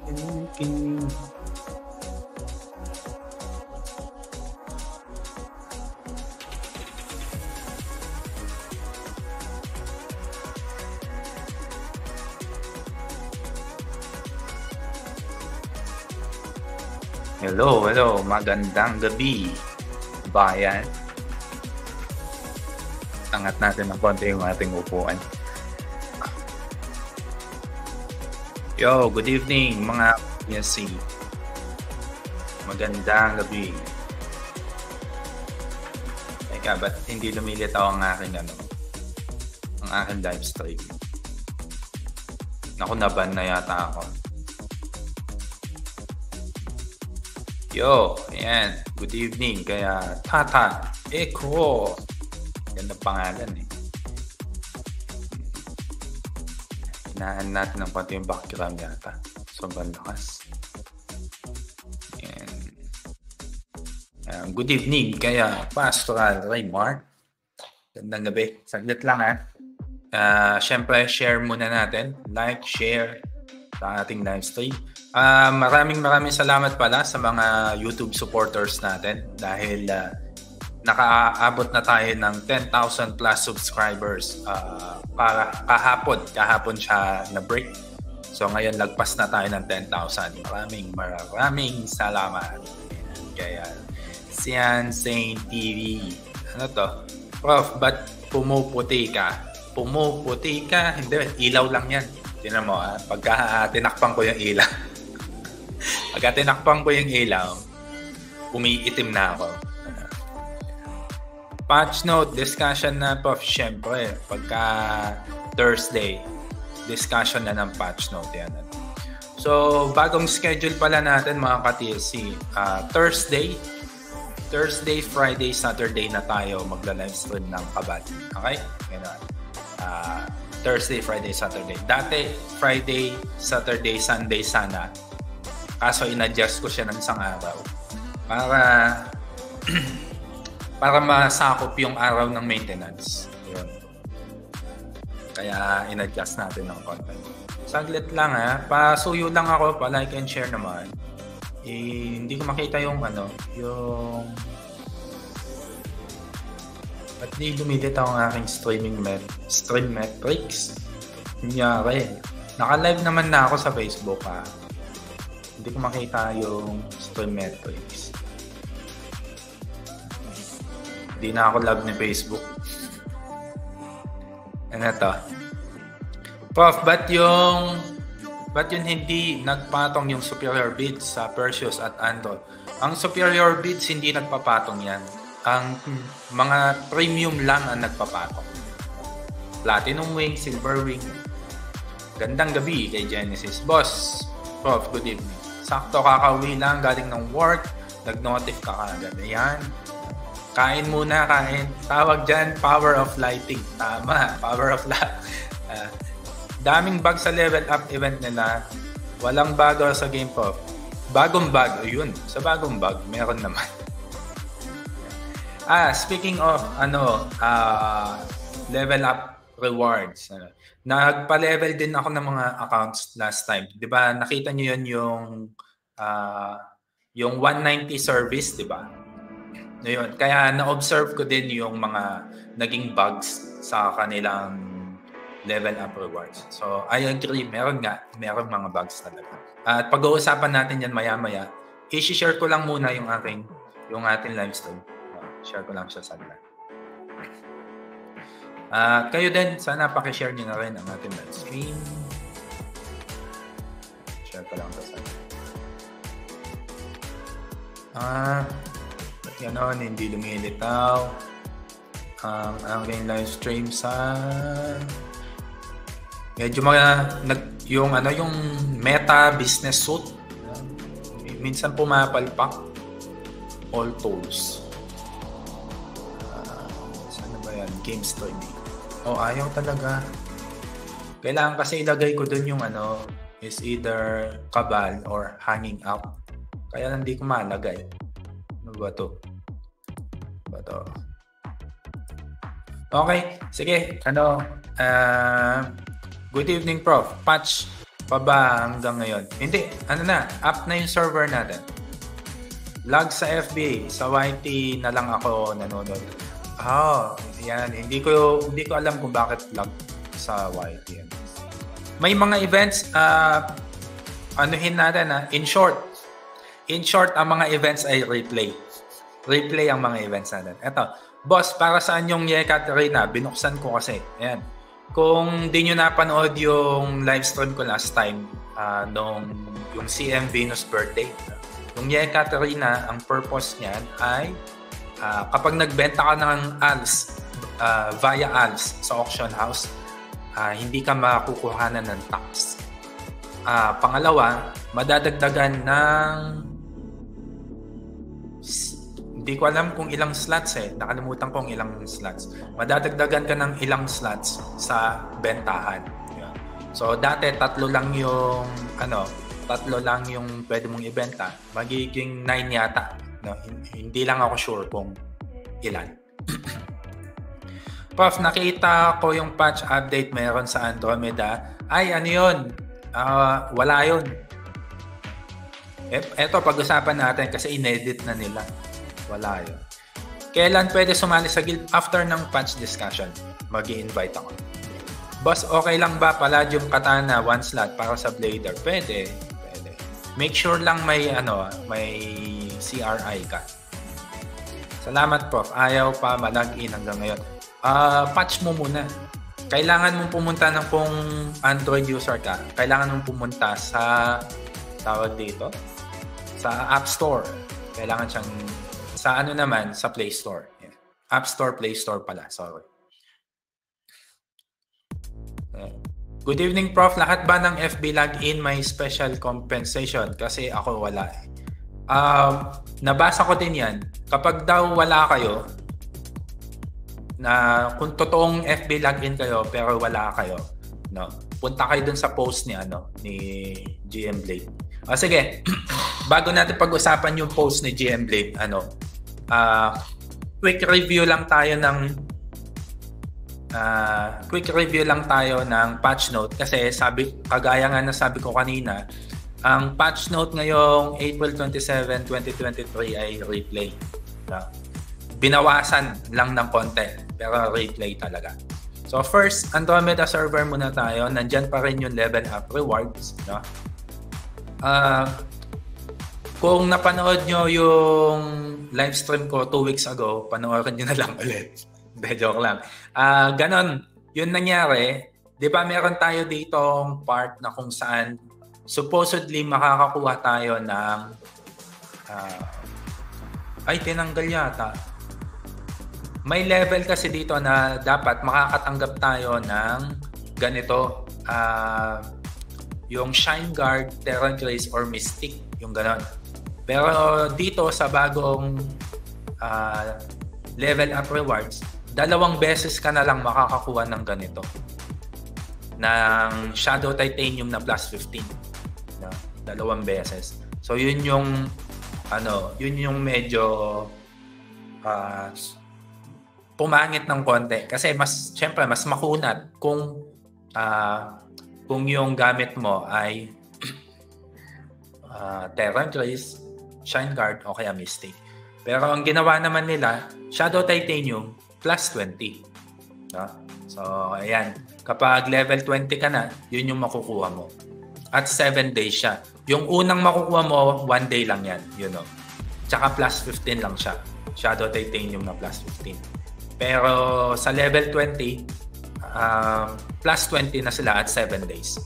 Hello, magandang gabi, bayan. Angat natin ng konti yung ating upuan. Yo, good evening mga PSC. Magandang gabi. Teka, ba't hindi lumilitaw ang aking ang aking live stream? Naku, naban na yata ako. Yo, ayan. Good evening. Kaya Tata Echo. Ganda pangalan eh. Hinaan natin ng konti yung background yata. Sobrang lakas. Ayan. Good evening. Kaya Pastoral Raymart. Gandang gabi. Saglit lang Siyempre, share muna natin. Like, share sa ating live stream. Maraming salamat pala sa mga YouTube supporters natin dahil nakaabot na tayo ng 10,000 plus subscribers para kahapon siya na break. So ngayon lagpas na tayo ng 10,000. Maraming salamat. Kaya Sian Saint TV. Ano to? Prof, ba't pumuputi ka? Pumuputi ka? Hindi, ilaw lang yan. Tingnan mo, pagka tinakpan ko yung ilaw. Pagka tinakpan ko yung ilaw, umiitim na ako. Patch note, discussion na po, syempre, pagka Thursday, discussion na ng patch note yan. So, bagong schedule pala natin mga ka-TSC. Thursday, Friday, Saturday na tayo magla-live stream ng Kabati. Okay? Ganun. Thursday, Friday, Saturday. Dati, Friday, Saturday, Sunday sana. Kaso in-adjust ko siya ng isang araw para masakop yung araw ng maintenance. Yun. Kaya in-adjust natin ng content. Saglit lang pasuyo lang ako, pa-like and share naman. Hindi ko makita yung yung at di lumilitaw ang aking stream metrics. Kunyari, naka-live naman na ako sa Facebook Hindi ko makita yung stream metrics. Hindi na ako love ni Facebook. Ano to? Prof, ba't yun hindi nagpatong yung superior bids sa Perseus at Android? Ang superior bids hindi nagpapatong yan. Ang mga premium lang ang nagpapatong. Platinum Wing, Silver Wing. Gandang gabi kay Genesis. Boss, Prof, good evening. Sakto kakauwi lang galing ng work, nag-notif ka kagad. Ayan. Kain muna, kain. Tawag dyan, power of lighting. Tama, power of light. Daming bug sa level up event nila. Walang bago sa game Prof. Bagong bug. Ayun, sa bagong bug, meron naman. Speaking of, level up rewards. Nagpa-level din ako ng mga accounts last time. 'Di ba? Nakita niyo 'yon yung 190 service, 'di ba? Ngayon, kaya na-observe ko din yung mga naging bugs sa kanilang level up rewards. So, I agree, meron mga bugs talaga. At pag-uusapan natin 'yan maya-maya. I-share ko lang muna yung ating live stream. Share ko lang siya sa live. Kayo din, sana pakishare nyo na rin ang ating live stream. Share ko lang ito sa ba't ganon, hindi lumilitaw ang aking live stream sa medyo yung Meta Business Suite. Minsan pumapalpak. All tools. Sana ba yan? Game streaming. Ayaw talaga. Kailangan kasi ilagay ko dun yung is either Kabal or hanging out. Kaya hindi ko malagay. Ano ba to? Okay. Sige. Good evening, Prof. Patch pa ba hanggang ngayon? Hindi, ano na, up na yung server natin. Lag sa FB, sa YT na lang ako nanonood. Yan. Hindi ko alam kung bakit lag sa YT. May mga events, anuhin natin in short, ang mga events ay replay. Replay ang mga events natin. Eto, boss, para saan yung Yekaterina? Binuksan ko kasi. Ayan. Kung di nyo napanood yung live stream ko last time, yung CM Venus birthday, yung Yekaterina, ang purpose niyan ay kapag nagbenta ka ng ALS, via ALS sa auction house, hindi ka makukuhanan ng tax. Pangalawa, madadagdagan ng hindi ko alam kung ilang slots nakalimutan kong ilang slots. Madadagdagan ka ng ilang slots sa bentahan. Yeah. So dati tatlo lang yung pwede mong ibenta. Magiging 9 yata. No? Hindi lang ako sure kung ilan. Prof, nakita ko yung patch update meron sa Andromeda. Ay, ano yun? Wala yun. Eto, pag-usapan natin kasi inedit na nila. Wala yun. Kailan pwede sumali sa guild? After ng patch discussion, mag-i-invite ako. Boss, okay lang ba Palladium Katana 1 slot para sa Blader? Pwede. Make sure lang may CRI ka. Salamat, Prof. Ayaw pa malag-in hanggang ngayon. Patch mo muna. Kailangan mong pumunta kung Android user ka, kailangan mong pumunta sa tawag dito, sa App Store. Kailangan siyang sa Play Store. Yeah. App Store, Play Store pala. Sorry. Good evening, Prof. Lahat ba ng FB login may special compensation? Kasi ako wala. Nabasa ko din yan. Kapag daw wala kayo, na kung totoong FB login kayo pero wala kayo, no? Punta kayo dun sa post ni GM Blade. Sige. Bago natin pag-usapan yung post ni GM Blade, quick review lang tayo ng patch note kasi kagaya nga na sabi ko kanina, ang patch note ngayong April 27, 2023 ay replay. No? Binawasan lang ng konti pero replay talaga. So first, Andromeda server muna tayo. Nandyan pa rin yung level up rewards. No? Kung napanood nyo yung live stream ko 2 weeks ago, panoorin nyo na lang ulit. Joke lang. Ganon, yun nangyari. Di ba meron tayo ditong part na kung saan supposedly makakakuha tayo ng tinanggal yata. May level kasi dito na dapat makakatanggap tayo ng ganito. Yung Shine Guard, Terran Grace, or Mystic. Yung ganon. Pero dito sa bagong level up rewards, 2 beses ka na lang makakakuha ng ganito. Ng Shadow Titanium na plus 15. No? 2 beses. So yun yung medyo pumangit ng konti kasi syempre mas makunat kung yung gamit mo ay Terran Grace, Shine Guard o kaya Mystic. Pero ang ginawa naman nila, Shadow Titanium plus 20. No? So, ayan. Kapag level 20 ka na, yun yung makukuha mo. At 7 days siya. Yung unang makukuha mo, 1 day lang yan. You know. Tsaka plus 15 lang siya. Shadow Titanium na plus 15. Pero sa level 20, plus 20 na sila at 7 days.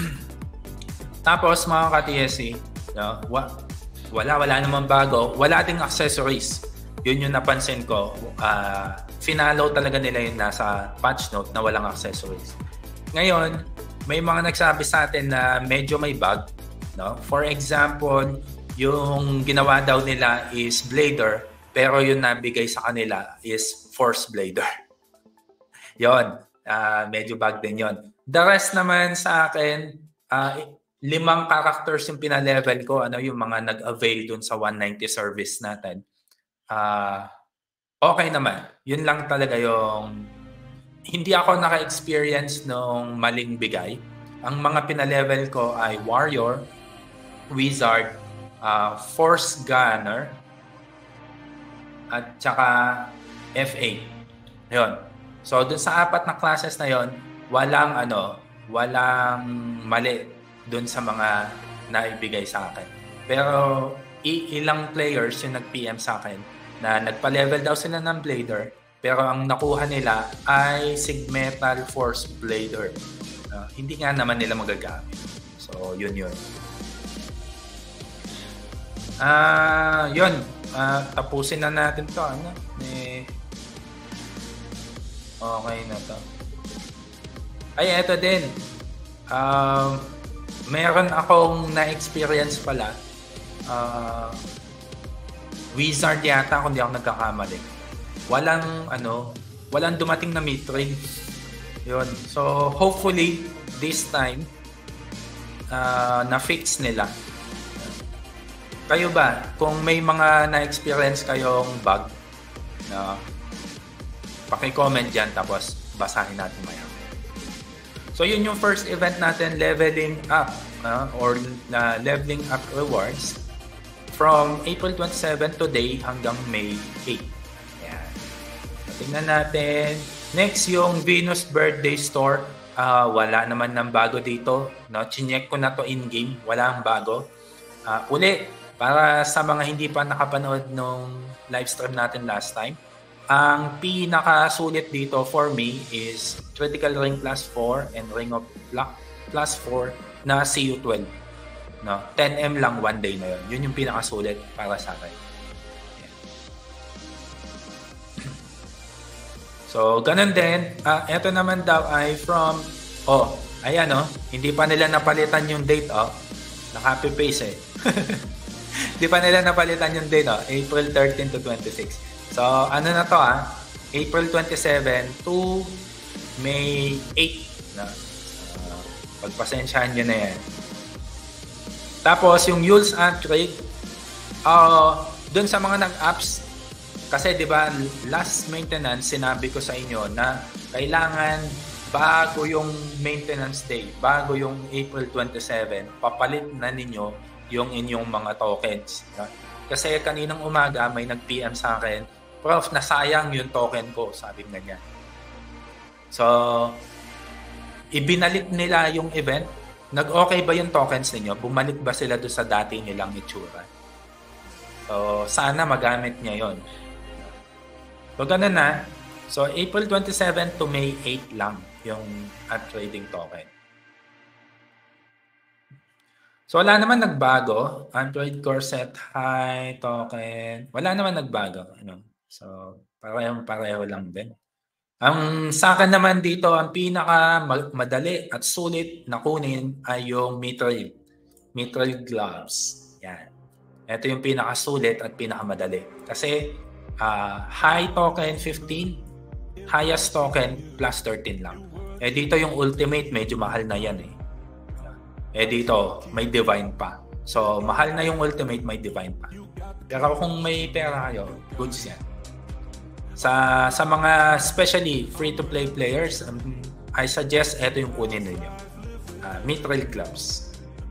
Tapos mga ka-TSC, no, wala namang bago. Wala ding accessories. Yun yung napansin ko. Finalo talaga nila yung nasa patch note na walang accessories. Ngayon, may mga nagsabi sa atin na medyo may bug. No? For example, yung ginawa daw nila is Blader, pero yung nabigay sa kanila is Force Blader. Yon, medyo bug din yon. The rest naman sa akin, 5 characters yung pinalevel ko, yung mga nag-avail dun sa 190 service natin. Okay naman. Yun lang talaga yung hindi ako naka-experience nung maling bigay. Ang mga pinalevel ko ay Warrior, Wizard, Force Gunner, at saka FA. Yun. So, dun sa 4 na classes na yon, walang mali dun sa mga naibigay sa akin. Pero ilang players yung nag-PM sa akin na nagpa-level daw sila ng Blader, pero ang nakuha nila ay Sigmetal Force Blader. Hindi nga naman nila magagamit. So, yun. Yun. Tapusin na natin to. Okay na to. Ay, eto din. Meron akong na-experience pala. Wizard yata kung di ako nagkakamali. Walang dumating na mid-trade. Yun. So, hopefully, this time, na-fix nila. Kayo ba? Kung may mga na-experience kayong bug, paki-comment dyan tapos basahin natin maya. So, yun yung first event natin, leveling up or leveling up rewards from April 27 today hanggang May 8. Yan. Tingnan natin. Next, yung Venus Birthday Store. Wala naman ng bago dito. Chinek ko na to in-game. Wala ang bago. Uli, para sa mga hindi pa nakapanood nung live stream natin last time, ang pinakasulit dito for me is Critical Ring plus 4 and Ring of Luck plus 4 na CU12. 10M lang one day na yun. Yun yung pinakasulit para sa akin. So, ganun din. Ito naman daw ay from... ayan hindi pa nila napalitan yung date. Naka-copy paste Hindi pa nila napalitan yung date. April 13 to 26. So, ano na to April 27 to May 8. Pagpasensyahan nyo na yan. Tapos, yung Yule's Upgrade, dun sa mga nag-apps, kasi di ba last maintenance, sinabi ko sa inyo na kailangan bago yung maintenance day, bago yung April 27, papalit na ninyo yung inyong mga tokens. Kasi kaninang umaga may nag-PM sa akin, Prof, nasayang yung token ko, sabi nga niya. So, ibinalik nila yung event. Nag-okay ba yung tokens ninyo? Bumalik ba sila doon sa dati nilang itsura? So, sana magamit niya yon. So, ganun na. So, April 27 to May 8 lang yung trading token. So, wala naman nagbago. Android Core Set High token. Wala naman nagbago. So, pareho lang din. Ang sa akin naman dito, ang pinaka madali at sulit na kunin ay yung Mithril Gloves. Yan. Ito yung pinaka sulit at pinaka madali. Kasi high token 15, highest token plus 13 lang. Dito yung ultimate, medyo mahal na yan dito, may divine pa. So, mahal na yung ultimate, may divine pa. Pero kung may pera kayo, goods yan. Sa mga especially free-to-play players, I suggest ito yung kunin ninyo. Mithril Gloves.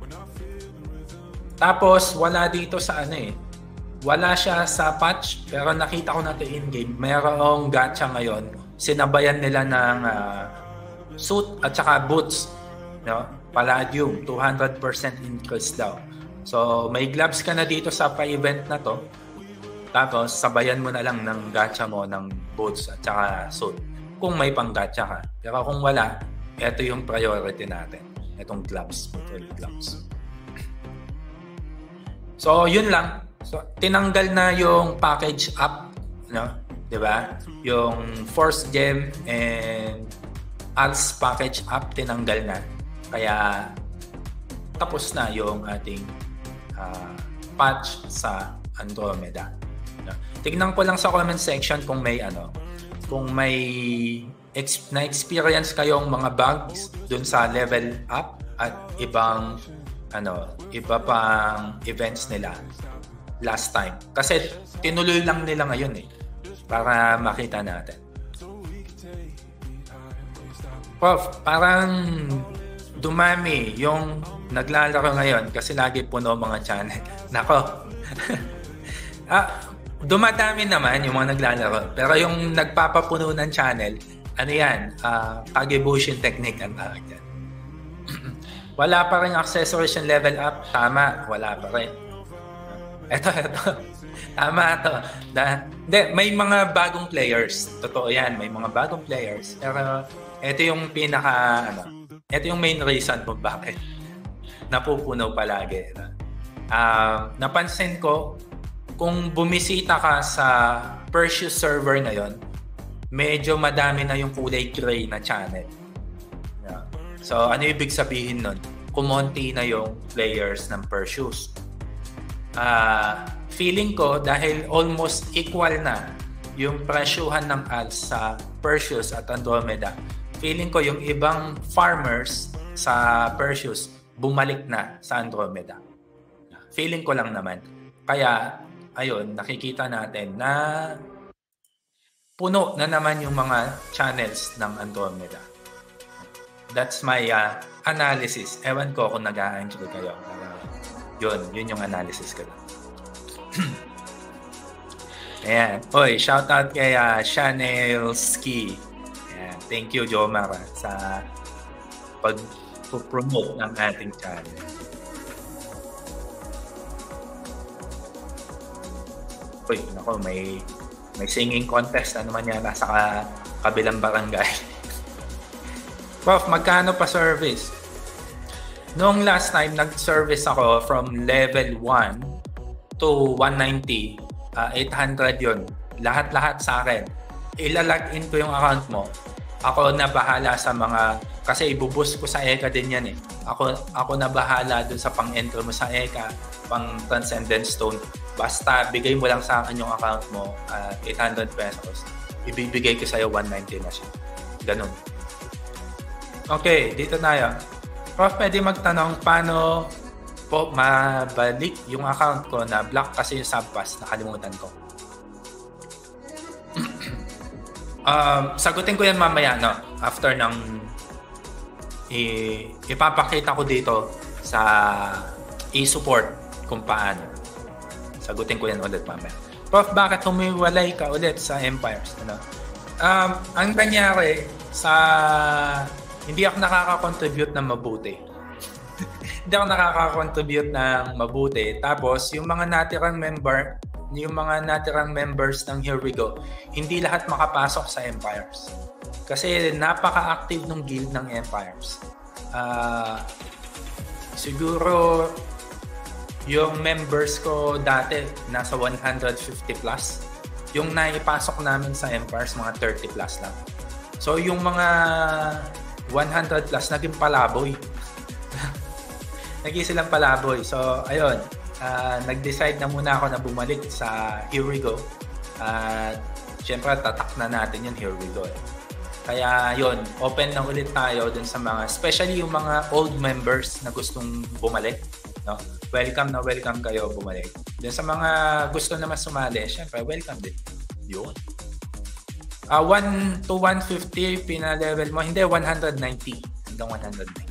Tapos, wala dito sa wala siya sa patch, pero nakita ko na ito in-game. Mayroong gacha ngayon. Sinabayan nila ng suit at saka boots. Palladium, 200% increase daw. So, may gloves ka na dito sa pa-event na to. Tapos, sabayan mo na lang ng gacha mo ng boots at saka suit. Kung may pang gacha ka. Pero kung wala, ito yung priority natin. Itong gloves. Gloves. So, yun lang. So, tinanggal na yung package up. Diba? Yung Force Gem and ALS package up, tinanggal na. Kaya, tapos na yung ating patch sa Andromeda. Tignan ko lang sa comment section kung may na-experience kayong mga bugs dun sa level up at iba pang events nila last time. Kasi tinuloy lang nila ngayon para makita natin. Prof, parang dumami yung naglalaro ngayon kasi lagi puno mga channel. Nako. Dumadami naman yung mga naglalaro. Pero yung nagpapapuno ng channel, ano yan? Kagebushin technique ang tawag yan. Wala pa rin accessories yung level up. Tama, wala pa rin. Ito. Tama ito. May mga bagong players. Totoo yan, may mga bagong players. Pero ito yung ito yung main reason kung bakit napupuno palagi. Napansin ko, kung bumisita ka sa Perseus server ngayon, medyo madami na yung kulay gray na channel. Yeah. So, ano ibig sabihin nun? Kumonti na yung players ng Perseus. Feeling ko, dahil almost equal na yung presyuhan ng ads sa Perseus at Andromeda, feeling ko yung ibang farmers sa Perseus bumalik na sa Andromeda. Feeling ko lang naman. Kaya, ayun, nakikita natin na puno na naman yung mga channels ng Andromeda. That's my analysis. Ewan ko kung nag-a-enjoy kayo. Yun yung analysis ko. Ayan. Oy, shout out kay Chanel Ski. Ayan. Thank you, Jomar, sa pag-promote ng ating channel. Uy, nako, may singing contest na naman yan sa kabilang barangay. Prof, magkano pa service? Noong last time, nag-service ako from level 1 to 190. 800 yun. Lahat-lahat sa akin. Ilalagin ko yung account mo. Ako na bahala sa mga... Kasi ibuboost ko sa ECA din yan eh. Ako na bahala dun sa pang-enter mo sa ECA, pang-Transcendent Stone. Basta bigay mo lang sa akin yung account mo, 800 pesos. Ibibigay ko sa'yo 190 na siya. Ganun. Okay, dito na yan. Prof, pwede magtanong paano po mabalik yung account ko na block kasi yung subpass, nakalimutan ko. Sagutin ko yan mamaya, no? After ng ipapakita ko dito sa e-support kung paano. Sagutin ko yan ulit mamaya. Prof, bakit humiwalay ka ulit sa Empires? Ano? Ang nangyari sa... Hindi ako nakaka-contribute ng mabuti. Hindi ako nakaka-contribute ng mabuti. Tapos, yung mga natirang members ng Here We Go, hindi lahat makapasok sa Empires. Kasi napaka-active ng guild ng Empires. Siguro, yung members ko dati, nasa 150 plus. Yung naipasok namin sa Empires, mga 30 plus lang. So, yung mga 100 plus, naging palaboy. Naging silang palaboy. So, ayun. Nag-decide na muna ako na bumalik sa Here We Go. Siyempre, tatak na natin yun, Here We Go. Kaya, yun. Open na ulit tayo dun sa mga, especially yung mga old members na gustong bumalik. No? Welcome na welcome kayo bumalik. Dun sa mga gusto naman sumali, siyempre, welcome din. Yun. 1 to 150 pina-level mo. Hindi, 190. Hanggang 190.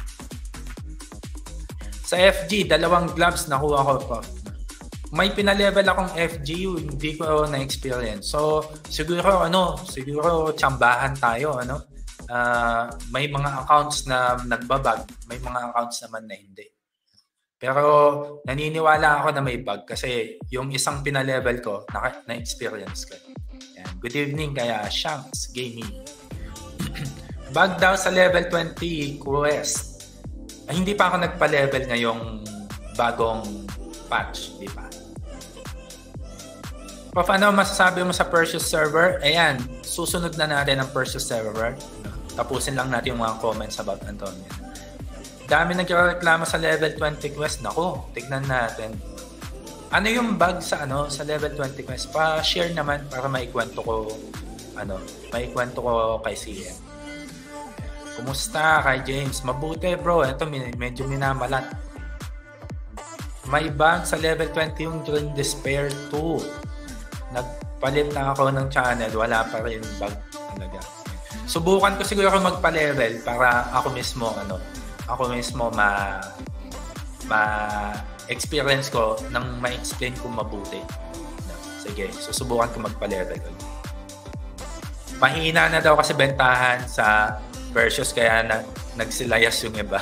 Sa FG, 2 gloves nakuha ko po. May pina-level akong FG, hindi ko na-experience. So, siguro tsambahan tayo, ano? May mga accounts na nagbabag, may mga accounts naman na hindi. Pero naniniwala ako na may bug kasi yung isang pina-level ko, na-experience ko. Good evening kaya Shanks Gaming. Bag daw sa level 20 quest. Hindi pa ako nagpa-level ngayong bagong patch, di ba? Prof, ano masasabi mo sa Perseus server? Ayan, susunod na natin ang Perseus server. Tapusin lang natin yung mga comments about Antonio. Dami nagreklamo sa level 20 quest. Naku, tignan natin. Ano yung bug sa level 20 quest? Pa-share naman para maikwento ko kay CM. Kumusta kay James? Mabuti bro, ito medyo minamalat. May bug sa level 20 yung Green Despair 2. Nagpalit na ako ng channel, wala pa rin bug talaga. Subukan ko siguro magpa-level para ako mismo ako mismo ma-experience ko nang ma-explain ko mabuti. Sige, susubukan ko magpa-level. Mahina na daw kasi bentahan sa Perseus kaya nagsilayas yung iba.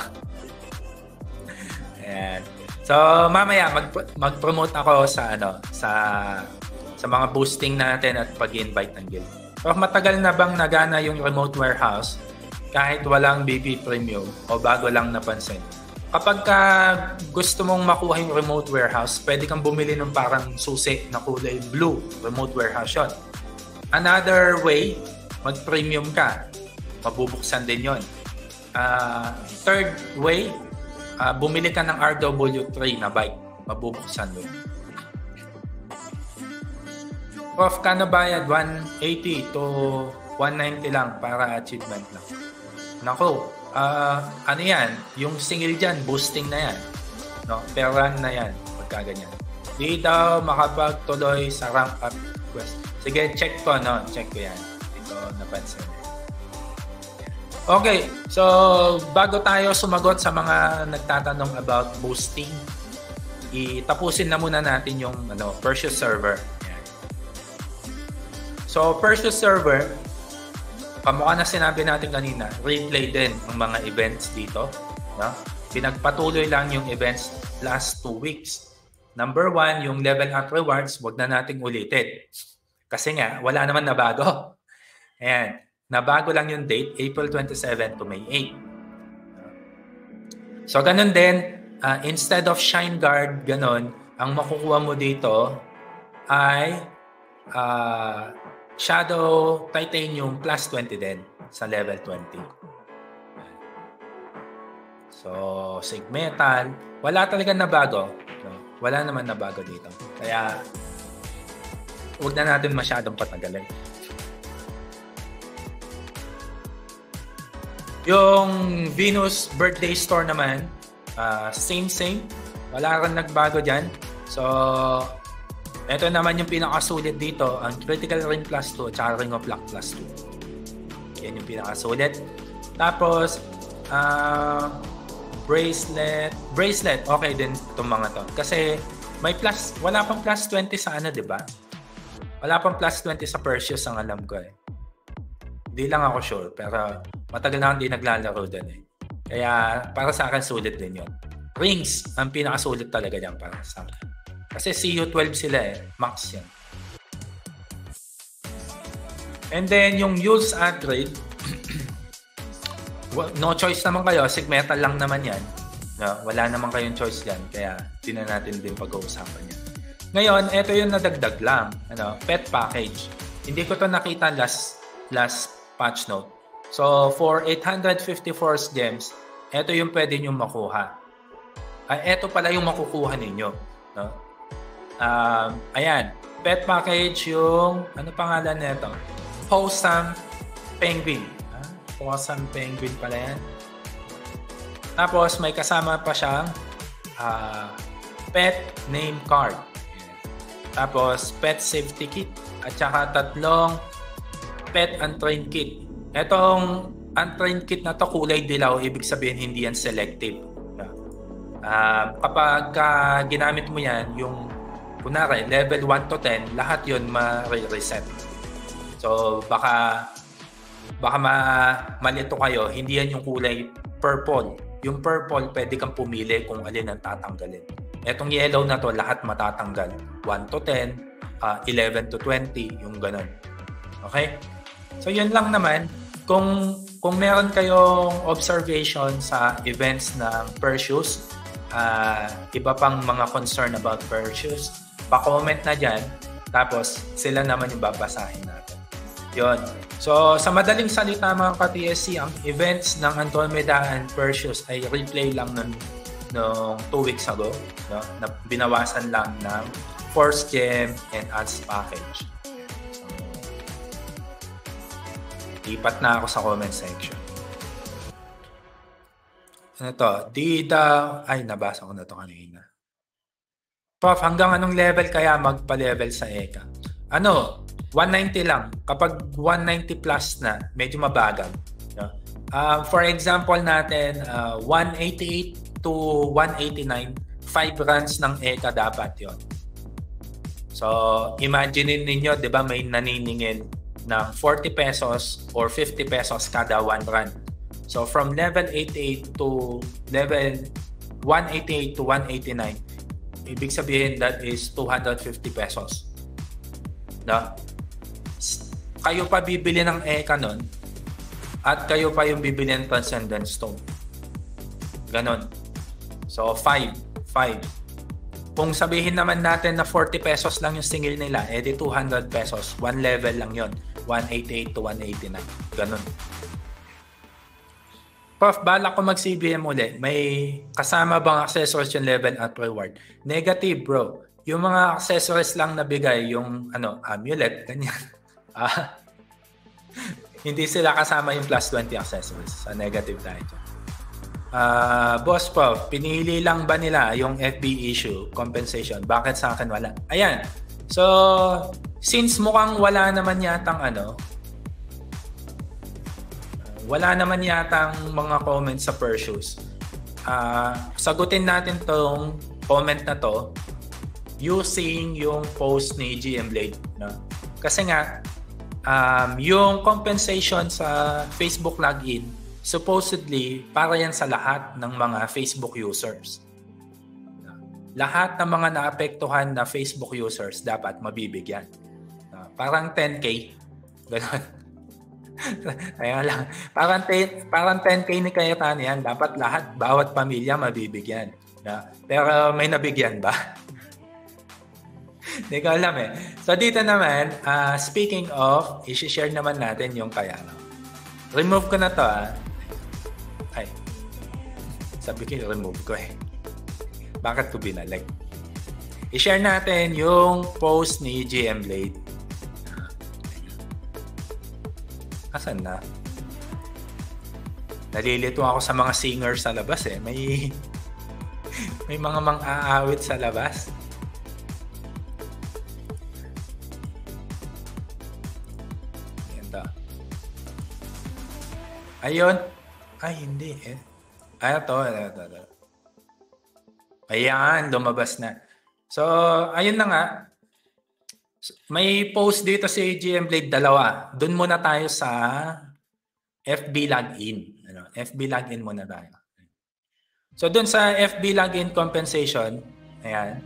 Ayan. So, mamaya mag-promote ako sa mga boosting natin at pag-invite ng guild. So, matagal na bang nagana yung remote warehouse kahit walang BB Premium o bago lang napansin? Kapag gusto mong makuha yung remote warehouse, pwede kang bumili ng parang susi na kulay blue, remote warehouse yun. Another way, mag-premium ka. Mabubuksan din yun. Third way, bumili ka ng RW3 na bike. Mabubuksan yun. Prof, ka na bayad 180 to 190 lang para achievement lang. Nako, ano yan? Yung single dyan, boosting na yan. No? Per run na yan. Pagka ganyan. Di daw makapagtuloy sa rank up quest. Sige, check ko, no? Check ko yan. Ito, napansin. Okay, so bago tayo sumagot sa mga nagtatanong about boosting, itapusin na muna natin yung Perseus server. Yan. So, Perseus server, kamukha na sinabi natin kanina, replay din ang mga events dito. No? Pinagpatuloy lang yung events last 2 weeks. Number 1, yung level up rewards, wag na nating ulitin. Kasi nga, wala naman na bago. Ayan. Nabago lang yung date, April 27 to May 8. So, ganun din, instead of Shine Guard, ganun, ang makukuha mo dito ay Shadow Titanium plus 20 din sa level 20. So, Sig Metal, wala talaga na bago. Wala naman na bago dito. Kaya, huwag na natin masyadong patagalin. Yung Venus Birthday Store naman, same. Wala kang nagbago dyan. So, ito naman yung pinakasulit dito, ang Critical Ring plus 2 at Ring of Luck plus 2. Yan yung pinakasulit. Tapos, bracelet, okay din itong mga to. Kasi, wala pang plus 20 sa diba? Wala pang plus 20 sa Perseus ang alam ko eh. Hindi lang ako sure, pero matagal na hindi naglalaro din eh. Kaya para sa akin sulit din yun. Rings, ang pinakasulit talaga yan para sa akin. Kasi CU12 sila eh, max yan. And then yung Yule's upgrade, no choice naman kayo, Sig Metal lang naman yan. No, wala naman kayong choice yan, kaya di na natin din pag-uusapan yan. Ngayon, ito yung nadagdag lang, pet package. Hindi ko to nakita last patch note. So, for 854 gems, ito yung pwede nyo makuha. Ito pala yung makukuha ninyo. No? Ayan. Pet package yung, ano pangalan nito? Possum Penguin. Possum Penguin pala yan. Tapos, may kasama pa siyang pet name card. Tapos, pet safety kit. At saka 3 pet untrained kit. Etong untrained kit na to kulay dilaw, ibig sabihin hindi yan selective. Kapag ginamit mo yan, yung kunwari level 1 to 10, lahat yun ma-reset. So baka malito kayo, hindi yan yung kulay purple. Yung purple, pwede kang pumili kung alin ang tatanggalin. Etong yellow na to, lahat matatanggal. 1 to 10, 11 to 20, yung ganun. Okay? So yun lang naman, kung meron kayong observation sa events ng Perseus, iba pang mga concern about Perseus, pa-comment na dyan, tapos sila naman yung babasahin natin. Yun. So sa madaling salita mga ka-TSC, ang events ng Andromeda and Perseus ay replay lang nung 2 weeks ago, no? Na binawasan lang ng Force Gem and Ads package. Lipat na ako sa comment section. Ano to? Nabasa ko na to kanina. Prof, hanggang anong level kaya magpa-level sa EKA? 190 lang. Kapag 190 plus na, medyo mabagal. No? For example natin, 188 to 189, 5 runs ng ECA dapat yon. So, imagine ninyo, di ba, may naniningil ng 40 pesos or 50 pesos kada 1 run. So, from level 88 to level 188 to 189, ibig sabihin that is 250 pesos. No? Kayo pa bibili ng ECA nun at kayo pa yung bibili ng Transcendent Stone. Ganon. So, 5. Kung sabihin naman natin na 40 pesos lang yung singil nila, edi 200 pesos. 1 level lang yon, 188 to 189. Ganon. Prof, balak ko mag-CBM ulit. May kasama bang accessories yung level at reward? Negative, bro. Yung mga accessories lang na bigay, yung amulet, ganyan. Hindi sila kasama yung plus 20 accessories. Sa negative tayo. Boss Prof, pinili lang ba nila yung FB issue, compensation? Bakit sa akin wala? Ayan. So, since mukhang wala naman yatang wala naman yatang mga comments sa Perseus, sagutin natin tong comment na to using yung post ni GM Blade. No? Kasi nga, yung compensation sa Facebook login, supposedly, para yan sa lahat ng mga Facebook users. Lahat ng mga naapektuhan na Facebook users dapat mabibigyan. Parang 10K. Ganon. Kaya lang. Parang 10K ni Cayetano yan. Dapat lahat, bawat pamilya mabibigyan. Pero may nabigyan ba? Hindi ko alam eh. So dito naman, speaking of, isi-share naman natin yung Kayano. Remove ko na to Ay. Sabi ko remove ko eh. Bakit ko binalag? I-share natin yung post ni GM Blade. Asan na? Nalilito ako sa mga singers sa labas eh. May mga mang-aawit sa labas. Ayun. Ay, hindi eh. Ito. Ayan, lumabas na. So, ayun na nga. May post dito si GM Blade 2. Doon muna tayo sa FB login. FB login muna tayo. So, doon sa FB login compensation, ayan.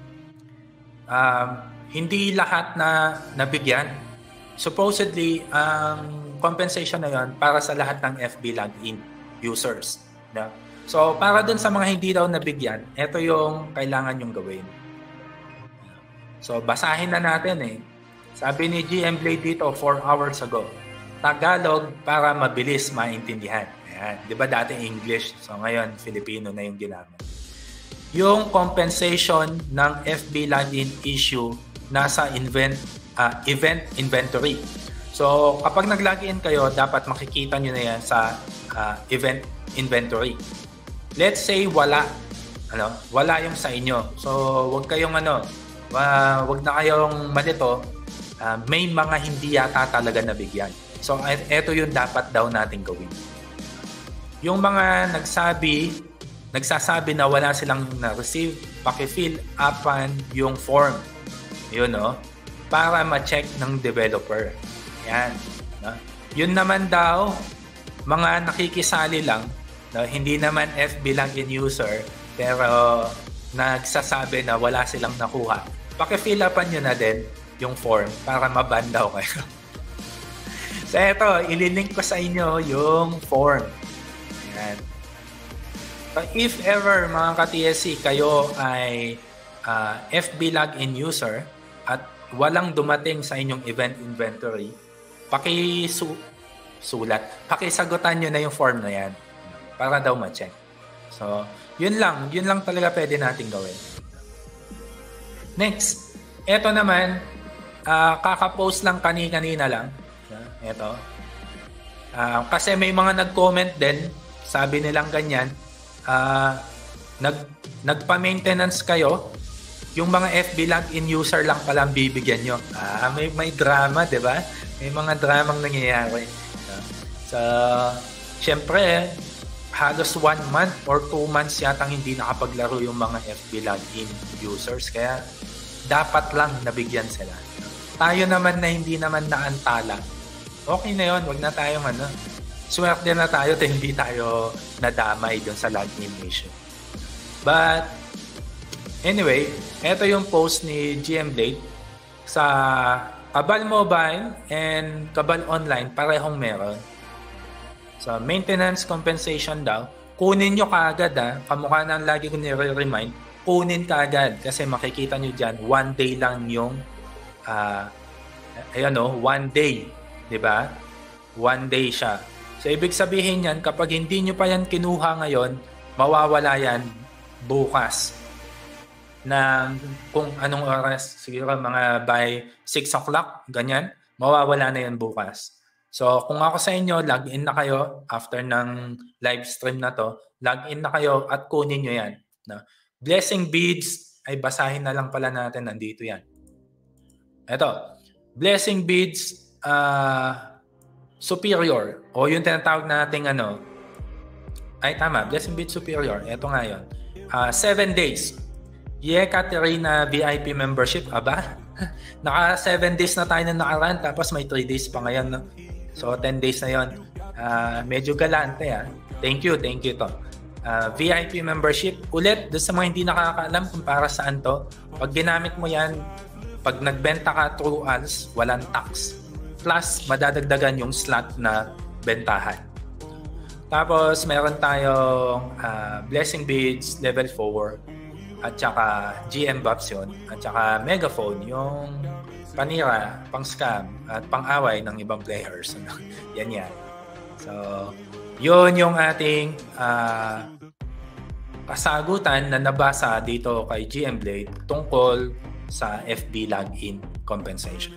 Hindi lahat na nabigyan. Supposedly, compensation na yon para sa lahat ng FB login users. No? So, para dun sa mga hindi daw nabigyan, ito yung kailangan yung gawin. So, basahin na natin eh. Sabi ni GM Blade dito 4 hours ago, Tagalog para mabilis maintindihan. Ayan. Di ba dati English? So, ngayon, Filipino na yung ginamit. Yung compensation ng FB login issue nasa event inventory. So, kapag nag-login kayo, dapat makikita nyo na yan sa event inventory. Let's say wala. Wala yung sa inyo. So, wag kayong wag na kayong malito. May mga hindi yata talaga nabigyan. So, ito yung dapat daw natin gawin. Yung mga nagsasabi na wala silang na-receive, paki-fill upan yung form. Yun, para ma-check ng developer. Yan. No? Yun naman daw, mga nakikisali lang, hindi naman FB login user, pero nagsasabi na wala silang nakuha. Paki-fill upan nyo na din yung form para maban daw kayo. So eto, ililink ko sa inyo yung form. Yan. So if ever mga ka-TSC, kayo ay FB login user at walang dumating sa inyong event inventory, pakisagutan nyo na yung form na yan para daw ma-check. So, yun lang talaga pwede natin gawin. Next, eto naman, kaka-post lang kanina lang. Eto. Kasi may mga nag-comment din, sabi nilang ganyan, nagpa-maintenance kayo, yung mga FB login user lang pala ang bibigyan nyo. May drama, di ba? May mga dramang nangyayari. So, syempre, halos 1 month or 2 months yatang hindi nakapaglaro yung mga FB login users. Kaya dapat lang nabigyan sila. Tayo naman na hindi naman naantala, okay na yun. Wag na tayong swerte na tayo at hindi tayo nadamay dun sa login issue. But anyway, ito yung post ni GM Blade sa Kabal Mobile and Kabal Online, parehong meron. So, maintenance compensation daw, kunin nyo kaagad kamukha ng lagi ko nire-remind, kunin kaagad kasi makikita nyo dyan, 1 day lang yung 1 day, di ba? 1 day siya. So, ibig sabihin yan, kapag hindi nyo pa yan kinuha ngayon, mawawala yan bukas na kung anong oras, siguro mga by 6 o'clock, ganyan, mawawala na yan bukas. So, kung ako sa inyo, log in na kayo after ng live stream na to, log in na kayo at kunin nyo yan. No? Blessing beads, ay basahin na lang pala natin, nandito yan. Ito, blessing beads superior, o yung tinatawag nating ay tama, blessing beads superior, ito nga yun. 7 days. Katerina VIP membership, aba? Naka 7 days na tayo na nakaraan, tapos may 3 days pa ngayon. No? So, 10 days na yon. Medyo galante Thank you to. VIP membership. Ulit, doon sa mga hindi nakakaalam kung para saan to, pag ginamit mo yan, pag nagbenta ka through ads, walang tax. Plus, madadagdagan yung slot na bentahan. Tapos, meron tayong Blessing Beads Level 4 at saka GM Buffs yun. At saka Megaphone, yung panira, pang-scam, at pang-away ng ibang players. Yan. So, yun yung ating kasagutan na nabasa dito kay GM Blade tungkol sa FB login compensation.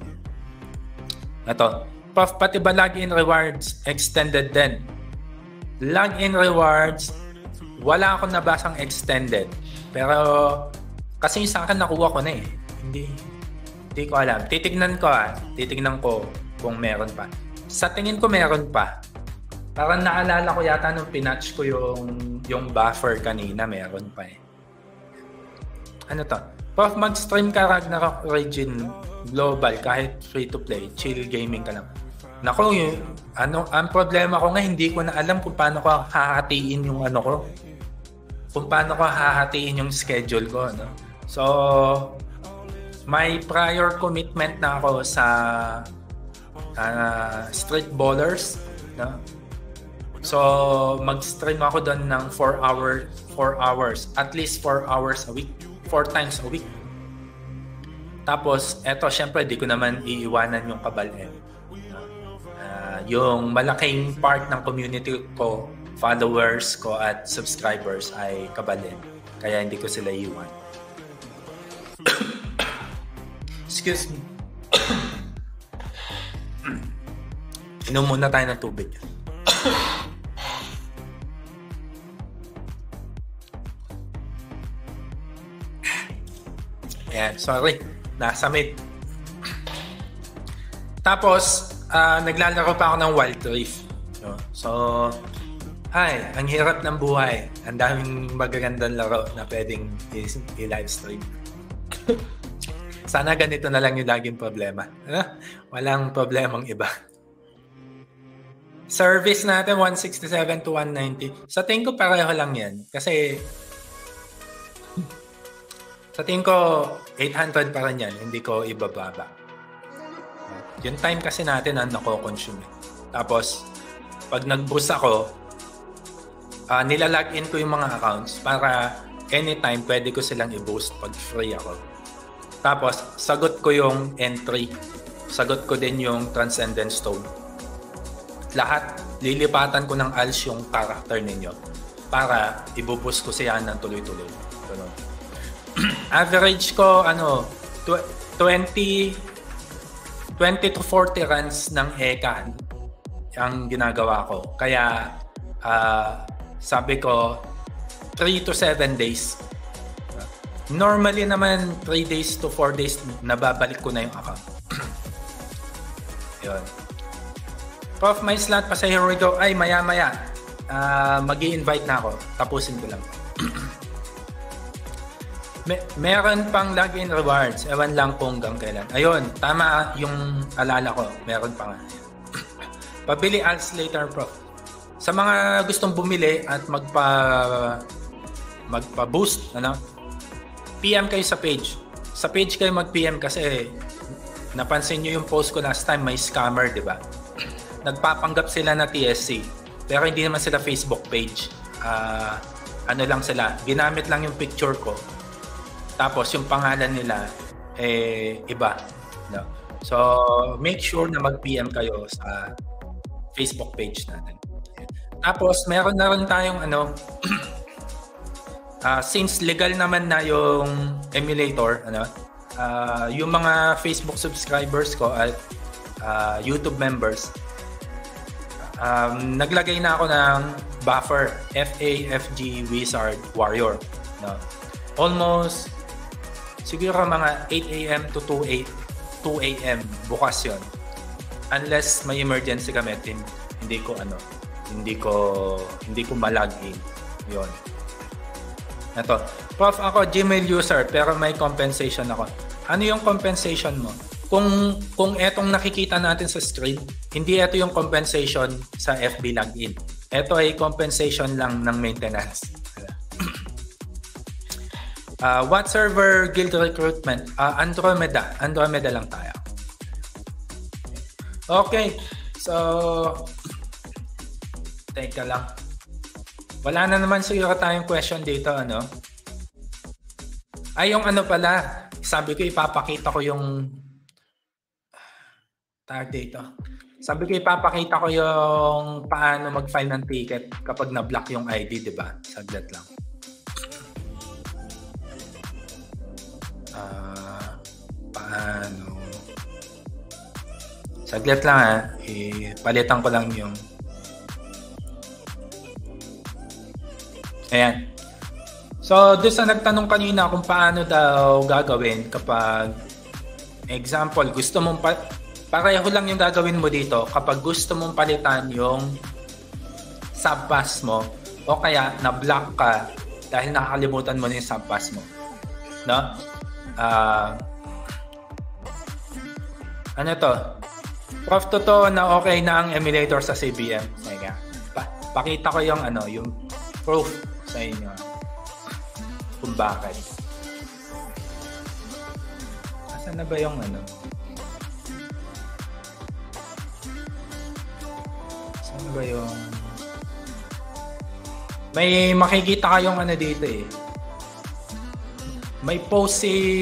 Ito, pati ba login rewards extended din? Login rewards, wala akong nabasang extended. Pero, kasi sa akin nakuha ko na eh. Hindi ko alam. Titignan ko kung meron pa. Sa tingin ko meron pa. Parang naalala ko yata nung pinatch ko yung buffer kanina, meron pa eh. Ano to? Prof, mag-stream ka Ragnarok Origin Global kahit free-to-play, chill gaming ka lang. Naku, ang problema ko nga, hindi ko na alam kung paano ko hahatiin yung kung paano ko hahatiin yung schedule ko. No? So, may prior commitment na ako sa Street Ballers. No? So, mag-stream ako doon ng 4 hours. At least 4 hours a week. 4 times a week. Tapos, eto, syempre, di ko naman iiwanan yung Kabal M. Yung malaking part ng community ko, followers ko at subscribers ay Kabal M. Kaya hindi ko sila iiwan. Excuse me. Inom muna tayo ng tubig. Ayan, sorry. Nasa mid. Tapos, naglalaro pa ako ng Wild Rift. So, ang hirap ng buhay. Ang daming magagandang laro na pwedeng i-live stream. Sana ganito na lang yung laging problema. Walang problemang iba. Service natin 167 to 190. Sa tingin ko pareho lang yan. Kasi sa tingin ko 800 pa rin yan. Hindi ko ibababa. Yung time kasi natin ang nako-consume. Tapos pag nag-boost ako, nilalagin ko yung mga accounts para anytime pwede ko silang i-boost pag free ako. Tapos, sagot ko yung entry. Sagot ko din yung Transcendent Stone. Lahat, lilipatan ko ng ALS yung character ninyo para ibuboost ko siya ng tuloy-tuloy. Average ko, 20 to 40 runs ng EKA ang ginagawa ko. Kaya, sabi ko, 3 to 7 days. Normally naman 3 days to 4 days nababalik ko na yung account. Yun. Prof, may slot pa sa Heroico. Ay, maya-maya. Mag-i-invite na ako. Tapusin ko lang. Meron pang login rewards. Ewan lang kung hanggang kailan. Ayun, tama yung alala ko. Meron pa nga. Pabili ads later, Prof. Sa mga gustong bumili at magpa-boost, PM kayo sa page. Sa page kayo mag-PM kasi napansin nyo yung post ko last time, may scammer, di ba? Nagpapanggap sila na TSC. Pero hindi naman sila Facebook page. Ano lang sila, ginamit lang yung picture ko. Tapos yung pangalan nila iba, no? So make sure na mag-PM kayo sa Facebook page natin. Tapos meron na rin tayong since legal naman na yung emulator, yung mga Facebook subscribers ko at YouTube members, naglagay na ako ng buffer, FAFG Wizard Warrior, no? Almost siguro mga 8 a.m. to 2 a.m. bukas yun. Unless may emergency kami, hindi ko malagin. Yun. Ito. Prof, ako Gmail user pero may compensation ako. Ano yung compensation mo? Kung etong nakikita natin sa screen, hindi ito yung compensation sa FB login. Ito ay compensation lang ng maintenance. What server guild recruitment? Andromeda. Andromeda lang tayo. Okay. So, teka lang. Wala na naman siguro tayong question dito, Ay, yung pala. Sabi ko ipapakita ko yung tag dito. Sabi ko ipapakita ko yung paano mag-file ng ticket kapag na-block yung ID, di ba? Saglit lang. Paano? Saglit lang palitan ko lang yung ayan. So, doon sa nagtanong kanina kung paano daw gagawin kapag example, gusto mong pareho lang yung gagawin mo dito kapag gusto mong palitan yung subpass mo o kaya na-block ka dahil nakakalimutan mo na yung subpass mo. No? Ano to? Prof, totoo na okay na ang emulator sa CBM. Pakita ko yung yung proof sa inyo kung bakit. Asan na ba yung Asan na ba yung may makikita kayong dito may post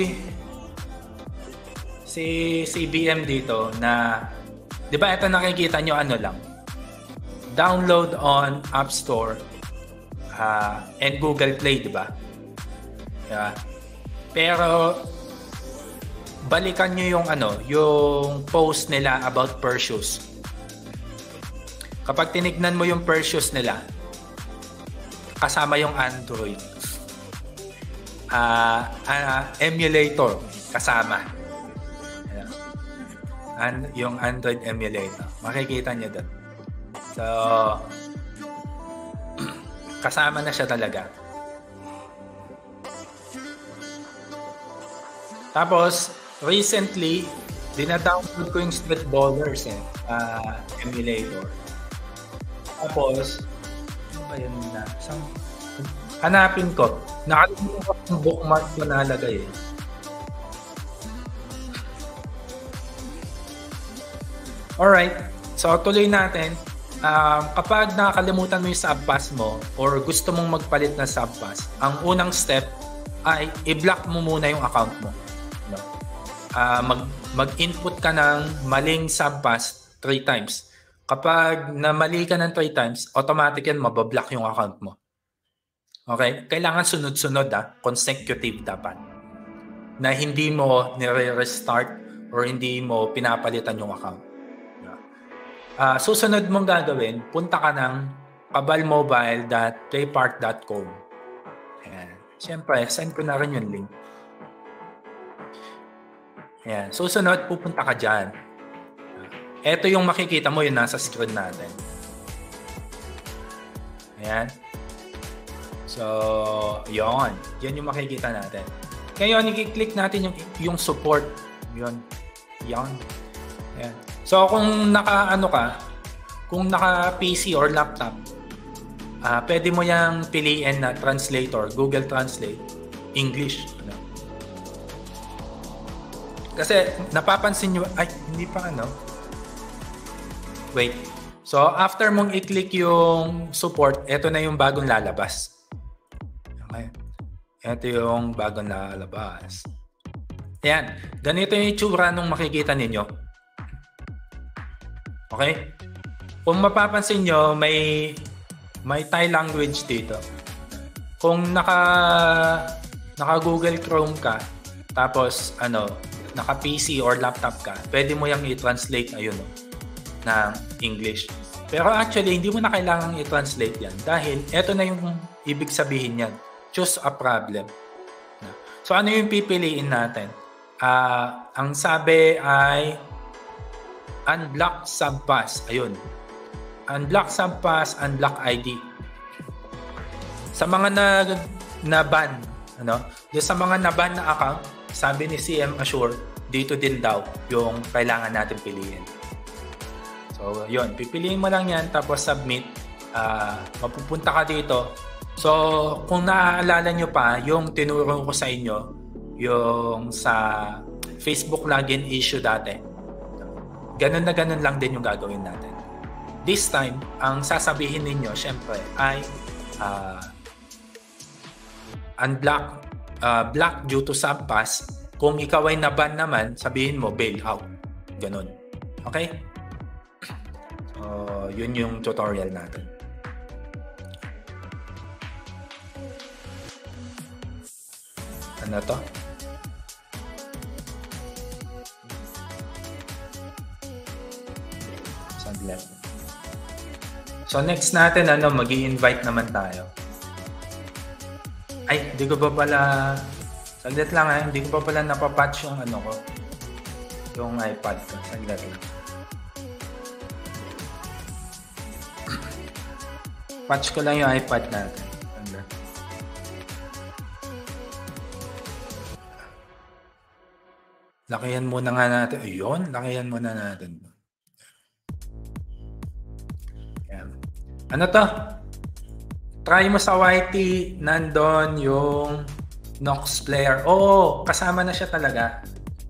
si CBM dito na, di ba ito nakikita nyo lang, download on App Store and Google Play, di ba? Yeah. Pero balikan nyo yung post nila about Perseus. Kapag tinignan mo yung Perseus nila, kasama yung Android. Emulator kasama. Yung Android emulator. Makikita nyo doon. So, kasama na siya talaga. Tapos, recently, dina-download ko yung Street Ballers emulator. Tapos, ano ba yun na? Hanapin ko. Nakalimutan ko yung bookmark ko nalagay Alright. So, tuloy natin. Kapag nakakalimutan mo yung subpass mo or gusto mong magpalit ng subpass, ang unang step ay i-block mo muna yung account mo. Mag-input ka ng maling subpass 3 times. Kapag namali ka ng 3 times, automatic yan, mabablock yung account mo. Okay? Kailangan sunod-sunod, consecutive dapat. Na hindi mo nire-restart or hindi mo pinapalitan yung account. Susunod mong gagawin, punta ka ng pabalmobile.playpark.com. Ayan. Siyempre, send ko na rin yung link. Ayan. Susunod, pupunta ka dyan. Ito yung makikita mo yung nasa screen natin. Ayan. So, yon. Yan yung makikita natin. Ngayon, i-click natin yung support. Yon. Yan. Ayan. So, kung kung naka PC or laptop, pwede mo yang piliin na translator, Google Translate, English. Kasi napapansin nyo, hindi pa Wait. So, after mong i-click yung support, ito na yung bagong lalabas. Okay. Ito yung bagong lalabas. Ayan. Ganito yung itsura nung makikita ninyo. Okay? Kung mapapansin nyo, may Thai language dito. Kung naka Google Chrome ka, tapos naka PC or laptop ka, pwede mo yang i-translate ng English. Pero actually, hindi mo na kailangang i-translate yan dahil eto na yung ibig sabihin yan. Choose a problem. So ano yung pipiliin natin? Ang sabi ay unblock subpass. Ayun. Unblock subpass, unblock ID. Sa mga na-ban, doon sa mga na-ban na account, sabi ni CM Assure, dito din daw yung kailangan natin piliin. So, yun. Pipiliin mo lang yan, tapos submit. Mapupunta ka dito. So, kung naaalala nyo pa, yung tinuro ko sa inyo, yung sa Facebook login issue dati, ganun na ganun lang din yung gagawin natin. This time, ang sasabihin ninyo, syempre, ay block due to subpass. Kung ikaw ay naban naman, sabihin mo, bail out. Ganun. Okay? Yun yung tutorial natin. Ano to? Saglit. So next natin, magi-invite naman tayo. Ay, hindi ko pa pala, saglit lang hindi ko pa pala napapatch yung ko. Yung iPad ko. Saglit lang. Patch ko lang yung iPad natin. Lakihan muna nga natin. Ayun, lakihan muna natin. Ayan. Ano to? Try mo sa YT, nandun yung Nox player. Oo, kasama na siya talaga.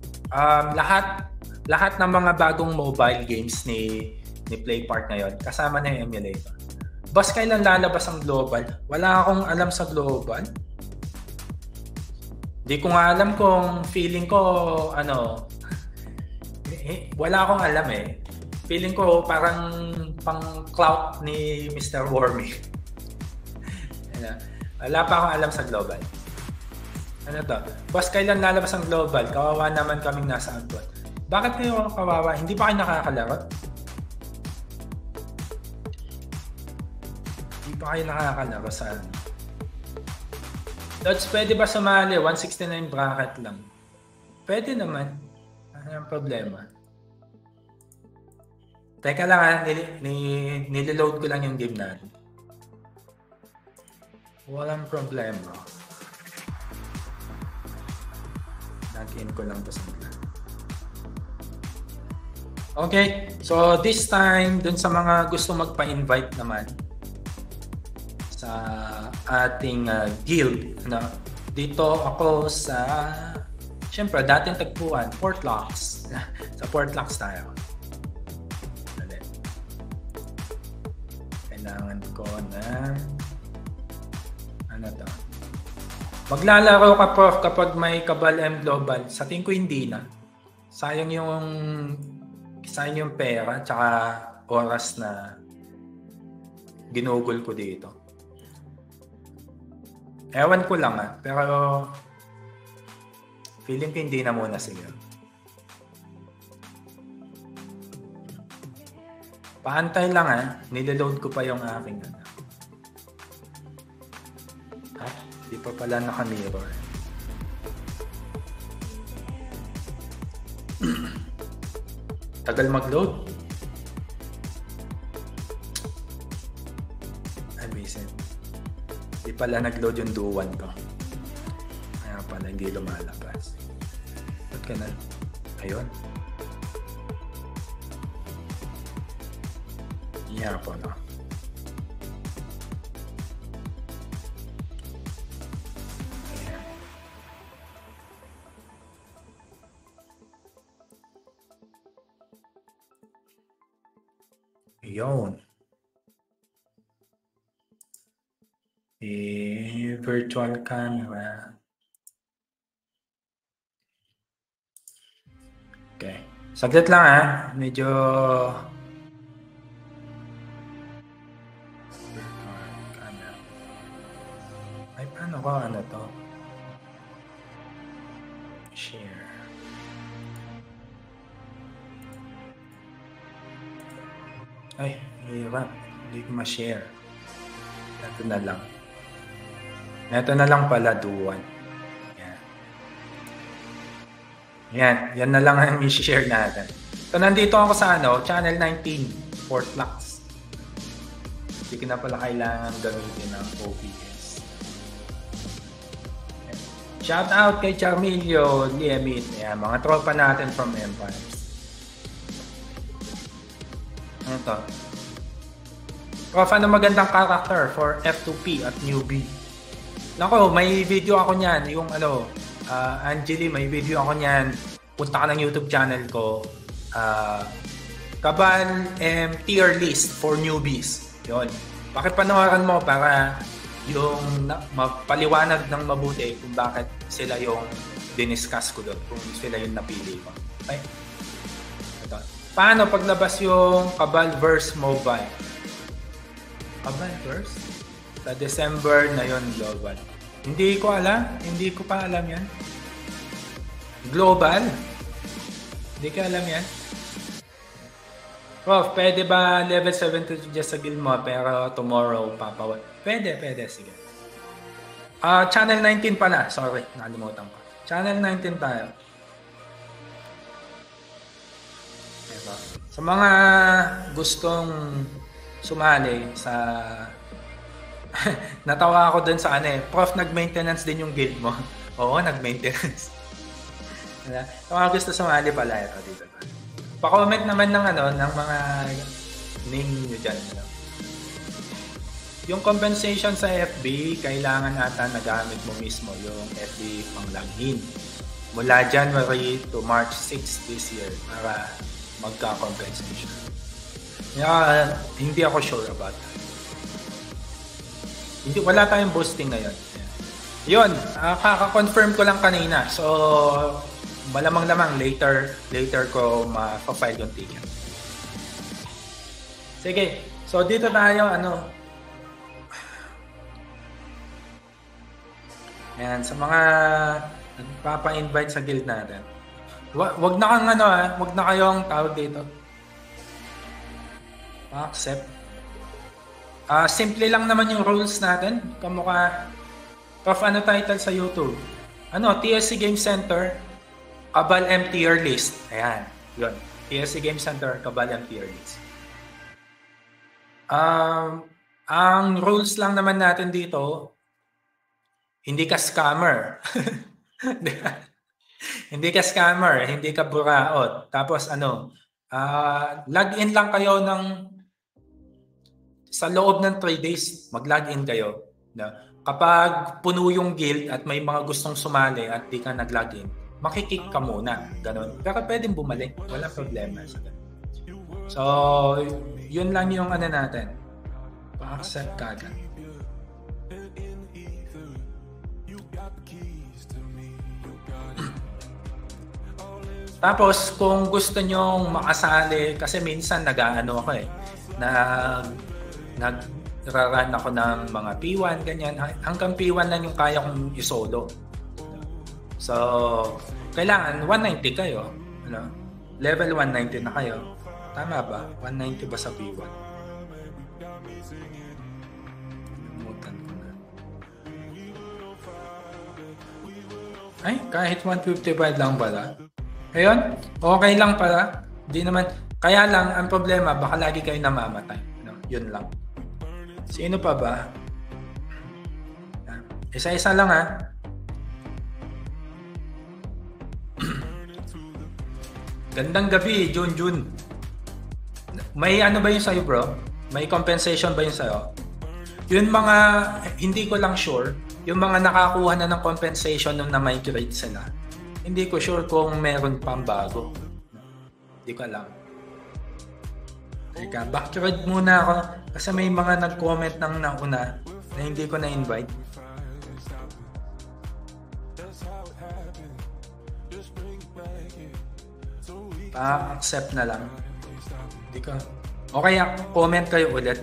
Lahat ng mga bagong mobile games ni PlayPark ngayon, kasama na yung emulator. Boss, kailan lalabas ang global? Wala akong alam sa global. Di ko nga alam kung feeling ko, wala akong alam eh. Feeling ko parang pang clout ni Mr. Wormy. Wala pa akong alam sa global. Ano to? Boss, kailan lalabas ang global? Kawawa naman kaming nasa Agwan. Bakit kayo kawawa? Hindi pa kayo nakakalaro? Hindi pa kayo nakakalaro sa Lods, pwede ba sumali? 169 bracket lang. Pwede naman. Ano yung problema? Teka lang niliload ko lang yung game natin. Walang problema. Login ko lang to sa plan. Okay, so this time, dun sa mga gusto magpa-invite naman sa ating guild, dito ako sa, syempre, dating tagpuan, Portlocks. Sa Portlocks tayo. Kailangan ko na to. Maglalaro ka po kapag may Cabal M Global. Sa tingin ko hindi na. Sayang yung pera tsaka oras na ginugol ko dito. Ewan ko lang pero feeling ko hindi na muna sila. Paantay lang niliload ko pa yung aking Di pa pala naka-mirror. Tagal mag-load. Di pala nag-load yung duwan ko. Kaya pala hindi lumalabas. Ba't ka na? Ayun. Yeah po, no? Ayan. Ayun. Virtual camera. Okay. Saglit lang ha. Medyo... Virtual camera. Ay, paano ko ano to? Share. Ay, hirap. Hindi ko ma-share. Ito na lang. Ito na lang pala, duwan. Yan na lang ang i-share natin. So, nandito ako sa Channel 19, Fort Lux. Hindi ko na pala kailangan gamitin ng OBS. Shout out kay Charmilio, Liemit, mga tropa natin from Empire. Ito. Tropa na magandang character for F2P at newbie. Nako, may video ako niyan, yung Angeli, may video ako niyan. Punta ka ng YouTube channel ko. Kabal tier list for newbies. Yun. Pakipanawaran mo para yung mapaliwanag ng mabuti kung bakit sila yung diniscuss ko doon. Kung sila yung napili ko. Okay? Ito. Paano paglabas yung Cabalverse Mobile? Cabalverse? Sa December na yun, global. Hindi ko alam. Hindi ko pa alam yan. Global? Hindi ko alam yan. Prof, pwede ba level 72 just sa guild mo pero tomorrow papawal? Pwede. Sige. Channel 19 pala. Sorry, nakalimutan ko. Channel 19 tayo. Ito. Sa mga gustong sumali sa... Natawa ako dun sa Prof, nag-maintenance din yung guild mo. Oo, nag-maintenance. Sa mga gusto sumali pala ito dito. Pa-comment naman ng ng mga name niyo dyan. Yung compensation sa FB, kailangan ata nagamit mo mismo yung FB pang login. Mula January to March 6 this year para magka-compensation. Hindi ako sure about that. Wala tayong boosting ngayon. Yun, kaka-confirm ko lang kanina. So, malamang later ko ma-file yung ticket. Sige. So, dito tayo, Ayan, sa mga nagpapa-invite sa guild natin. Wag na kang wag na kayong tawag dito. Accept. Simple lang naman yung rules natin. Kamukha Prof, title sa YouTube? TSC Game Center, Cabal M tier list. Ayan, yun. TSC Game Center, Cabal M tier list. Ang rules lang naman natin dito, hindi ka scammer. Hindi ka scammer, hindi ka buraot. Tapos log in lang kayo sa loob ng 3 days, mag-login kayo. Kapag puno yung guild at may mga gustong sumali at di ka nag-login, makikick ka muna. Ganun. Pero pwedeng bumalik. Wala problema. So, yun lang yung natin. Pa-accept ka agad. Tapos, kung gusto nyong makasali, kasi minsan ako nagraran ako ng mga P1, ganyan. Hanggang P1 lang yung kaya kong isolo. So, kailangan 190 kayo. Level 190 na kayo. Tama ba? 190 ba sa P1? Limutan ko na. Ay, kahit 155 lang pala. Ayun, okay lang pala. Di naman, kaya lang, ang problema, baka lagi kayo namamatay. Yun lang. Sino pa ba? Isa-isa lang ha. Gandang gabi, Jun. May ano ba yun sa'yo, bro? May compensation ba yun sa'yo? Yung mga, hindi ko lang sure, yung mga nakakuha na ng compensation nung na-migrate sila, hindi ko sure kung meron pang bago. Hindi ko alam. Teka, backtrack muna ako kasi may mga nag-comment ng nauna na hindi ko na-invite. Pa-accept na lang. Hindi ko. Okay, comment kayo ulit.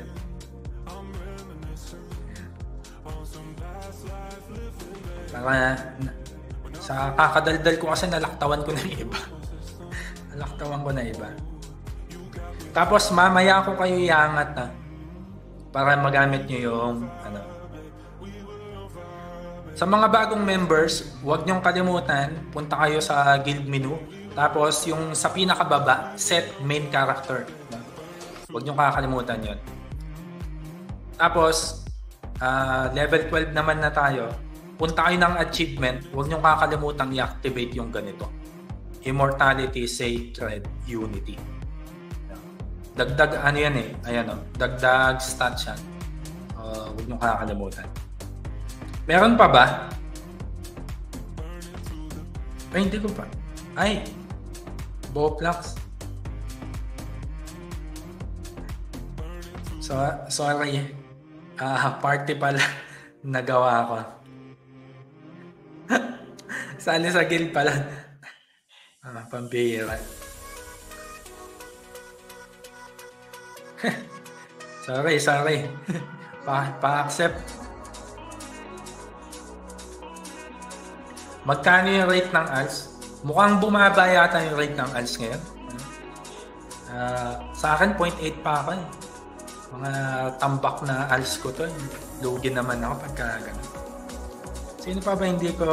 Para sa kakadaldal ko kasi nalaktawan ko na iba. Nalaktawan ko na iba. Tapos mamaya ako kayo iangat na para magamit nyo yung ano. Sa mga bagong members, huwag nyong kalimutan, punta kayo sa guild menu. Tapos yung sa pinakababa, set main character. Huwag nyong kakalimutan yun. Tapos, level 12 naman na tayo. Punta kayo ng achievement, huwag nyong kakalimutan i-activate yung ganito. Immortality, Sacred Unity. Dagdag, ano yan eh, ayan o, dagdag stats yan. Huwag nyong kakalimutan. Meron pa ba? Ay, hindi ko pa. Ay, Bowplugs. So, sorry. Party pala nagawa ko. Sali sa guild pala. Pambihira. sorry. Pa-accept. Magkano yung rate ng ALS? Mukhang bumaba yata yung rate ng ALS ngayon. Sa akin, 0.8 pa ako. Mga tambak na ALS ko to. Lugi naman ako pagka gano'n. Sino pa ba hindi ko...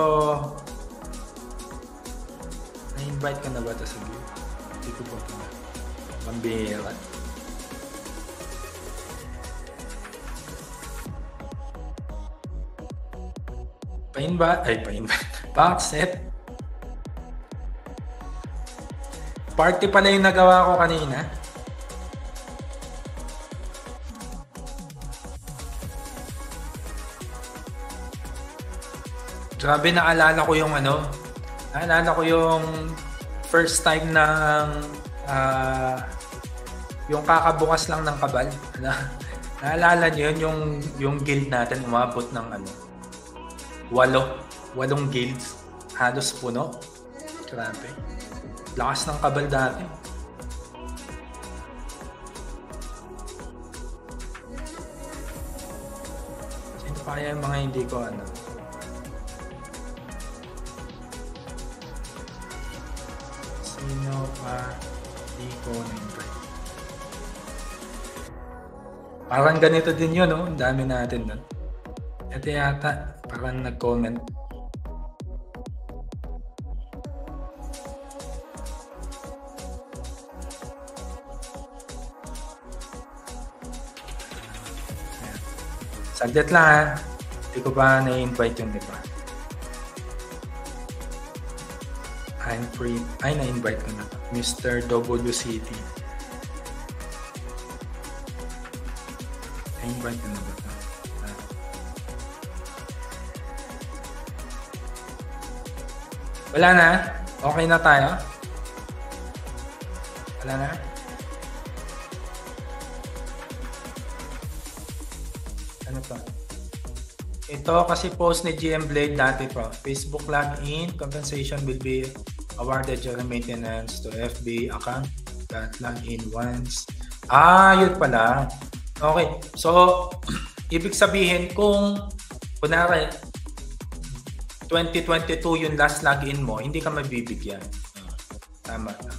Na-invite ka na ba ito sa guild? Hindi ko po ito na. Pambihira. Pa-accept. Party pala yung nagawa ko kanina. Grabe, naalala ko yung first time ng yung kakabukas lang ng Kabal. Naalala niyo yun, yung guild natin umabot ng 8 guilds, halos puno. Grabe. Lakas ng Kabal dati. Sino pa kaya yung mga hindi ko Sino pa hindi ko na-invite? Parang ganito din yun, no? Ang dami natin nun. Ito yata, parang nag-comment. Saglit lang ha. Hindi ko pa na-invite yung iba. I'm free. Ay, na-invite ko na. Mr. WCT. Na-invite ko na ba ito? Wala na? Okay na tayo? Wala na? Ano to? Ito kasi post ni GM Blade dati pa. Facebook login compensation will be awarded during maintenance to FB account that login once. Yun pala. Okay. So, ibig sabihin kung kunwari 2022 yung last login mo, hindi ka mabibigyan. Tama na.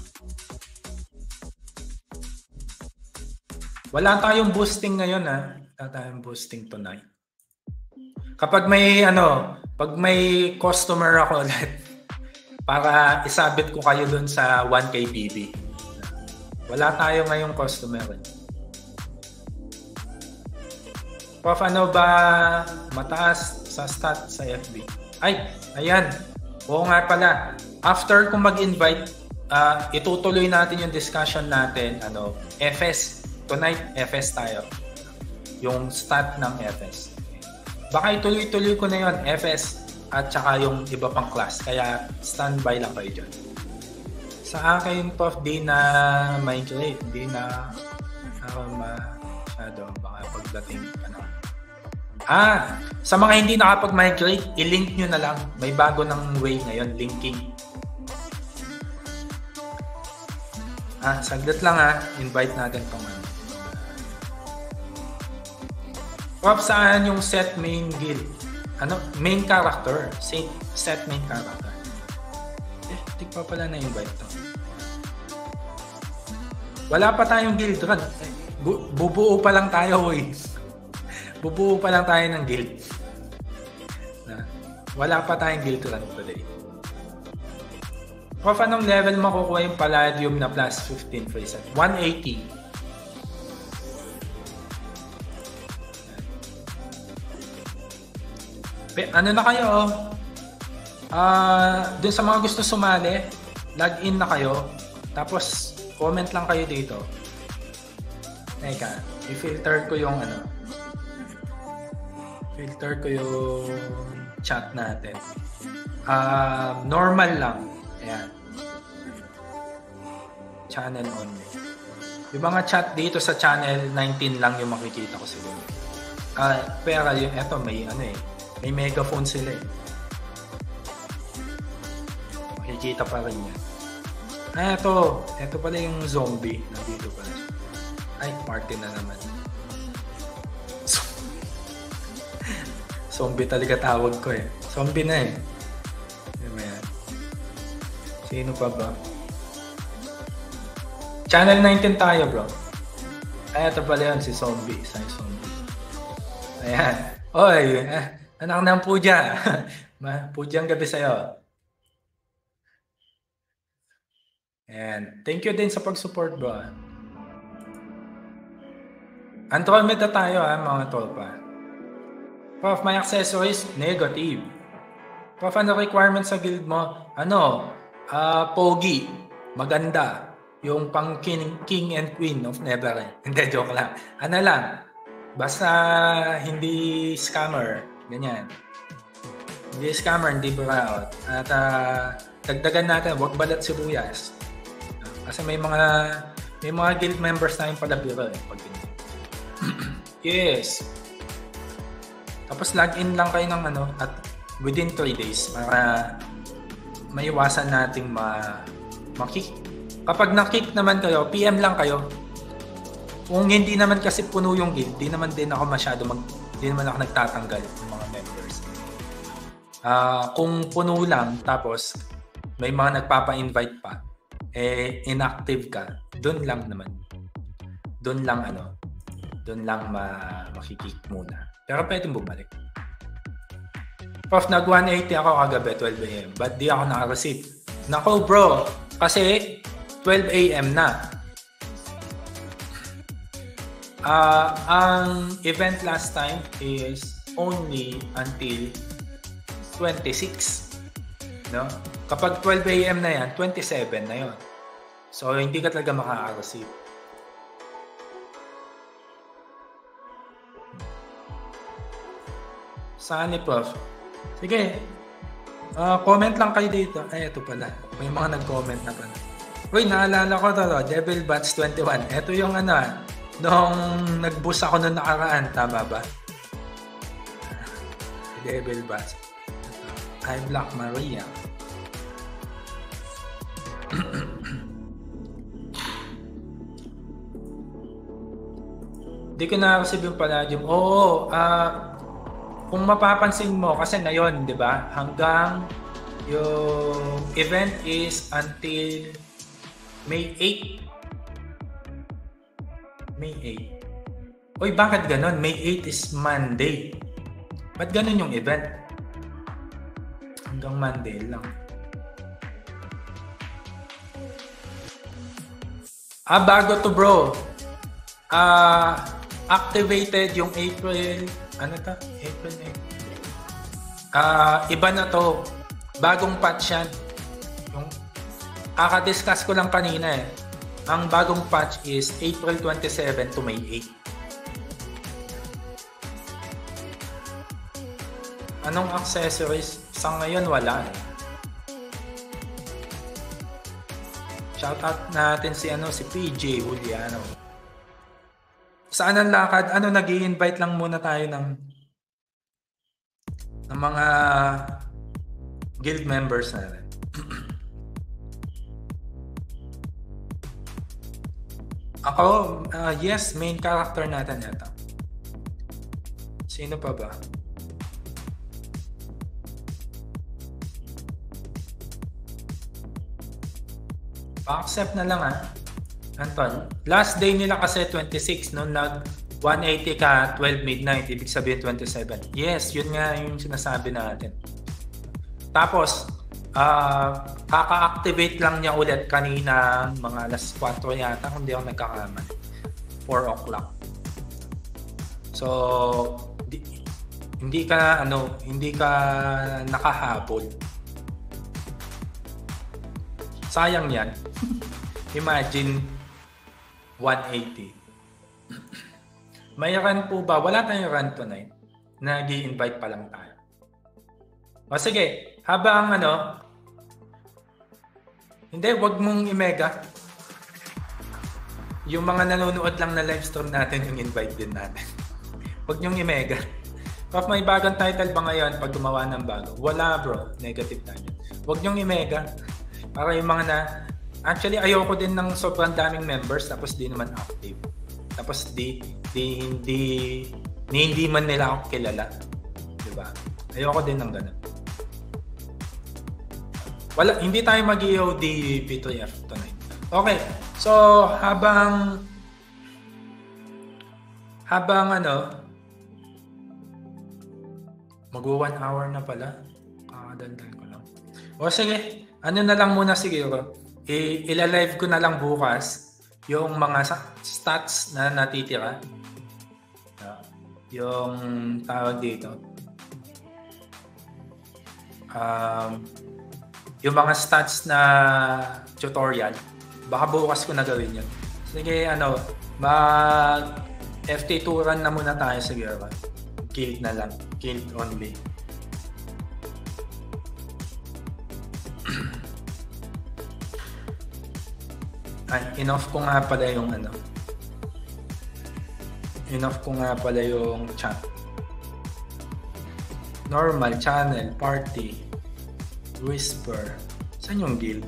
Wala tayong boosting ngayon ha. Wala tayong boosting tonight. Kapag may pag may customer ako ulit, para isabit ko kayo dun sa 1K BB. Wala tayo ngayong customer. Prof, ano ba mataas sa stat sa FB? Ay, ayan. Oo nga pala. After kung mag-invite, itutuloy natin yung discussion natin, FS. Tonight, FS tayo. Yung stat ng FS. Baka ituloy-tuloy ko na yun, FS at saka yung iba pang class. Kaya standby lang kayo dyan. Sa akin, Prof, di na migrate. Di na ako masyado. Baka pagdating pa na. Sa mga hindi nakapag-migrate, i-link nyo na lang. May bago ng way ngayon, linking. Saglit lang invite natin tong Prof, saan yung set main guild? Main character. Set main character. Di pa pala na-invite to. Wala pa tayong guild run. Bubuo pa lang tayo, Bubuo pa lang tayo ng guild. Wala pa tayong guild run today. Prof, anong level makukuha yung Palladium na plus 15 free set? 180. Ano na kayo? Dun sa mga gusto sumali, log in na kayo. Tapos, comment lang kayo dito. Teka, i-filter ko yung filter ko yung chat natin. Normal lang. Ayan. Channel only. Yung mga chat dito sa channel 19 lang yung makikita ko siguro. Pero yung eto may may megaphone sila Makikita pa rin yan. Eto pala yung zombie. Nandito pala. Ay, Martin na naman. Zombie talaga tawag ko Zombie na Sino pa ba? Channel 19 tayo, bro. Ito pala yun, si Zombie. Zombie. Ayan. Oy, anak ng Puja. Pujang gabi sa'yo. Ayan. Thank you din sa pag-support, bro. Andromeda tayo, mga tolpa. Prof, may accessories? Negative. Prof, ano requirement sa guild mo? Pogi. Maganda. Yung pang king and queen of Neverend. Hindi, joke lang. Basta hindi scammer. Ganyan. Hindi scammer, hindi burnout. At dagdagan natin, wag balat sibuyas. Kasi may mga guild members na yung palabiro pag Yes. Tapos login lang kayo ng at within 3 days para maiwasan nating ma-kick. Kapag na-kick naman kayo, PM lang kayo. Kung hindi naman kasi puno yung guild, di naman din ako di naman ako nagtatanggal ng mga members. Kung puno lang, tapos may mga nagpapa-invite pa, inactive ka, doon lang makikik muna. Pero pwedeng bumalik. Prof, nag 180 ako kagabi, 12 AM. But di ako naka-receive. Nako bro, kasi 12 AM na. Ang event last time is only until 26. No? Kapag 12 AM na yan, 27 na yon. So, hindi ka talaga makaka-receive. Saan ni Prof? Sige. Comment lang kayo dito. Ay, ito pala. May mga nag-comment na pala. Uy, naalala ko to. Devil Bats 21. Ito yung nung nag-boost ako nung nakaraan. Tama ba? Devil Bats. Hi, Black Maria. Hindi ko na-receive yung Palladium. Oo, kung mapapansin mo, kasi ngayon, di ba, hanggang yung event is until May 8. May 8. Uy, bakit ganon? May 8 is Monday. Ba't ganon yung event? Hanggang Monday lang. Bago to bro. activated yung April, ano to? April 8. Iba na to. Bagong patch yan. Yung kaka-discuss ko lang kanina eh. Ang bagong patch is April 27 to May 8. Anong accessories? Sa ngayon wala eh. Shoutout natin si PJ Juliano. Saan ang lakad? Nag-i-invite lang muna tayo ng mga guild members natin. Ako, yes, main character natin yata. Sino pa ba? Pa-accept na lang Anton. Last day nila kasi 26 noon nag 180 ka 12 midnight, ibig sabihin 27. Yes, yun nga yung sinasabi natin. Tapos kaka-activate lang niya ulit kanina mga alas 4 yata kung di ako nagkakamali. 4 o'clock. So hindi ka nakahabol. Sayang yan. Imagine 180. May run po ba? Wala tayong run tonight. Nag-i-invite pa lang tayo. O sige, habang hindi, wag mong i-mega. Yung mga nanonood lang na live stream natin, yung invite din natin. Wag nyong i-mega. Prof, may bagong title ba ngayon pag gumawa ng bago? Wala bro, negative tayo. Wag nyong i-mega. Para yung mga actually ayoko din ng sobrang daming members tapos di naman active. Tapos hindi man nila ako kilala. Diba? Ayoko din ng ganun. Hindi tayo mag-EOD P2F tonight. Okay. So, habang mag-1 hour na pala. Kakadaldal ko lang. O sige, na lang muna siguro. Ila-live ko na lang bukas yung mga stats na natitira. Yung tawag dito. Yung mga stats na tutorial. Baka bukas ko na gawin yun. Sige, FT2 run na muna tayo siguro. Guild na lang. Guild only. Enough ko nga pala yung chat. Normal, channel, party, whisper. Saan yung guild?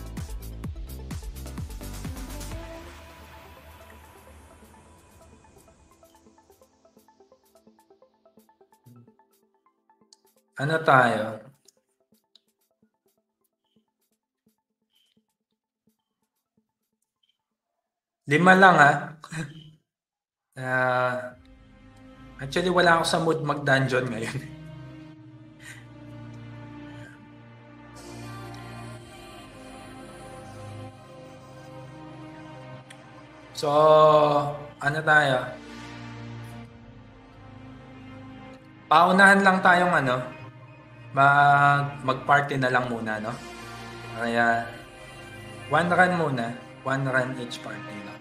Ano tayo? Lima lang actually wala ako sa mood mag-dungeon ngayon. So, tayo? Paunahan lang tayong mag-party na lang muna, no? Kaya, one run muna. One run each party lang.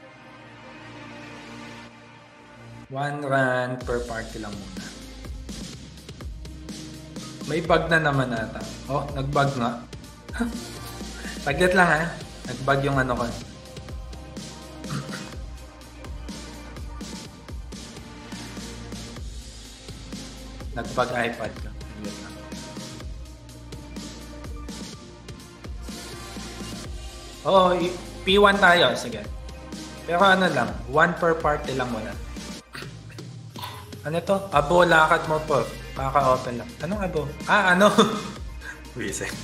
One run per party lang muna. May bug na naman ata. Oh, nag-bug nga. Saglit lang Nag-bug yung ko. Nag-bug iPad ka. Oo, P1 tayo. Sige. Pero lang. One per party lang muna. Ano to? Abo, lakad mo po. Kaka-open lang. Anong abo? Wiset.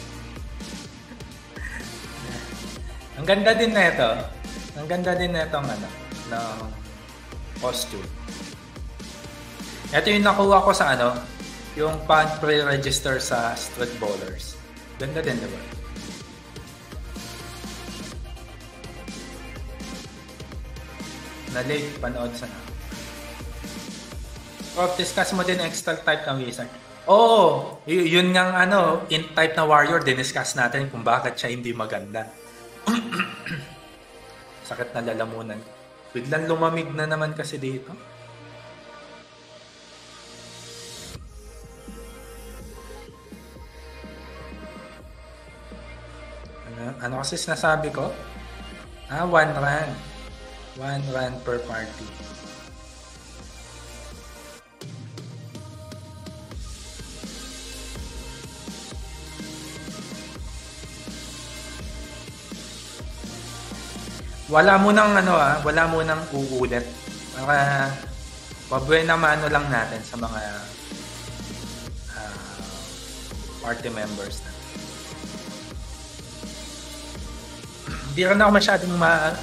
Ang ganda din na ito. Ang ganda din na itong ng costume. Ito yung nakuha ko sa yung pre-register sa Street Ballers. Ganda din, diba? Na late panood sana. Prof, discuss mo din extra type ng wizard. Oo, yun ngang int type na warrior, diniscuss natin kung bakit siya hindi maganda. Sakit na lalamunan. Biglang lumamig na naman kasi dito. Ano kasi sinasabi ko? 1 rand. 1 rand per party. Wala mo nang wala mo nang uulit. Para pabuena mano lang natin sa mga party members na. Hindi rin ako masyadong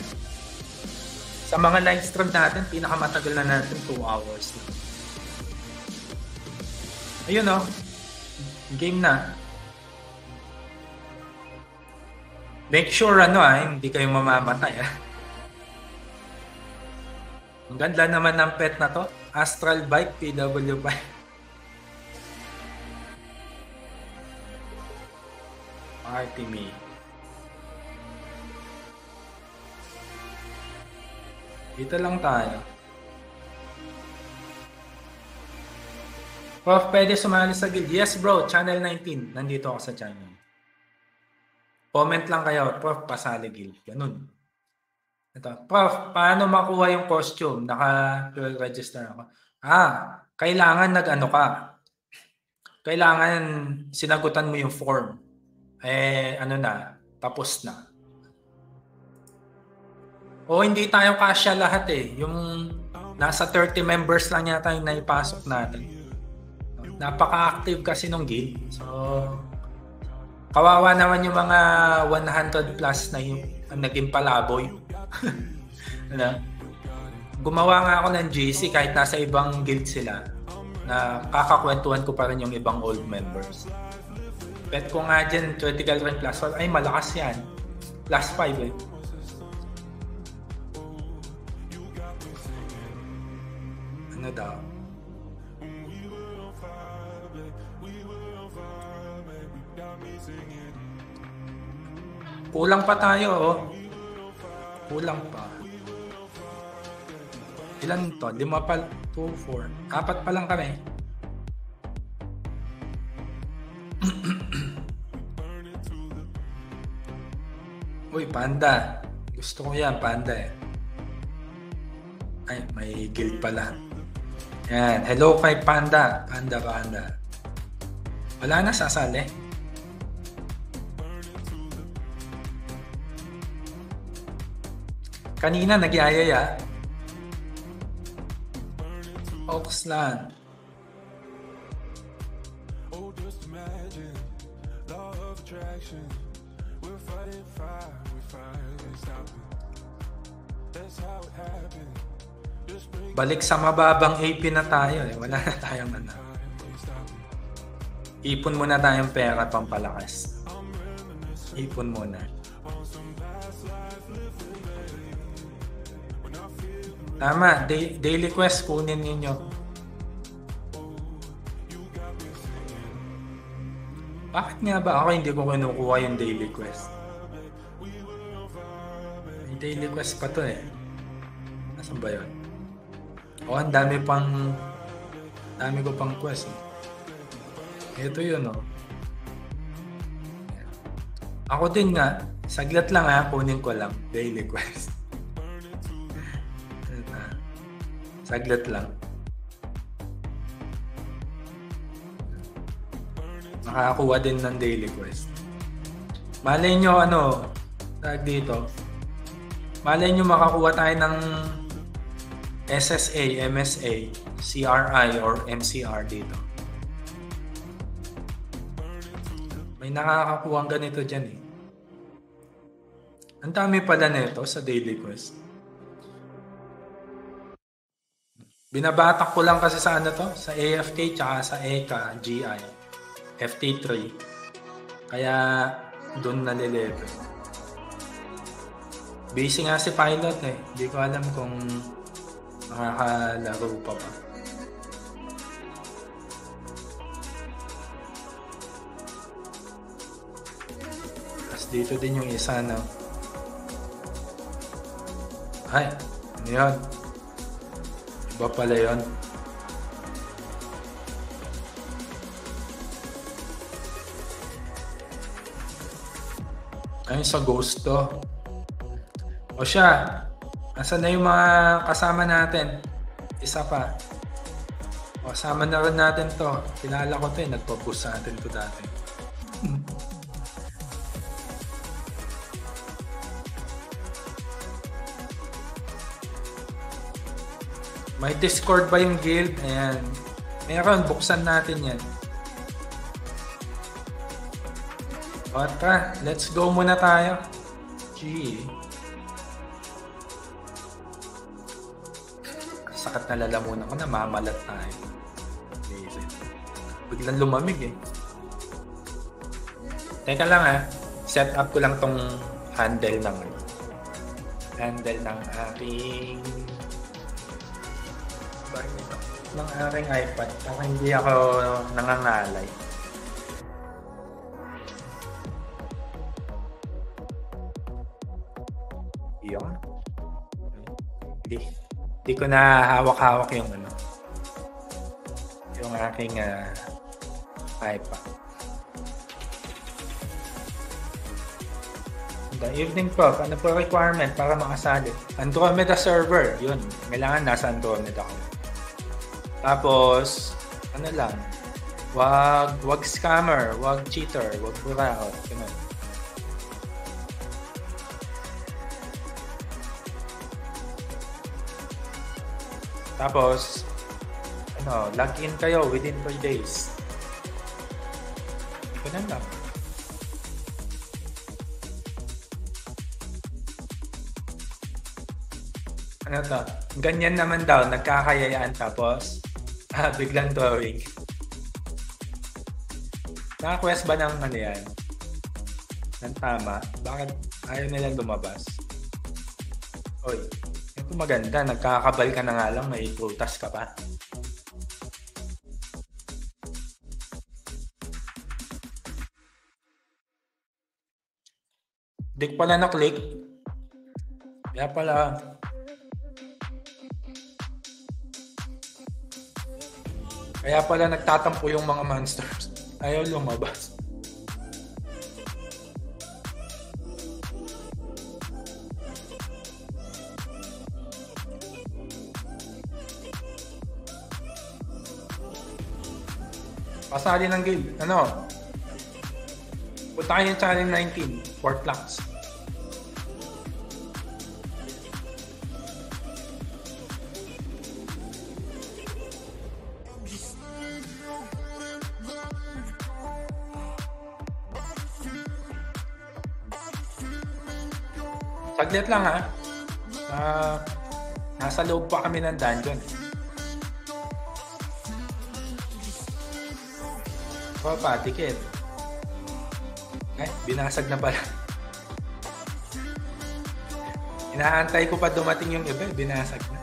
sa mga live stream natin, pinakamatagal na natin 2 hours na. Ayun game na. Make sure hindi kayo mamamatay. Ang ganda naman ng pet na to. Astral Bike PW5. Party me. Dito lang tayo. Prof, pwede sumali sa guild? Yes bro, channel 19. Nandito ako sa channel. Comment lang kayo, Prof, pasali guild. Ganun. Ito, Prof, paano makuha yung costume? Naka-dual register ako. Kailangan ka. Kailangan sinagutan mo yung form. Tapos na. O hindi tayo kasya lahat Yung nasa 30 members lang yata yung naipasok natin. Napaka-active kasi nung guild. So, kawawa naman yung mga 100 plus na yung naging palaboy. Gumawa nga ako ng GC kahit nasa ibang guild sila. Na kakakwentuhan ko pa rin yung ibang old members. Bet ko nga dyan, critical rank plus 5. Ay, malakas yan. Plus 5 Ano daw? Kulang pa tayo Kulang pa. Ilan to? 5 pa? 2, 4. 4 pa lang kami. Uy, panda. Gusto ko yan, panda Ay, may guild pala. Yan. Hello kay panda. Panda. Wala na sasali. Kanina nagyayaya. Oxland. Balik sa mababang AP na tayo Wala na tayong Ipon muna tayong pera pampalakas. Ipon muna. Tama, daily quest kunin ninyo. Bakit nga ba ako hindi ko kinukuha yung daily quest? May daily quest pa to Nasaan ba yun? Ang dami ko pang quest. Ito yun Ako din nga, saglit lang kunin ko lang daily quest. Saglit lang. Nakakakuha din ng daily quest. Malay nyo dito. Malay nyo makakuha tayo ng SSA, MSA, CRI or MCR dito. May nakakakuha ganito dyan Ang dami pala nito sa daily quest. Binabatak ko lang kasi sa sa AFK tsaka sa EKA, GI, FT3. Kaya doon nalilevel. Busy nga si Pilot Hindi ko alam kung makakalaro pa. dito din yung isa na. Ay, ano yun? Iba pala yun. Ayun sa ghost to. O siya, asan na yung mga kasama natin? Isa pa. O, kasama na rin natin to. Kilala ko to eh. Nagpo-post sa atin to dati. May Discord ba yung guild? Ayan. Meron, buksan natin yan. O, tara, let's go muna tayo. Gee. Sakat na lalamunan ko na, mamalat tayo. Biglang lumamig eh. Teka lang ha, set up ko lang tong handle ng aking ng aking iPad para hindi ako nangangalay. Yun. Hindi ko na hawak-hawak yung yung aking iPad. Good evening po. Ano po requirement para makasali? Andromeda server. Yun. Kailangan nasa Andromeda ako. Tapos, ano lang. Wag scammer. Wag cheater. Wag buraot. Ganun. Tapos, log in kayo within 3 days. Ganun lang. Ano to? Ganyan naman daw, nagkakayayaan tapos biglang drawing. Naka-quest ba ng yan? Ng tama? Bakit ayaw nilang lumabas? Oy, ito maganda. Nagkakabal ka na nga lang, may prutas ka pa. Di ko pala na-click. Kaya pala nagtatampo yung mga monsters. Ayaw lumabas. Pasali ng guild. Punta kayo yung channel 19. Fort Lux. Saglit lang ha. Nasa loob pa kami ng dungeon. Tikit. Ay, binasag na pala. Inaantay ko pa dumating yung iba, binasag na.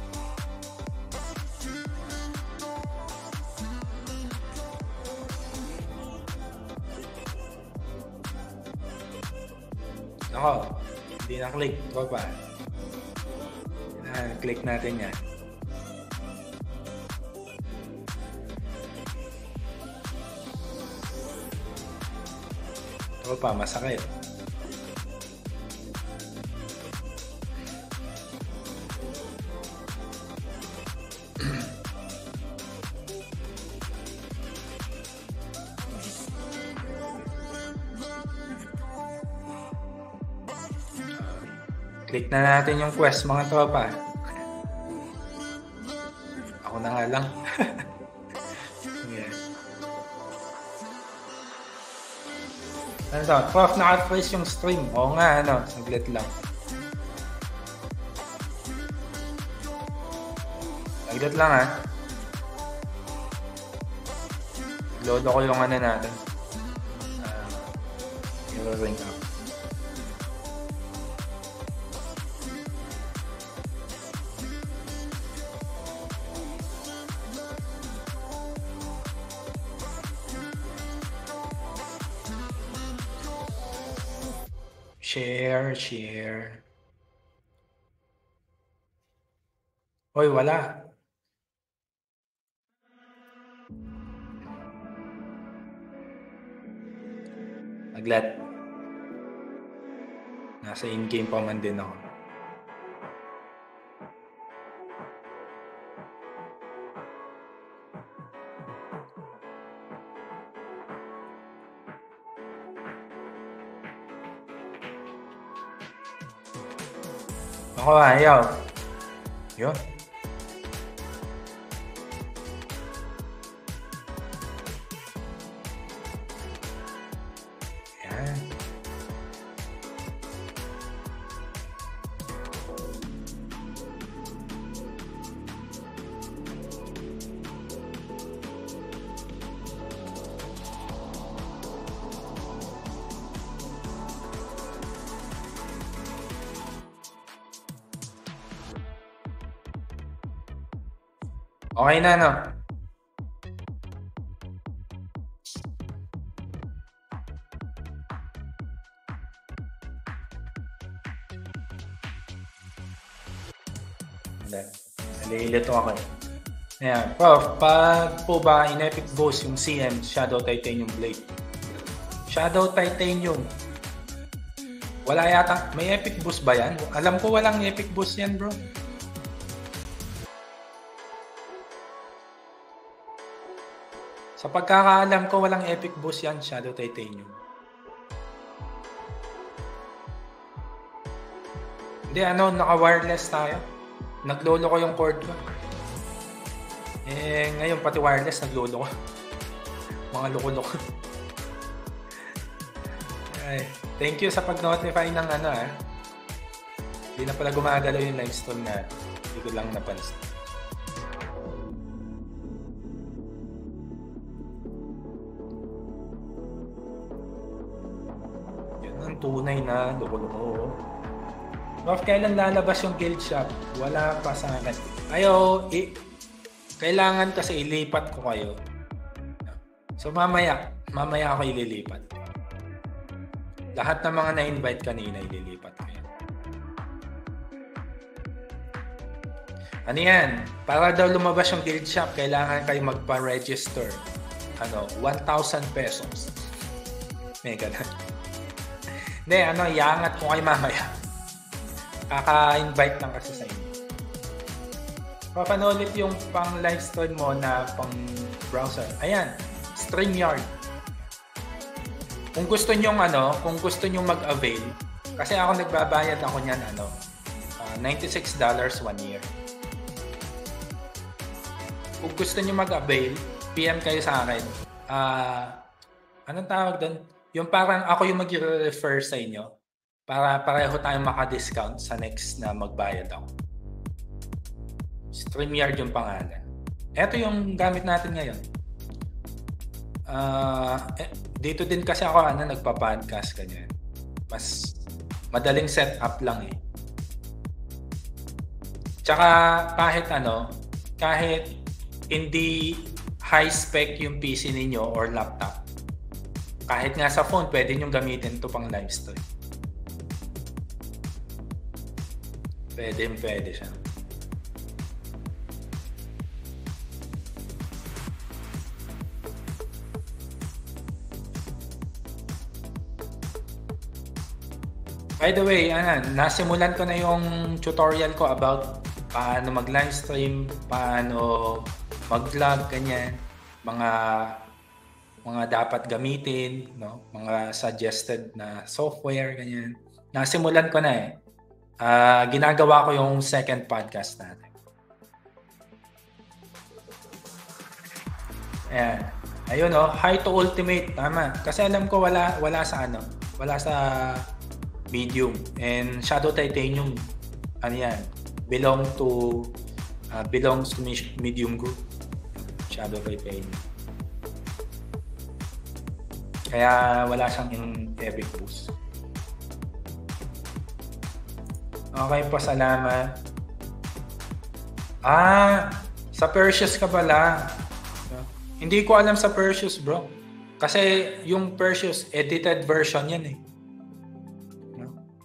Ako, hindi na-click. Ito pa. Click natin yan. Ito pa, masakit. Click na natin yung quest, mga tropa. Ako na nga lang. Yeah. Ano to? Prof, naka-freeze yung stream. Oo nga, saglit lang. Saglit lang ha. Load ko yung natin. I-ring up. Share. Hoy, wala. Aglat. Nasa in-game pa man din ako. Ako ayaw. Yun. Yan. Okay na, no? Nalilito ako eh. Ayan. Prof, pag po ba in-epic boss yung CM Shadow Titanium Blade? Shadow Titanium. Wala yata. May epic boss ba yan? Alam ko walang epic boss yan, bro. Sa pagkakaalam ko, walang epic boss yan, Shadow Titanium. Hindi, naka-wireless tayo. Naglolo ko yung cord ko. Ngayon, pati wireless, naglolo ko. Mga loko-loko. Ay, thank you sa pag-notify ng Hindi na pala gumagalaw yung live stream na. Hindi ko lang napansin. Tunay na loko-loko. Prof, kailan lalabas yung guild shop? Wala pa sa akin. Kailangan kasi ilipat ko kayo. So mamaya ako ililipat. Lahat ng mga na-invite kanina ililipat ko yan. Ano yan? Para daw lumabas yung guild shop, kailangan kayo magpa-register. 1,000 pesos. May ganun. Hindi, iangat ko kayo mamaya. Kaka-invite lang kasi sa inyo. Paano ulit yung pang live stream mo na pang browser? Ayan, StreamYard. Kung gusto nyo mag-avail, kasi ako nagbabayad ako niyan, $96 1 year. Kung gusto nyo mag-avail, PM kayo sa akin. Anong tawag doon? Yung parang ako yung mag-refer sa inyo para pareho tayong maka-discount sa next na magbayad ako. StreamYard yung pangalan. Ito yung gamit natin ngayon. Dito din kasi ako nagpa-podcast ganyan. Mas madaling setup lang eh. Tsaka kahit hindi high spec yung PC ninyo or laptop, kahit nga sa phone, pwede nyo gamitin ito pang live stream. Pwede siya. By the way, nasimulan ko na yung tutorial ko about paano mag-live stream, paano mag-vlog, ganyan. Mga dapat gamitin, mga suggested na software, ganyan. Nasimulan ko na eh. Ginagawa ko yung second podcast natin. Ayan. Ayun high to ultimate, tama. Kasi alam ko wala sa medium. And Shadow Titanium, belongs to medium group. Shadow Titanium. Kaya wala siyang epic boost. Okay po, salamat. Sa Perseus ka pala. Hindi ko alam sa Perseus, bro. Kasi yung Perseus, edited version yan eh.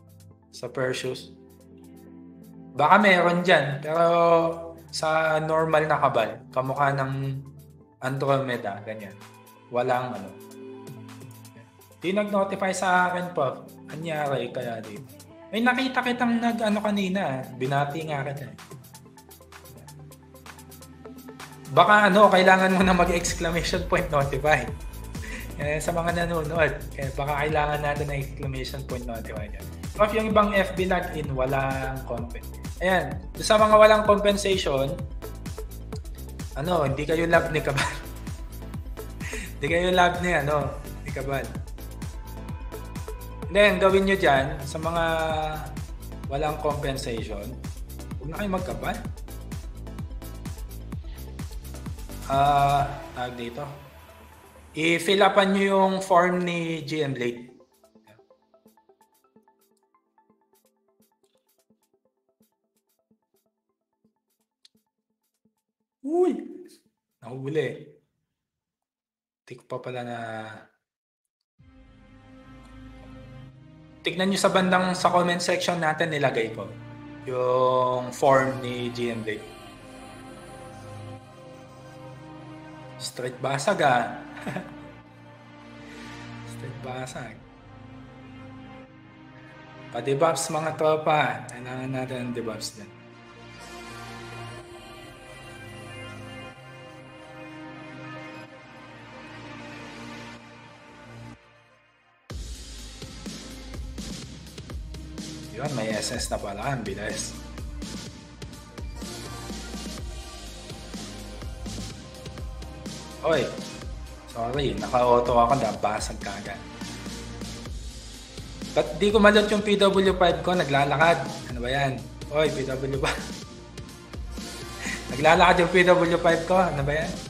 Sa Perseus. Baka meron dyan, pero sa normal na kabal, kamukha ng Andromeda, ganyan. Walang ano. Di nag-notify sa akin pa. Anyari kaya dito. May nakita kitang nag-ano kanina. Binati nga kita. Baka ano, kailangan mo na mag-exclamation point notify. Sa mga nanonood. Baka kailangan natin na exclamation point notify dyan. So, if yung ibang FB login, walang Ayan. Sa mga walang compensation, ano, hindi kayo love ni Kabal. Hindi kayo love ni Kabal. Then, gawin nyo dyan, sa mga walang compensation, huwag na kayo magkabal. Tawag dito. I-fill upan nyo yung form ni GM Blade. Uy! Nahuli. Hindi ko pa pala na... Tignan nyo sa bandang sa comment section natin nilagay ko yung form ni GM Blade. Straight basag Straight basag. Pa-debuffs mga tropa. Kailangan natin ang debuffs din. Yun, may SS na pala. Ang bilis. Oy, sorry. Naka-auto ako. Nabasag ka agad. Ba't di ko malot yung PW5 ko? Naglalakad. Ano ba yan? Oy, PW5. Naglalakad yung PW5 ko. Ano ba yan?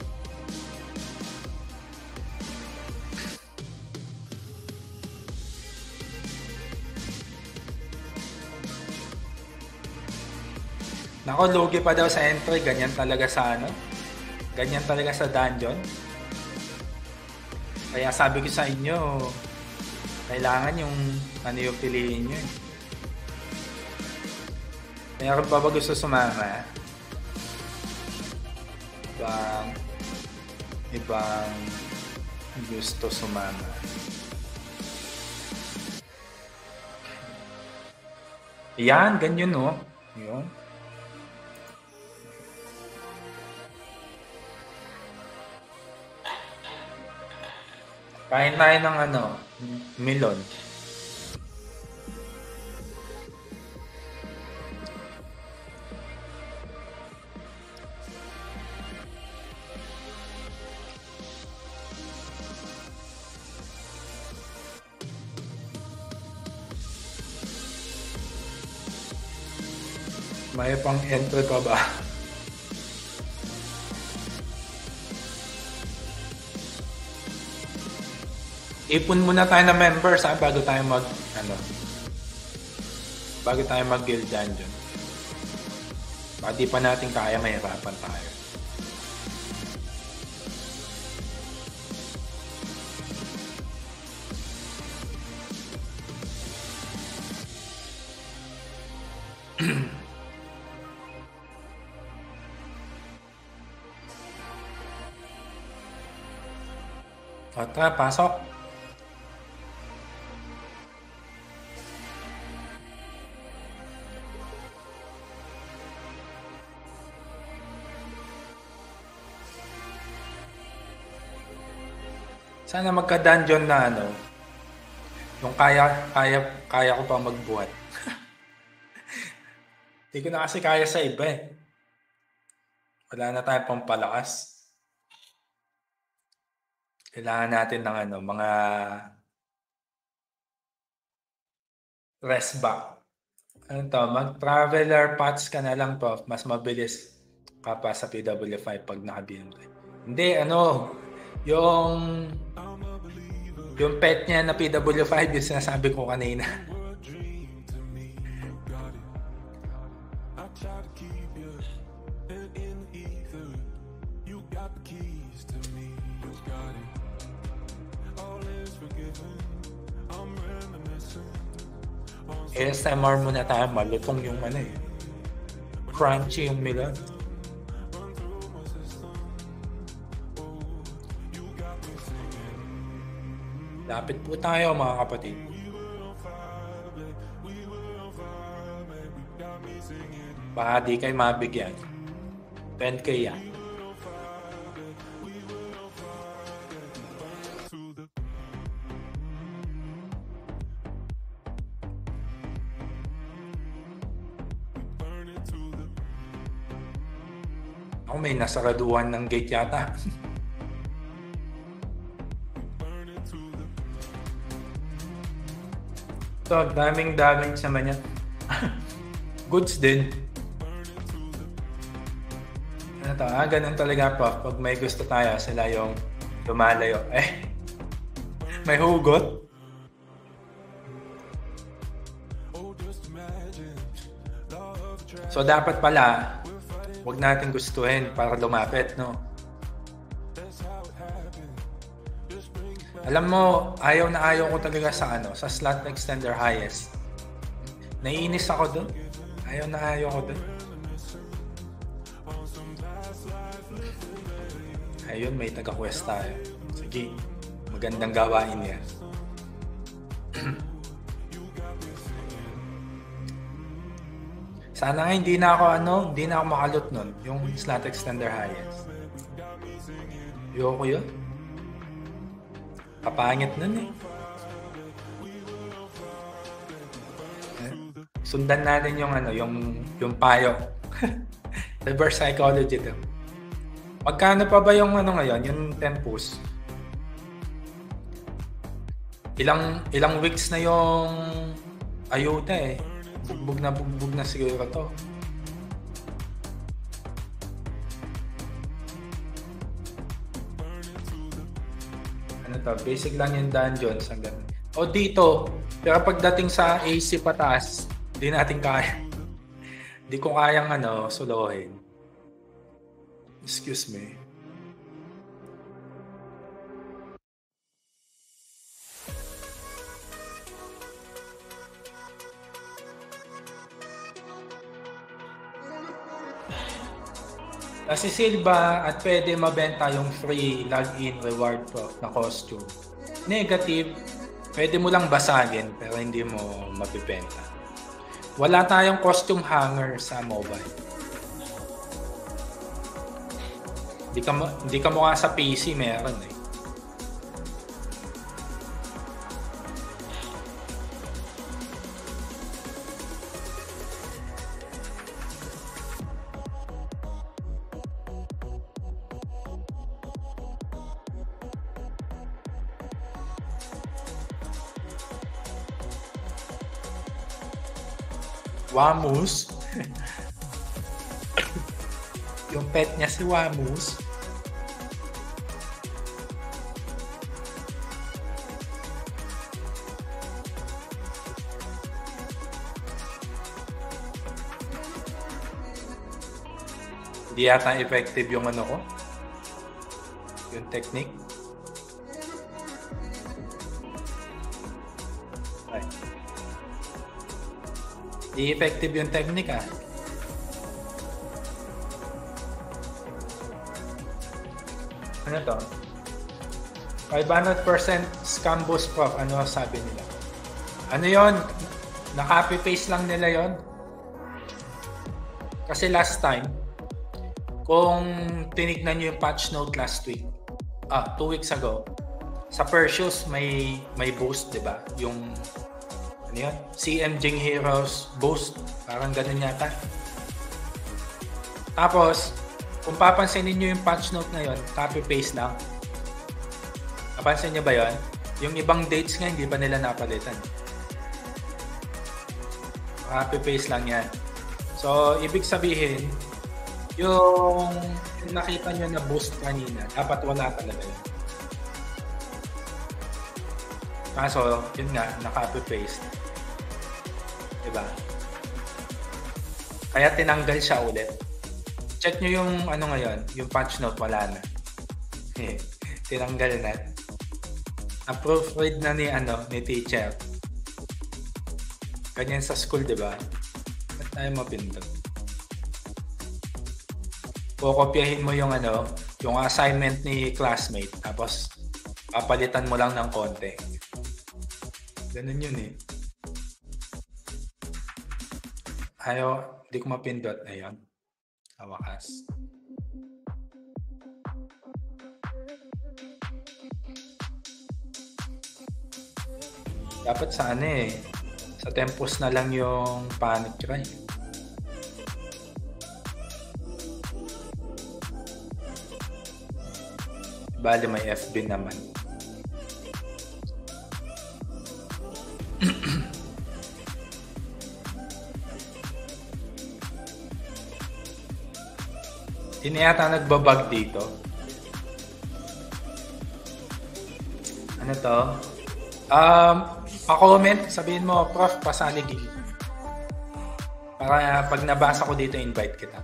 Nako, lugi pa daw sa entry. Ganyan talaga sa Ganyan talaga sa dungeon. Kaya sabi ko sa inyo, kailangan yung yung piliin nyo. Mayroon pa ba gusto sumama? Ibang gusto sumama. Yan, ganyan Yun. Kain tayo ng melon. May pang entry pa ba? Ipon muna tayo ng members bago tayo mag guild dungeon. Baka di pa natin kaya, mahirapan tayo. O, tara, pasok. Sana magka-dungeon na yung kaya ko pa magbuhat. Hindi ko na kasi kaya sa iba Wala na tayong pampalakas. Kailangan natin ng mga rest back. Mag-traveler paths ka na lang mas mabilis ka pa sa PW5 pag naka-BM. Hindi, yung pet niya na PW5, yung sinasabi ko kanina. ASMR muna tayo. Malutong yung ano eh. Crunchy yung melon. Lapit po tayo mga kapatid. Baka di kayo mabigyan. 10K yan. Ako may nasaraduhan ng gate yata. So, daming sa manya. Goods din. Ano to? Ganun talaga po. Pag may gusto tayo, sila yung lumalayo. May hugot. So, dapat pala, huwag natin gustuhin para lumapit, no? Alam mo, ayaw ko talaga sa slot extender highest. Naiinis ako dun. Ayaw ko dun. Ayun, may taga-quest tayo. Sige, magandang gawain yan. Sana nga hindi na ako makalot nun. Yung slot extender highest. Ayoko yun. Kapangit nun eh. Sundan natin yung payo. Reverse psychology to. Magkano pa ba yung ngayon, yung Tempus? Ilang weeks na yung ayuda eh. Bugbog na siguro to. Basic lang yung dungeons hanggang. O dito, pero pagdating sa AC pataas, hindi natin kaya. Hindi ko kayang solohin. Excuse me. Nasisilba at pwede mabenta yung free login reward na costume. Negative, pwede mo lang basagin pero hindi mo mabibenta. Wala tayong costume hanger sa mobile. Hindi ka mukha sa PC meron eh. Wamus. Yung pet niya si Wamus. Hindi yata effective yung yung technique. Di effective yung technique ah. Ano to? 500% scam boost prof. Ano sabi nila? Ano yon? Na-copy paste lang nila yon. Kasi last time, kung tinignan nyo yung patch note last week, 2 weeks ago, sa Perseus may boost, di ba? Yung CM Jing Heroes boost. Parang ganun yata. Tapos, kung papansinin nyo yung patch note na yun, copy-paste lang. Napansin nyo ba yun? Yung ibang dates nga, hindi pa nila napalitan. Copy-paste lang yan. So, ibig sabihin, yung nakita nyo na boost kanina, dapat wala talaga yun. Kaso, yun nga, na-copy-paste. Diba? Kaya tinanggal siya ulit. Check nyo yung ngayon, yung patch note, wala na. Tinanggal na. Na-proofread na ni teacher. Ganyan sa school, di ba? Ba't tayo mapindot? Kokopyahin mo yung yung assignment ni classmate, tapos papalitan mo lang ng konti. Ganun yun eh. Hindi ko mapindot. Ayun. Sa wakas. Dapat sa sa Tempus na lang yung panic try. Bale may FB naman. Hindi yata nagbabag dito. Ano to? Pa-comment, sabihin mo, Prof, pasaligin. Para pag nabasa ko dito, invite kita.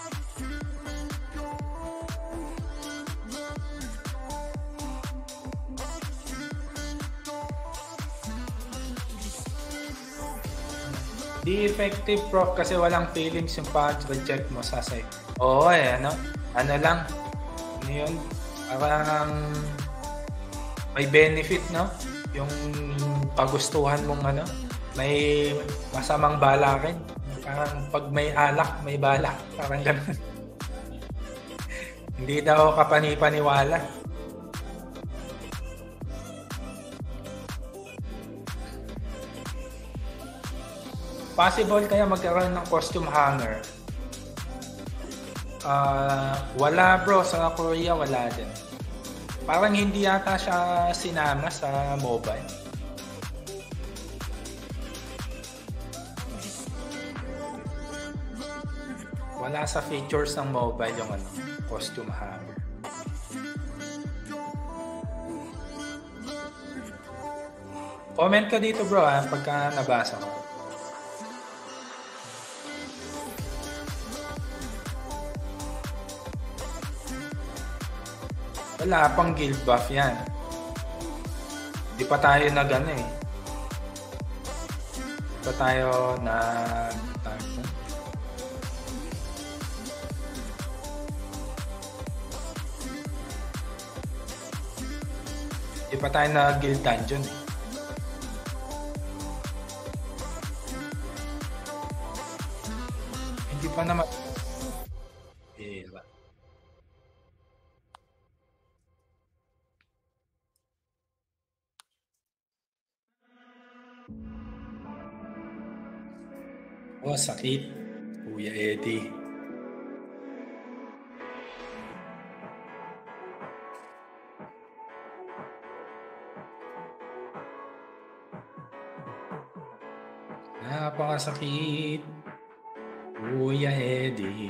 Di effective, Prof, kasi walang feelings yung pag-reject mo sa site. Oo ano lang. Ano yun? Parang may benefit, no? Yung pagustuhan mong may masamang bala rin. Parang pag may alak, may balak. Parang gano'n. Hindi daw kapani-paniwala. Possible kaya magkaroon ng costume hanger. Wala bro, sa Korea wala din. Parang hindi yata siya sinama sa mobile. Wala sa features ng mobile yung costume hanger. Comment ka dito bro pagka nabasa ko. Wala pang guild buff yan. Di pa tayo Di pa tayo Di pa tayo na guild dungeon eh. Hindi pa naman. Oh, sakit. Kuya Eddie. Napakasakit. Kuya Eddie.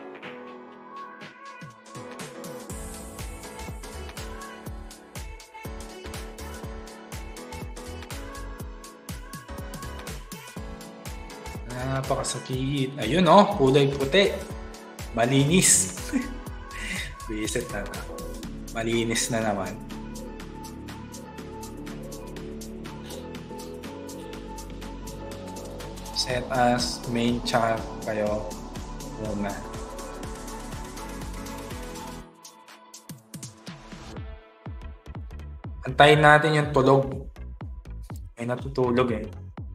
Napakasakit. Ayun kulay puti. Malinis. Visit na. Malinis na naman. Set as main chat kayo muna. Antayin natin yung tulog. May natutulog eh.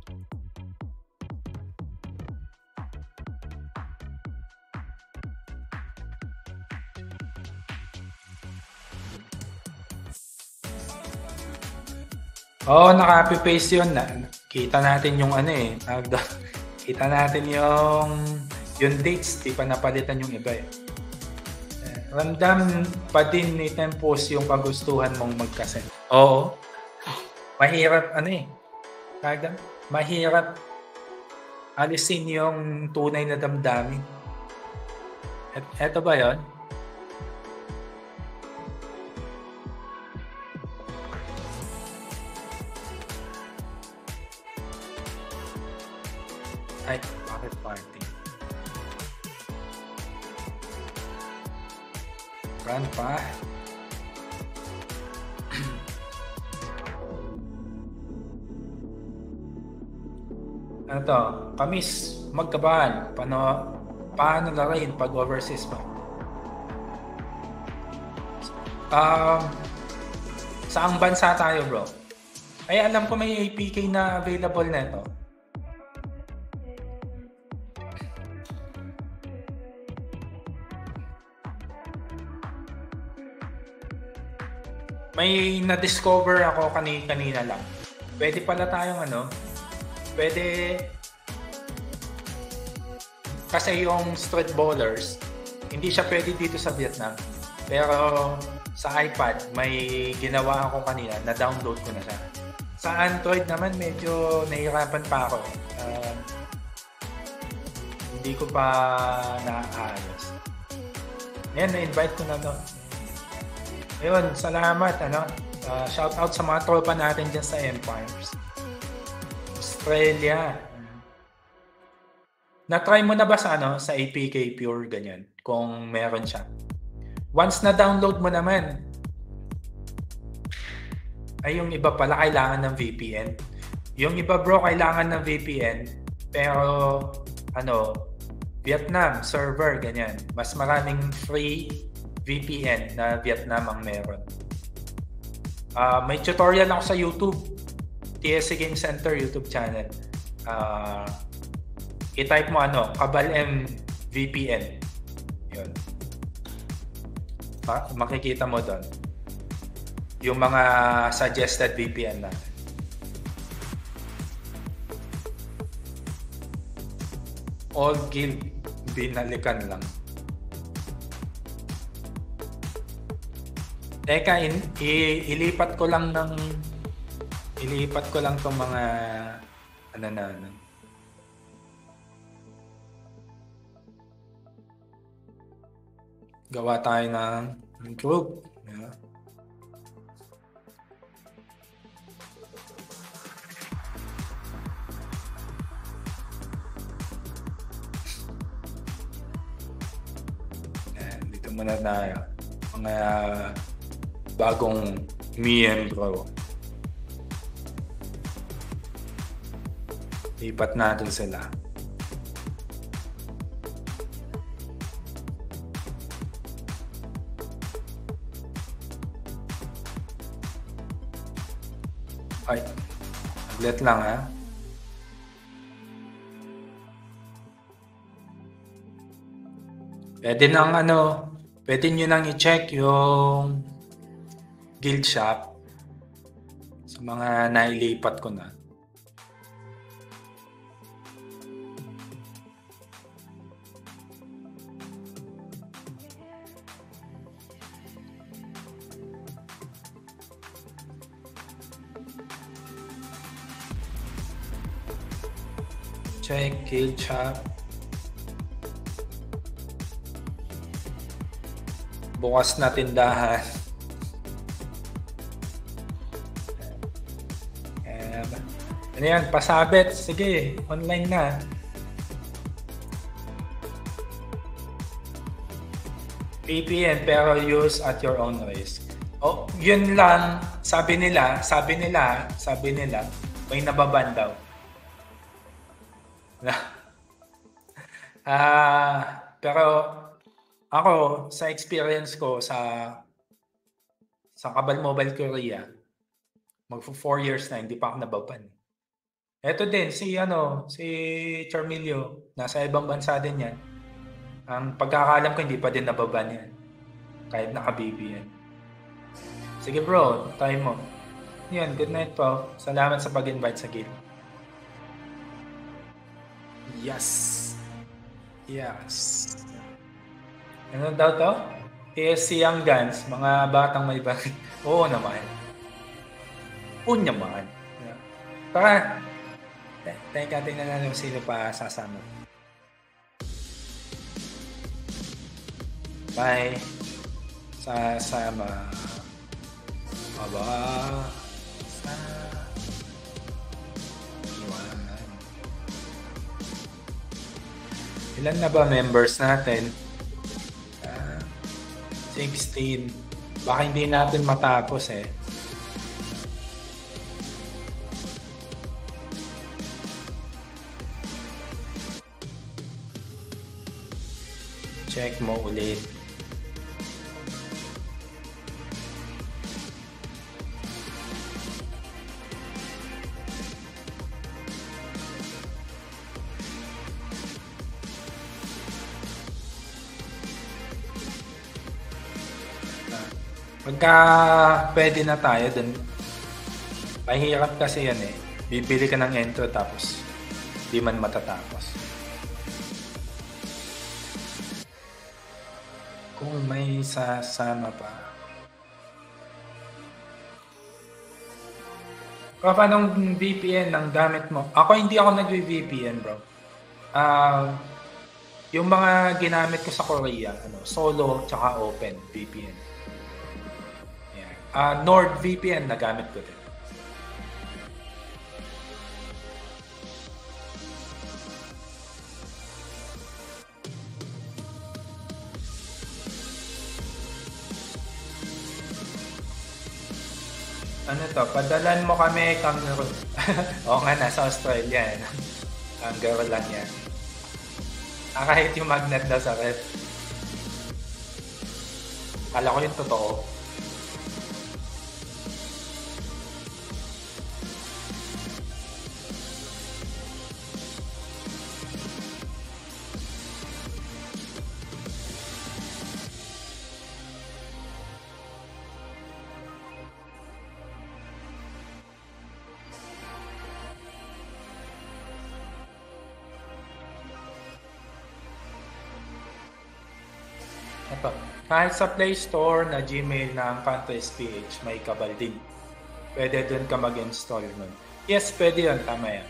Oo, naka-copy-paste yun. Kita natin yung kita natin yung dates. Di pa napalitan yung iba eh. Ramdam pa din ni Tempus yung kagustuhan mong magkasend. Oo. Mahirap mahirap alisin yung tunay na damdamin. Eto ba yon? Ay, bakit party? Run pa. Ano to? Kamis, magkabahan. Paano na rin pag overseas pa? Saang bansa tayo, bro? Ay, alam ko may APK na available na ito. May na-discover ako kanina lang. Pwede pala tayong pwede kasi yung street bowlers, hindi siya pwede dito sa Vietnam. Pero sa iPad, may ginawa ako kanina, na-download ko na siya. Sa Android naman, medyo nahihirapan pa ako. Hindi ko pa naayos. Yan, na-invite ko na to. Ayun, salamat. Shout out sa mga tropa natin dyan sa Empires. Australia. Na-try mo na ba sa APK Pure ganyan? Kung meron siya. Once na-download mo naman, ay yung iba pala kailangan ng VPN. Yung iba bro, kailangan ng VPN. Pero, Vietnam server, ganyan. Mas maraming free VPN na Vietnam ang meron. May tutorial ako sa YouTube. TSC Game Center YouTube channel. I-type mo Kabal M VPN. Yun. Makikita mo doon yung mga suggested VPN natin. All guild binalikan lang. Teka, ilipat ko lang tong mga gawa tayo ng group. Yeah. Dito muna tayo. Mga bagong miyembro. Lipat natin sila. Ay, saglit lang ha. Pwede nyo nang i-check yung guild shop sa mga nailipat ko na. Check guild shop. Bukas na tindahan. Ano yan? Pasabit. Sige, online na. VPN pero use at your own risk. Oh, yun lang. Sabi nila, may nababan daw. Pero ako, sa experience ko sa Kabal Mobile Korea, magpo 4 years na, hindi pa ako nababan. Ito din, si Charmilio, nasa ibang bansa din yan. Ang pagkakalam ko, hindi pa din nababan yan. Kahit naka-BB yan. Sige bro, time mo. Yan, good night po. Salamat sa pag-invite sa guild. Yes. Ano daw to? TSC Young Guns, mga batang may bakit. Oo naman. Naman. Tara. Teka, tingnan natin sino pa sasama. Bye. Sasama. Aba. Iwanan. Ilan na ba members natin? 16. Baka hindi natin matapos eh. Check mo ulit. Pagka pwede na tayo dun, mahirap kasi yan eh. Bibili ka ng intro tapos di man matatapos. Kung may sasama pa. Paano VPN ang gamit mo? Ako hindi ako nag-VPN, bro. Yung mga ginamit ko sa Korea, solo tsaka open VPN. NordVPN na gamit ko din. Ano to? Padalan mo kami Cameroon. Oo nga, nasa Australia. Ang girl lang yan. Kahit yung magnet daw sa ref. Kala ko yung totoo. Ito. Kahit sa Play Store na Gmail ng Fantasy.ph, may kabal din. Pwede dun ka mag-install nun. Yes, pwede yun. Tama yan.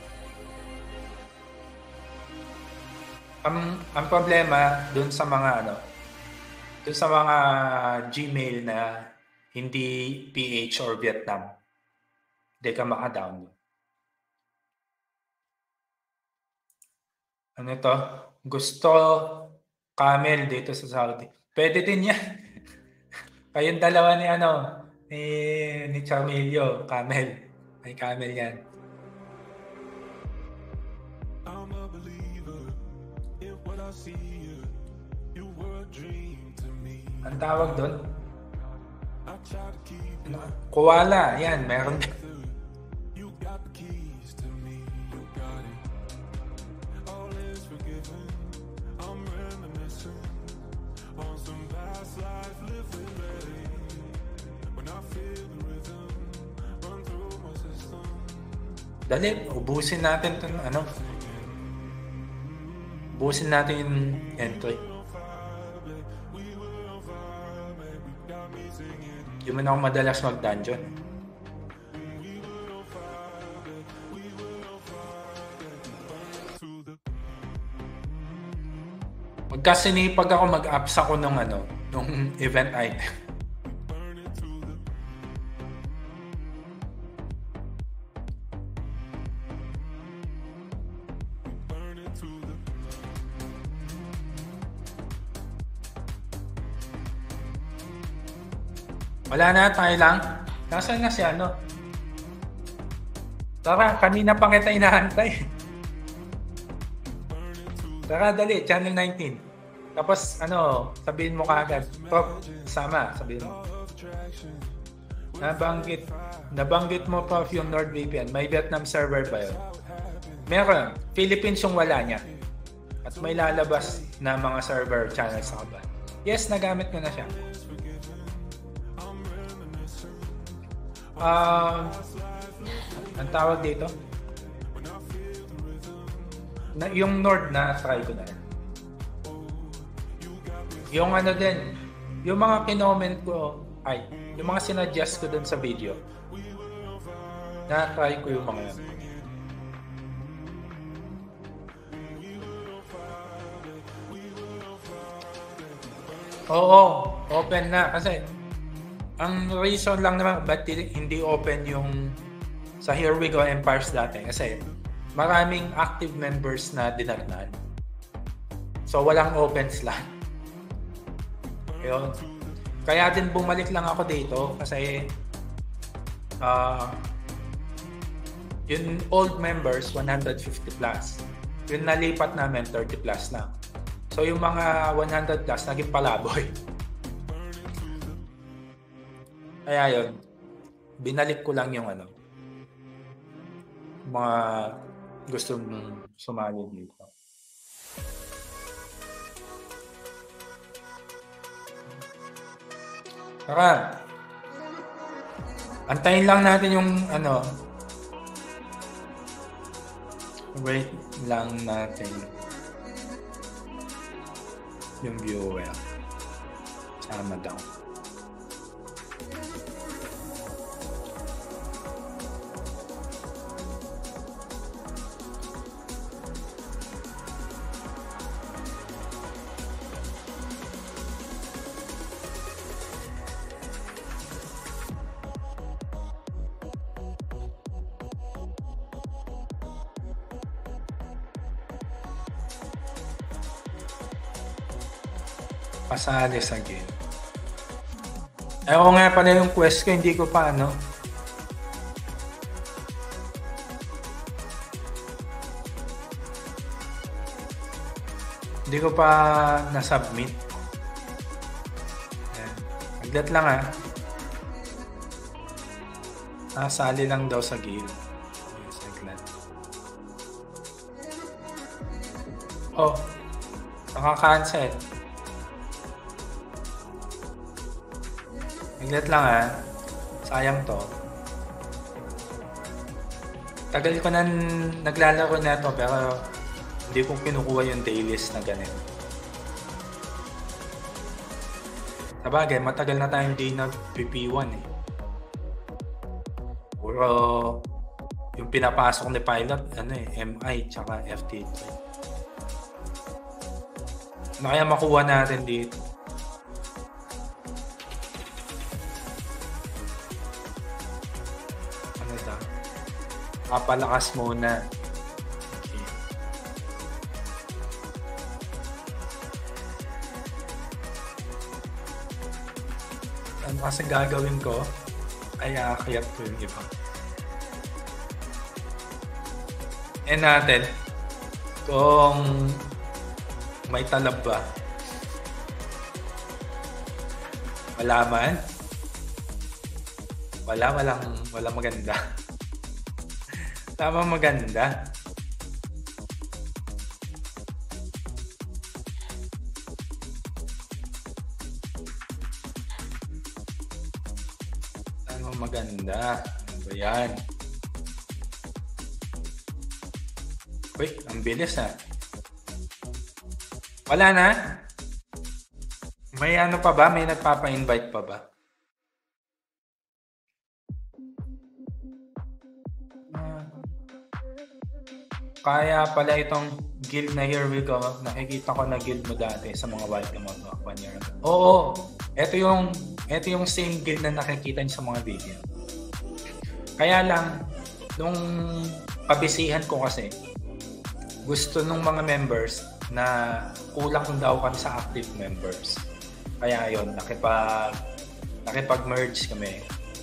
Ang problema dun sa mga dun sa mga Gmail na hindi PH or Vietnam, hindi ka maka-download. Ano to? Gusto Camel dito sa Saudi. Pwede din yan. Kayong dalawa ni Charmelio, Camel. May Camel yan. Ang tawag doon? Koala. Yan, meron. Dali, ubusin natin ito, ubusin natin yung entry. Hindi man ako madalas mag-dungeon. Magkasinipag ako mag-apps ako nung event item. Wala na, tayo lang. Nasaan na si Tara, kanina pa kita inaantay. Tara, dali, channel 19. Tapos, sabihin mo kaagad. Prof, sama, sabihin mo. Nabanggit mo, Prof, yung NordVPN. May Vietnam server ba yun? Meron. Philippines yung wala niya. At may lalabas na mga server channels sa kaban. Yes, nagamit ko na siya. Ang tawag dito? Yung Nord na try ko na. Yung din, yung mga kinoment ko, yung mga sinuggest ko dun sa video, na-try ko yung mga yan. Oo, open na. Kasi, ang reason lang naman ba't hindi open yung sa Here We Go Empires dati. Kasi, maraming active members na dinagnan. So, walang open slot. Yun. Kaya din bumalik lang ako dito kasi yung old members 150 plus. Yung nalipat namin 30 plus na. So So yung mga 100 plus naging palaboy. Kaya yun, binalik ko lang yung mga gusto mong sumali dito. Tara, antayin lang natin yung wait lang natin yung viewer. Sama daw. Pasali sa game. Ako nga pala yung quest ko, hindi ko pa hindi ko pa na-submit. Aglat lang sali lang daw sa guild. Aglat. Oh, nakaka-cancel. Aglat lang sayang to. Tagal ko na naglalaro na to pero hindi ko kinukuha yung dailies na ganito. Sabagay, matagal na tayong di nag-PP1 Puro yung pinapasok ni Pilot, MI tsaka FT3. Ano kaya makuha natin dito? Papalakas muna. Okay. Ano kasi gagawin ko? Ay aakyat ko yung iba. Natin kung may talab ba. Malaman? Walang maganda. Tama, maganda. Tama, maganda. Ano ba yan? Uy, ang bilis Wala na? May pa ba? May nagpapa-invite pa ba? Kaya pala itong guild na here we go. Nakikita ko na guild mo dati sa mga wild na mga 1 year ago. Oo, ito yung same guild na nakikita niyo sa mga video. Kaya lang, nung pabisihan ko kasi, gusto nung mga members na kulang daw kami sa active members. Kaya yon, nakipag-merge kami.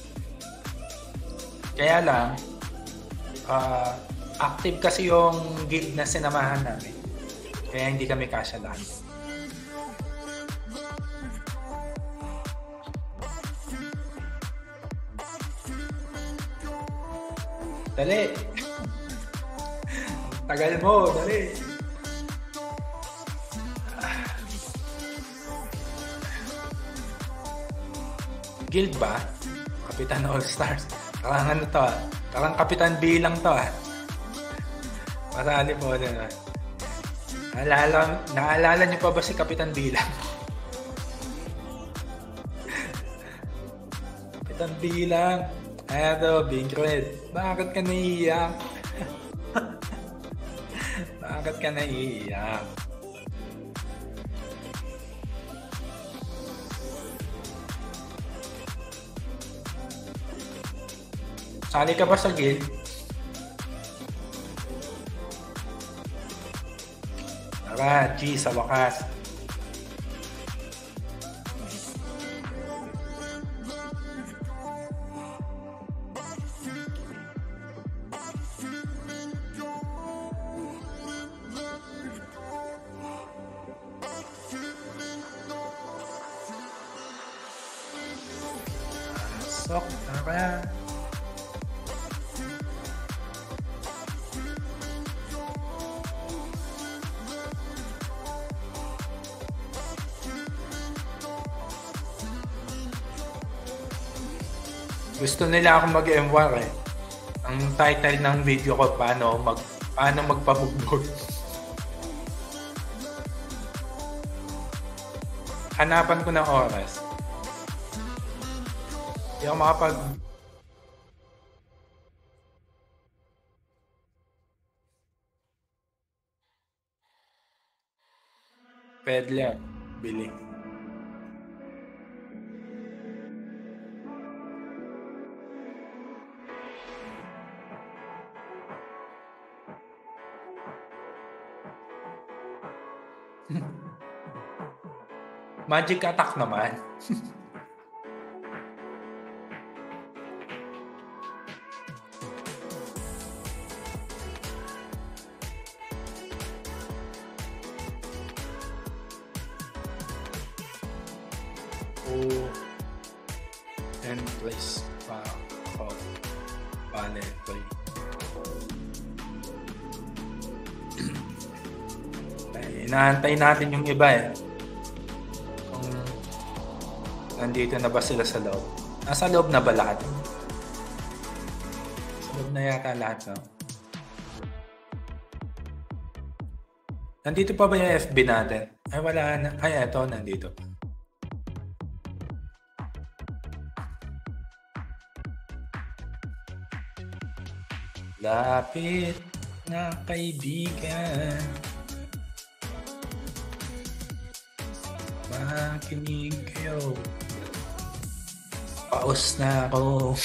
Kaya lang, active kasi yung guild na sinamahan namin. Kaya hindi kami kasya lahat. Dali! Tagal mo, dali! Guild ba? Kapitan All-Stars. Parang Parang Kapitan B lang to Marali po din Naalala niyo pa ba si Kapitan Bilang? Kapitan Bilang. Bing Red. Bakit ka naiiyak? Bakit ka naiiyak? Sali ka ba sa guild? Tara, G, sa wakas. Pasok. Kaya. Gusto nila akong mag-MWAR eh. Ang title ng video ko, paano magpabugbog. Hanapan ko ng oras. Hindi ako makapag... Peddler. Bili. Magic attack naman. And place pa ballet play. Inaantay natin yung iba eh. Kung nandito na ba sila sa loob. Nasa loob na ba lahat? Sa loob na yata lahat, no? Nandito pa ba yung FB natin? Ay, wala na. Ay, eto, nandito. Lapit na kaibigan, makinig kayo. Paus na ako.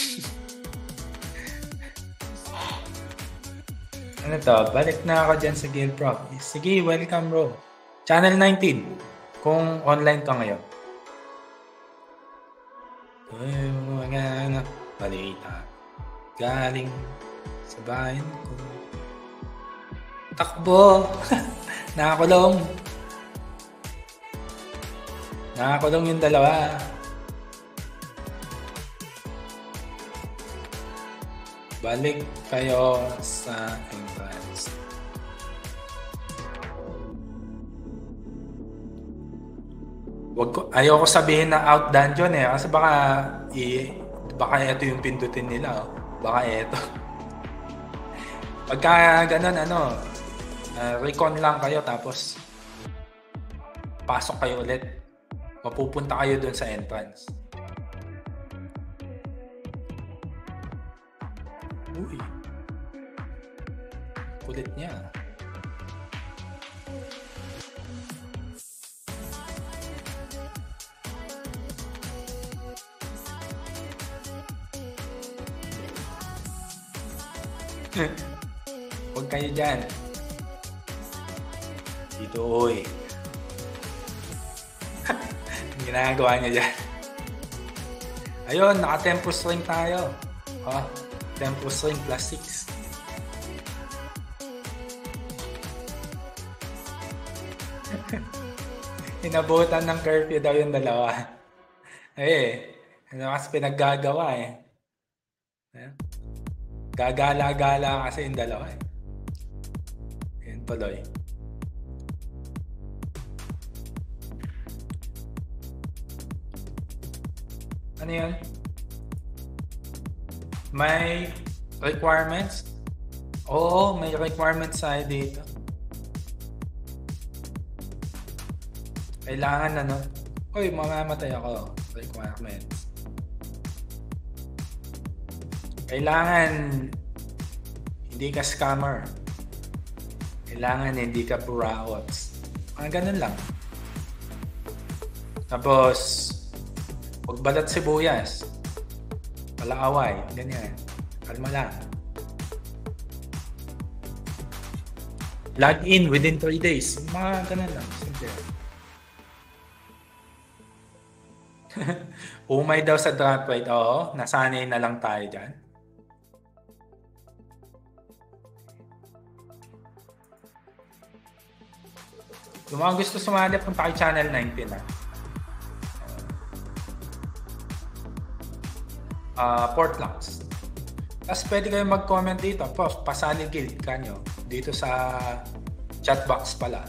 Ano to? Balik na ako dyan sa Gale Prof. Sige, welcome bro. Channel 19. Kung online ka ngayon. Ay, mga anak, balita. Galing sa bayan ko. Takbo! Nakakulong. Nakakulong yung dalawa. Balik kayo sa entrance. Ayoko sabihin na out dungeon eh. Kasi baka ito yung pindutin nila. Baka ito. Pagka ganun, recon lang kayo tapos pasok kayo ulit. Mapupunta kayo dun sa entrance. Uy. Kulit niya. Huwag kayo dyan. Dito, oy. Ang ginagawa niya dyan. Ayun, naka-Tempus Ring tayo. Tempus Ring plus 6. Inabutan ng curfew daw yung dalawa. Kasi pinaggagawa eh. Gagala-gala kasi yung dalawa eh. Yan tuloy. Ano yan? May requirements? Oo, may requirements tayo dito. Kailangan Uy, mamamatay ako. Requirements. Kailangan hindi ka scammer. Kailangan hindi ka buraots. Ganun lang. Tapos, huwag balat sibuyas. Palaaway. Ganyan. Kalma lang. Log in within 3 days. Mga ganun lang. Simple. Umay daw sa drop rate. Oo, nasanay na lang tayo dyan. Yung mga gusto sumali, punta kay channel 19 . port langs. Tapos pwede kayo mag-comment dito. Prof, pasaligid ka nyo dito sa chat box pala.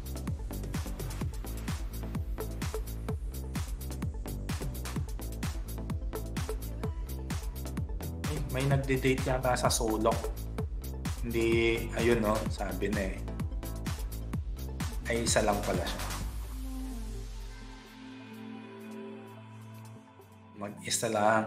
May nagde-date yata sa Solok. Hindi, ayun no, sabi na eh. Ay, isa lang pala siya. Mag-isa lang.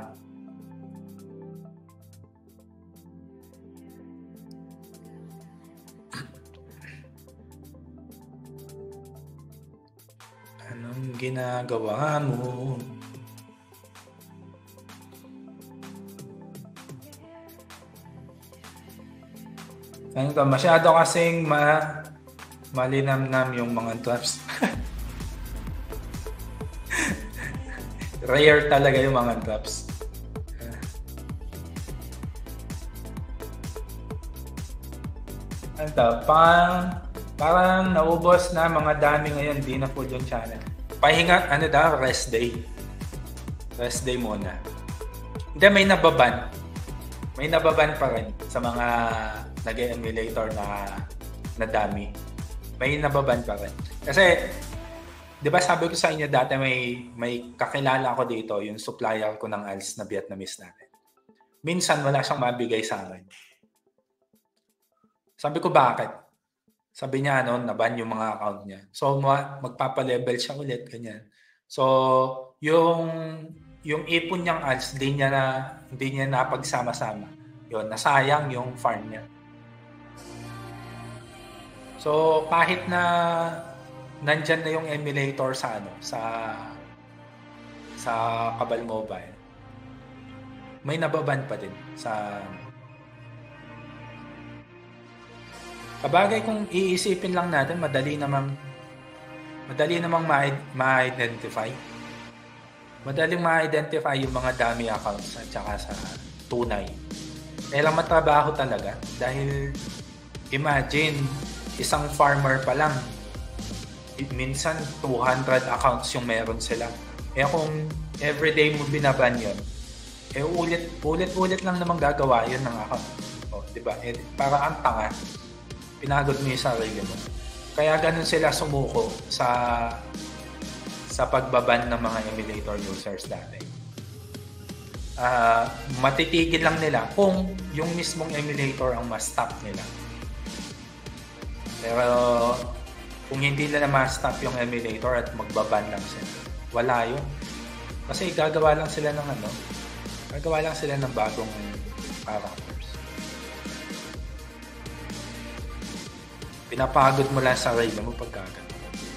Anong ginagawa mo? Ganito, masyado kasing malinamnam yung mga traps. Rare talaga yung mga traps. Ano to? Parang naubos na mga dami ngayon, di na po yung channel. Pahinga, ano daw, rest day. Rest day muna. Hindi, may nababan. May nababan pa rin sa mga nag-emulator na dami. May nababan pa rin. Kasi, di ba sabi ko sa inyo dati may kakilala ko dito, yung supplier ko ng ALS na Vietnamese natin. Minsan wala siyang mabigay sa akin. Sabi ko, bakit? Sabi niya, naban yung mga account niya. So, magpapa-level siya ulit, ganyan. So, yung ipon niyang ads, hindi niya napagsama-sama. Yun, nasayang yung farm niya. So, kahit na nandyan na yung emulator sa Kabal Mobile, may nababan pa din sa... Kabagay kung iisipin lang natin, madali namang ma-identify. Madaling ma-identify yung mga dummy accounts at saka sa tunay. Kaya lang matrabaho talaga dahil imagine, isang farmer pa lang, minsan 200 accounts yung meron sila. Kaya kung everyday mo binaban yun, ulit-ulit lang naman gagawa yun ng account. O, diba? Para ang tanga. Pinagod mo yung sarili mo. Kaya ganun sila sumuko sa pagbaban ng mga emulator users dati. Matitigil lang nila kung yung mismong emulator ang ma-stop nila. Pero kung hindi nila ma-stop yung emulator at magbaban lang sila, wala yun. Kasi gagawa lang sila ng bagong characters. Pinapagod mo lang sa sarili mo pagkagano.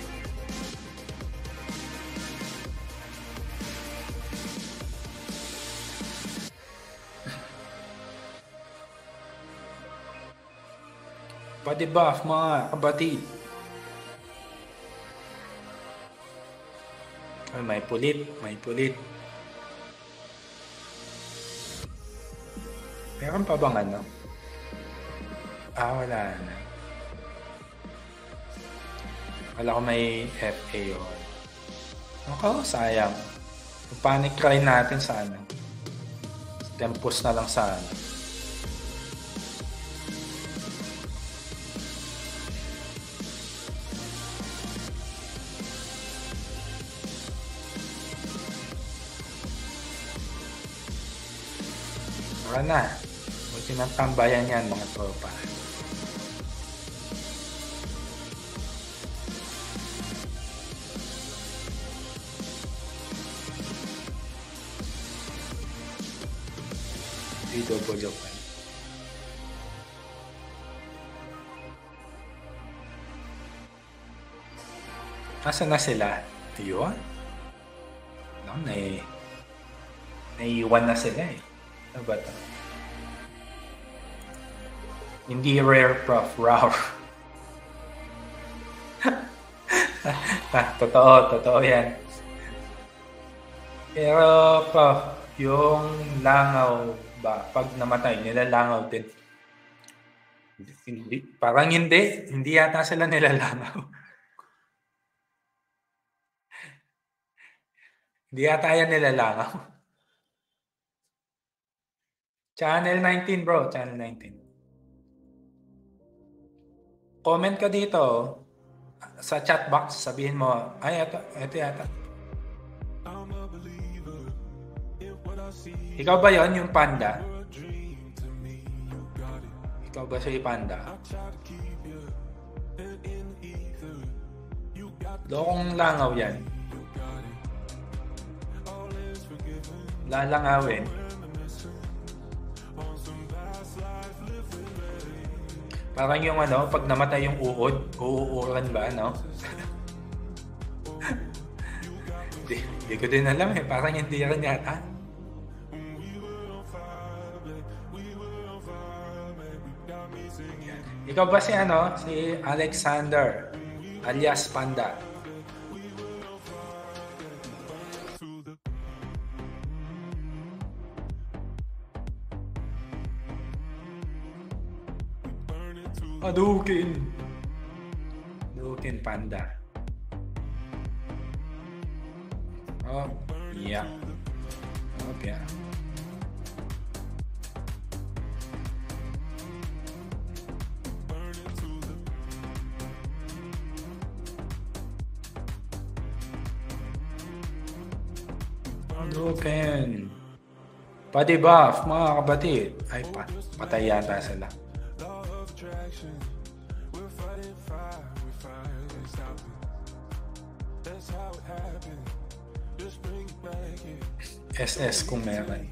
Body buff mga kabatid. Ay, may pulit. Meron pa bang ano? Wala na. Wala ko may FA yun. Sayang. Panic cry natin sa Tempos na lang sana. Wala na. Buti ng tambayan yan mga tropa. Double open. Asa na sila? Yun? Naiiwan na sila eh. Ano ba ito? Hindi rare, prof. Rawr. Totoo yan. Pero, prof, yung langaw ba, pag namatay, nilalangaw din. Parang hindi yata sila nilalangaw. Hindi yata yan nilalangaw. Channel 19 bro, channel 19. Comment ka dito sa chat box, sabihin mo, ay ito yata. Ikaw ba yon yung panda? Ikaw ba si panda? Lokong langaw yan. Lalangawin. Parang yung pag namatay yung uod, uuuran ba, no? Hindi ko din alam eh. Parang hindi rin yata. Ikaw ba si si Alexander alias Panda? Hadouken Panda. Oh, yeah. Okay. Hadouken. Body buff, mga kapatid. Ay, patay yata sila. SS kung meron.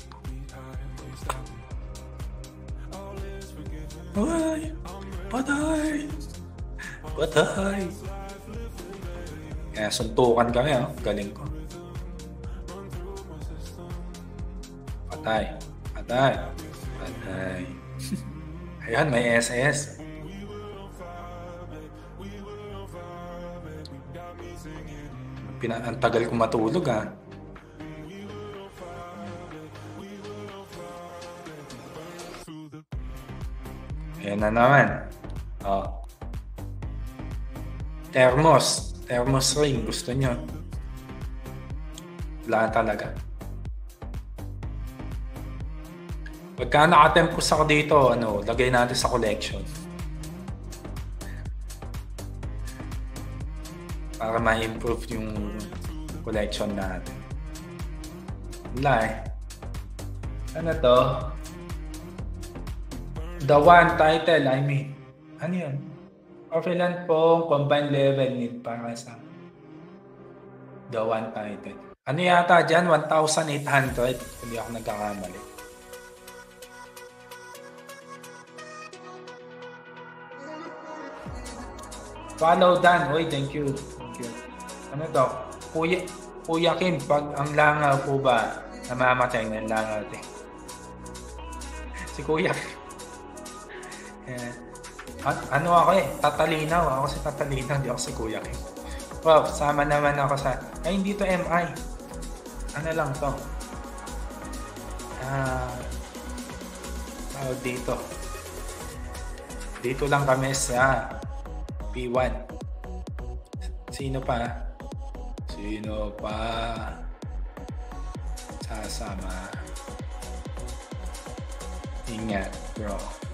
Ay! Patay! Patay! Kaya suntukan kami, galing ko. Patay! Patay! Patay! Ayan, may SS. Ang tagal ko matulog, Ayan na naman. Thermos ring. Gusto nyo? Wala talaga. Pagka naka-tempos ako dito, lagay natin sa collection. Para ma-improve yung collection natin. Wala eh. Ano to? The One title, I mean. Ano yun? Orpheland po, combined level need para sa The One title. Ano yata dyan? 1,800. Hindi ako nagkakamali. Follow Dan. Uy, thank you. Thank you. Ano to? Kuya Kim, pag ang langaw po ba namamatay ng langaw? Si Kuya Kim. Ano ako tatalinaw. Ako si tatalinaw, hindi ako si Kuya Kim. Wow, sama naman ako sa... Ay, hindi to MI. Ano lang to? Dito. Dito lang kami sa P1. Sino pa? Sasama. Ingat, bro.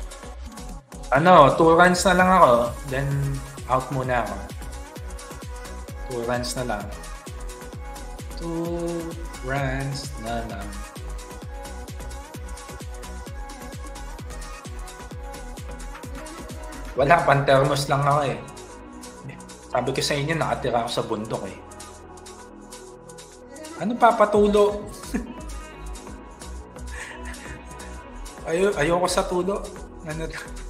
2 runs na lang ako. Then, out muna ako. 2 runs na lang. 2 runs na lang. Wala, pantermos lang ako eh. Sabi ko sa inyo, nakatira ako sa bundok eh. Ano papatulo? Ayoko sa tulo. Ano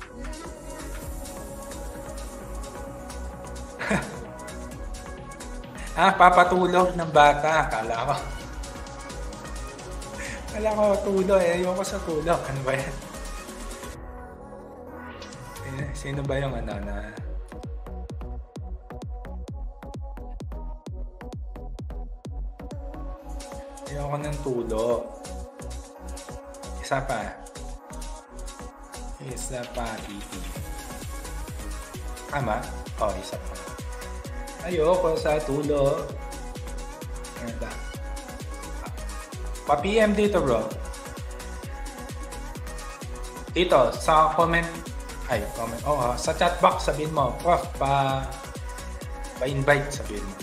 papatulog ng bata. Akala ko tulo eh. Ayoko sa tulo. Ano ba yan? Sino ba yung na... Ayoko ng tulo. Isa pa, titi. Tama? Isa pa. Ayoko sa tulo. Ganda. Pa-PM dito, bro. Dito, sa comment, sa chat box, sabihin mo, Prof, pa-invite, sabihin mo.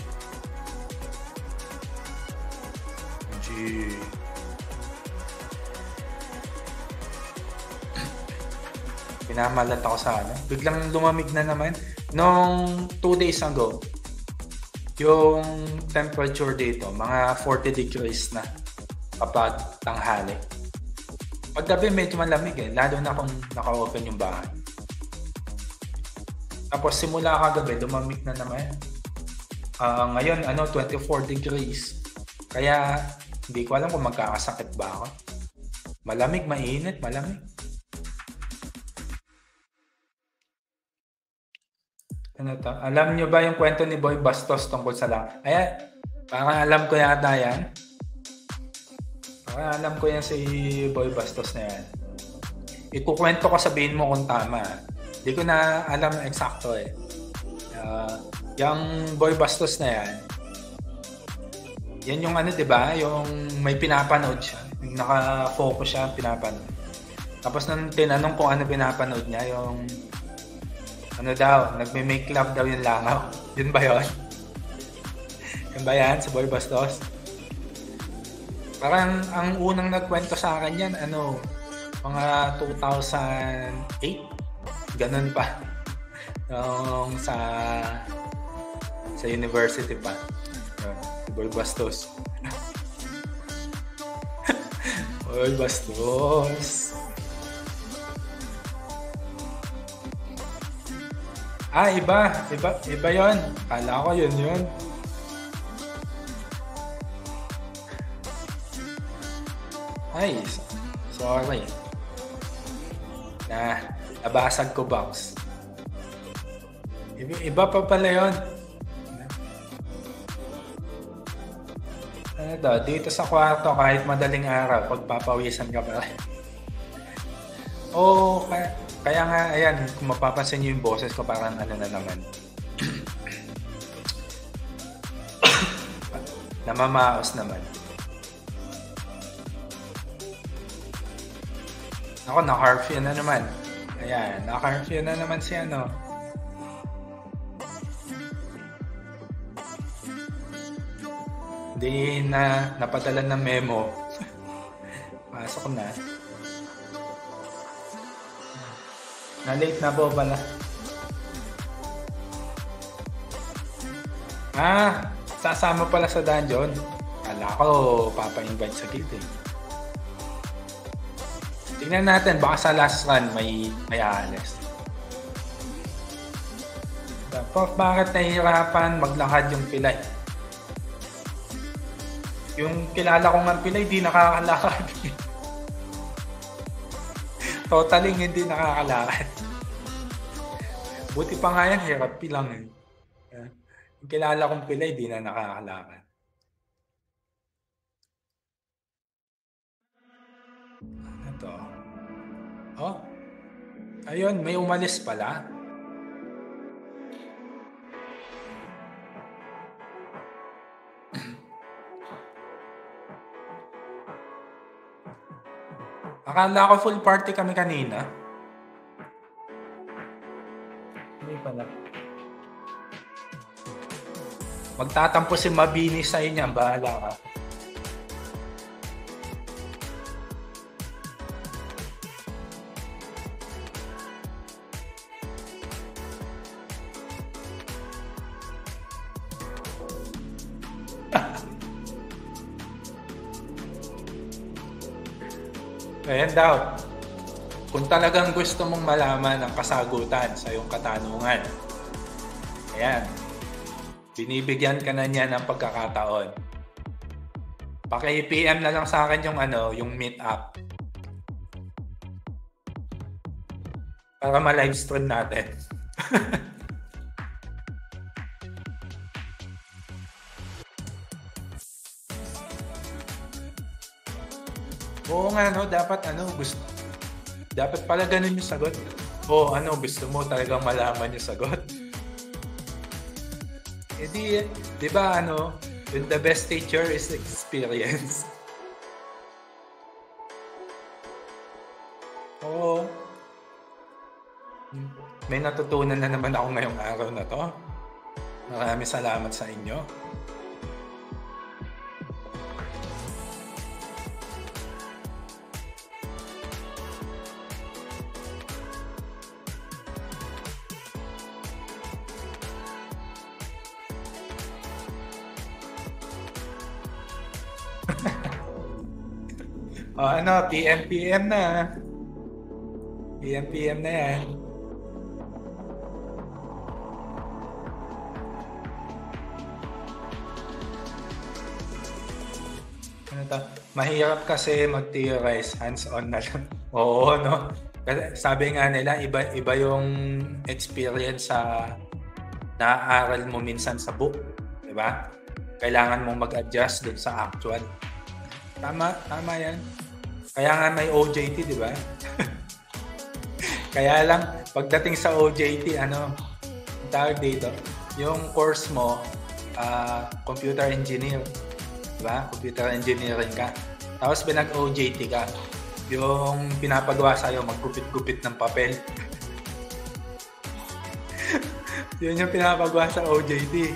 Pinamalat ako sa ano. Biglang lumamig na naman. Nung 2 days ago, yung temperature dito, mga 40 degrees na kapag tanghali. Paggabi medyo malamig lalo na kung naka-open yung bahay. Tapos simula kagabi, lumamig na naman. Ngayon, 24 degrees. Kaya, hindi ko alam kung magkakasakit ba ako. Malamig, mainit, malamig. Ano to? Alam nyo ba yung kwento ni Boy Bastos tungkol sa lang? Ayan, parang alam ko yata yan. Parang alam ko yan si Boy Bastos na yan. Ikukwento ko, sabihin mo kung tama. Hindi ko na alam eksakto yung Boy Bastos na yan, yan yung diba? Yung may pinapanood siya. Yung naka-focus siya, pinapanood. Tapos nung tinanong kung ano pinapanood niya, yung nagme-make love daw yung langaw. Yun ba yun? Yun ba yan? Si Boy Bastos? Parang ang unang nagkwento sa akin yan, mga 2008? Ganun pa. Yung sa university pa. Yun, si Boy Bastos. Boy Bastos. Iba yon. Kala ko yun. Ay, sorry. Nabasag ko box. Iba pa pala yun. Dito sa kwarto, kahit madaling araw, pagpapawisan ka pa rin. Kaya nga, ayan, kung mapapansin niyo yung boses ko, parang na naman. Namamaos naman. Ako, na-curfew na naman. Ayan, na-curfew na naman si Hindi na napadala ng memo. Pasok na. Na-late na po pala. Sasama pala sa dungeon. Kala ko, papa-invite sa guild Tingnan natin, baka sa last run may aalis. Prof, bakit nahihirapan maglakad yung pilay? Yung kilala ko ng pilay, di nakakalakad. Totaling hindi nakakalakad. Buti pa nga yan, hirap lang Yung kilala kong pilay, di na nakakalakad. Ayun, may umalis pala. Akala ko full party kami kanina. Hindi pala. Magtatampo si Mabini sa inyo. Bahala ka. Ayan daw. Kung talagang gusto mong malaman ang kasagutan sa iyong katanungan, ayan, binibigyan ka na niya ng pagkakataon. Paki-PM na lang sa akin yung meet up. Para ma-livestream natin. Oo nga, dapat pala ganun yung sagot. Gusto mo talagang malaman yung sagot. Di ba, the best teacher is experience. Oo. May natutunan na naman ako ngayong araw na to. Maraming salamat sa inyo. PM na. PM na yan. Mahirap kasi mag-theorize, hands-on na lang. Oo, no? Kasi sabi nga nila, iba yung experience sa naaaral mo minsan sa book. Diba? Kailangan mong mag-adjust dun sa actual. Tama yan. Kaya nga may OJT, di ba? Kaya lang, pagdating sa OJT, tawag dito, yung course mo, computer engineer, di ba? Computer engineering ka. Tapos pinag-OJT ka. Yung pinapagawa sa'yo, maggupit-gupit ng papel. Yun yung pinapagawa sa OJT.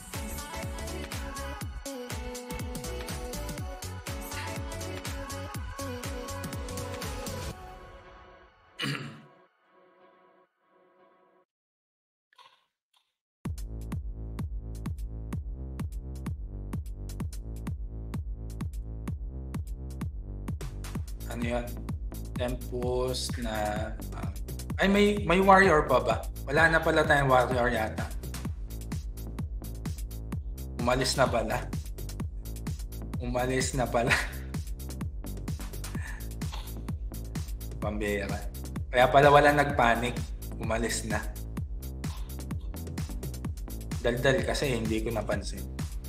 Ano yan? Tempos na... ay, may warrior pa ba? Wala na pala tayong warrior yata. Umalis na pala. Pambira. Kaya pala wala nagpanic. Umalis na. Daldal kasi hindi ko napansin.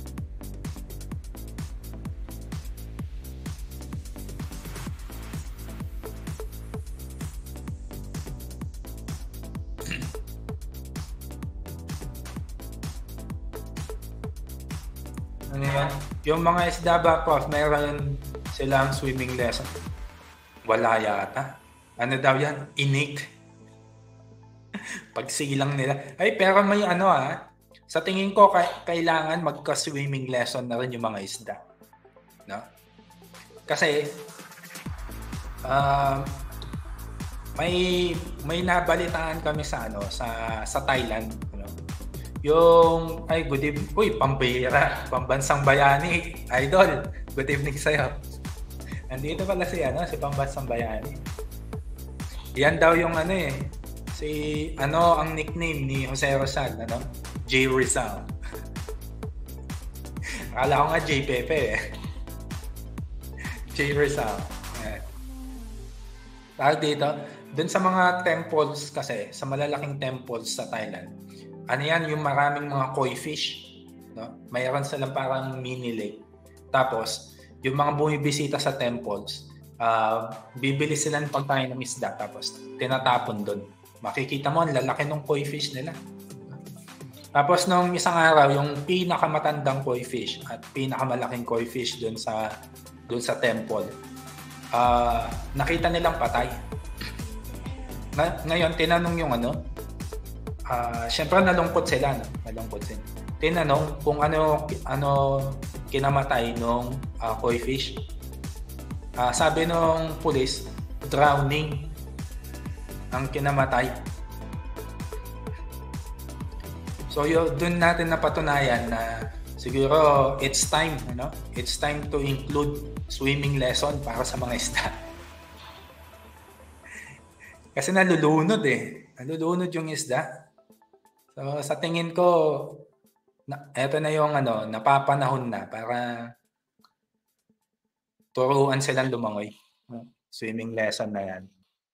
Yung mga isda ba po, meron silang swimming lesson? Wala yata. Ano daw yan? Innate. Pagsilang nila. Ay, pero may sa tingin ko, kailangan magka-swimming lesson na rin yung mga isda. No? Kasi, may nabalitaan kami sa Thailand. Yung, good evening. Uy, pambira. Pambansang Bayani. Idol, good evening sa'yo. Nandito pala si Pambansang Bayani. Yan daw yung ang nickname ni Jose Rizal, J. Rizal. Akala ko nga J. Pepe J. Rizal. Tawag dito, dun sa mga temples kasi, sa malalaking temples sa Thailand, yan, yung maraming mga koi fish, no? Mayroon silang parang mini lake. Tapos, yung mga bumibisita sa temples, bibili sila ng pagkain ng isda, tapos tinatapon doon. Makikita mo, ang lalaki ng koi fish nila. Tapos, nung isang araw, yung pinakamatandang koi fish at pinakamalaking koi fish doon sa temple, nakita nilang patay. Ngayon, tinanong yung syempre nalungkot sila. Tinanong kung ano kinamatay nung koi fish. Sabi nung pulis, drowning ang kinamatay. So doon natin napatunayan na siguro it's time to include swimming lesson para sa mga isda. Kasi nalulunod yung isda. So, sa tingin ko, eto na yung napapanahon na para turuan silang lumangoy. Swimming lesson na yan.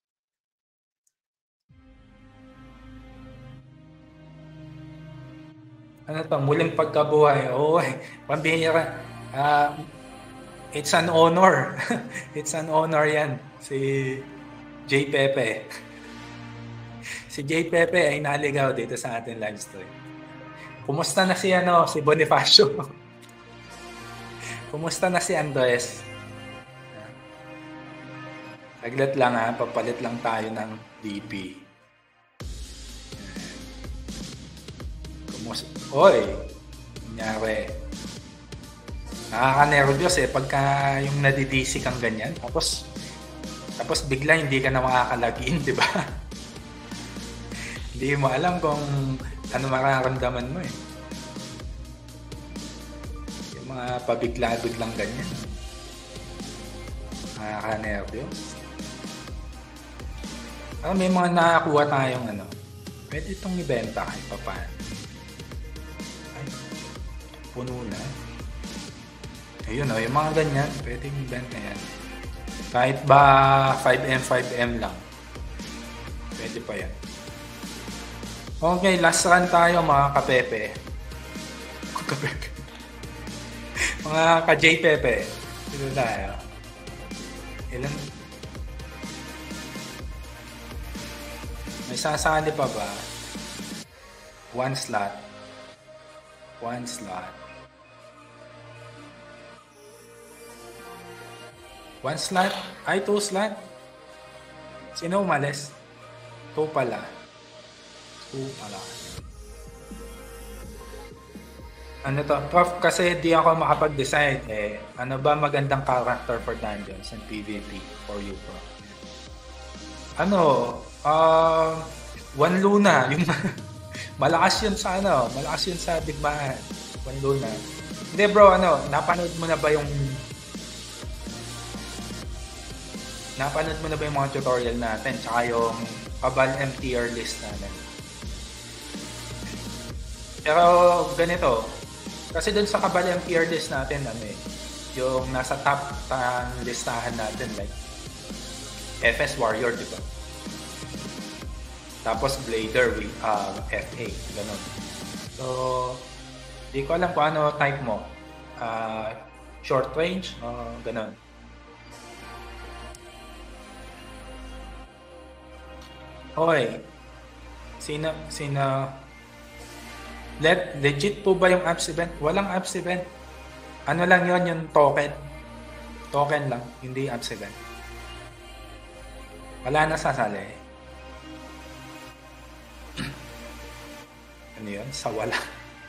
Muling pagkabuhay. Pambihira. It's an honor. It's an honor yan. Si J. Pepe. Si J. Pepe ay naligaw dito sa ating live stream. Kumusta na si Bonifacio? Kumusta na si Andres? Saglit lang papalit lang tayo ng DP. Oy, kunyari, nakaka-nervyos pagka yung nadidisi kang ganyan. Tapos bigla hindi ka na makakalagin, di ba? Hindi mo alam kung ano mararamdaman mo Yung mga pabigla-biglang ganyan. Nakaka-nervyos. May mga nakakuha tayong pwede itong ibenta kahit papaano. Ay, puno na. Ayun yung mga ganyan, pwede ibenta yan. Kahit ba 5M lang. Pwede pa yan. Okay, last run tayo mga kapepe. Mga ka-J-Pepe. Dito tayo. Ilan? May sasali pa ba? One slot. Ay, 2 slot. Sino umalis? 2 pala. Ano to? Prof, kasi di ako makapag-decide ano ba magandang character for Dungeons and PvP for you, Prof? One Luna, yung malakas yun sa digmaan. One Luna. Hindi bro, napanood mo na ba yung mga tutorial natin tsaka yung Kabal tier list natin? Pero ganito, kasi dun sa Kabal tier list natin, yung nasa top listahan natin, like FS Warrior, di ba? Tapos Blader with FA, ganun. So, di ko alam kung ano type mo. Short range, ganun. Okay. Sino? Legit po ba yung apps event? Walang apps event. Ano lang yon, yung token. Token lang, hindi apps event. Wala na sasali. Ano yun? Sa wala.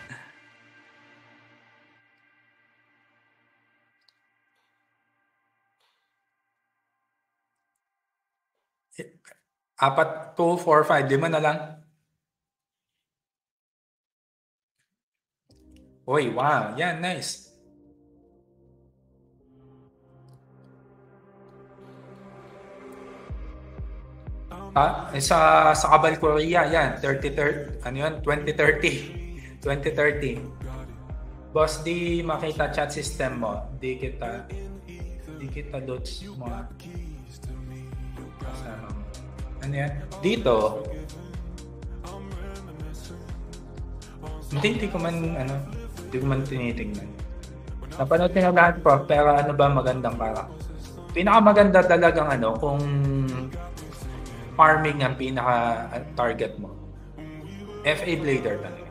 Apat, 2, 4, 5. 5 na lang. Uy, wow. Yan, nice. Sa Kabal Korea, yan. 2030. Ano yun? 2030. 2030. Boss, di makita chat system mo. Di kita dots mo. Kasama mo. Ano yan? Dito, hindi ko man tinitingnan. Napanood ko na lahat po, pero ano ba magandang para? Pinakamaganda talagang kung farming ang pinaka-target mo. FA Blader talaga.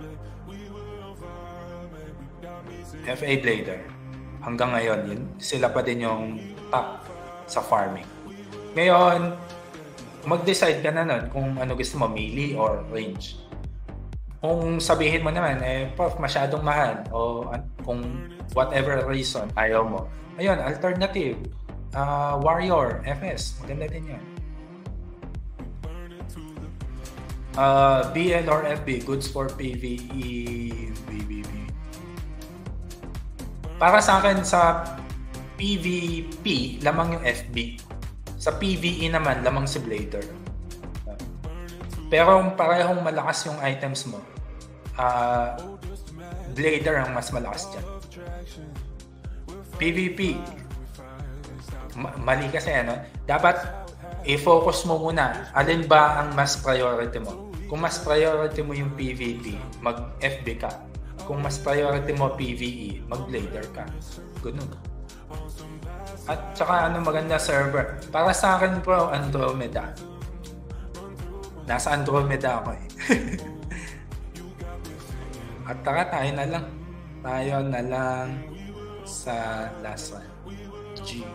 FA Blader. Hanggang ngayon, sila pa din yung top sa farming. Ngayon, mag-decide ka na nun kung ano gusto mo, melee or range. Kung sabihin mo naman, Prof, masyadong mahal o kung whatever reason, ayaw mo. Ayun, alternative. Warrior, FS. Maganda din yan. BL or FB, goods for PvE, BBB. Para sa akin, sa PvP, lamang yung FB. Sa PvE naman, lamang si Blader. Pero kung parehong malakas yung items mo, Blader ang mas malakas dyan. PvP, mali kasi dapat i-focus mo muna alin ba ang mas priority mo. Kung mas priority mo yung PvP, mag-FB ka. Kung mas priority mo PvE, mag-Blader ka. Ganun. At saka maganda server. Para sa akin bro, Andromeda. Nasa Andromeda ako At tayo na lang sa last one. G.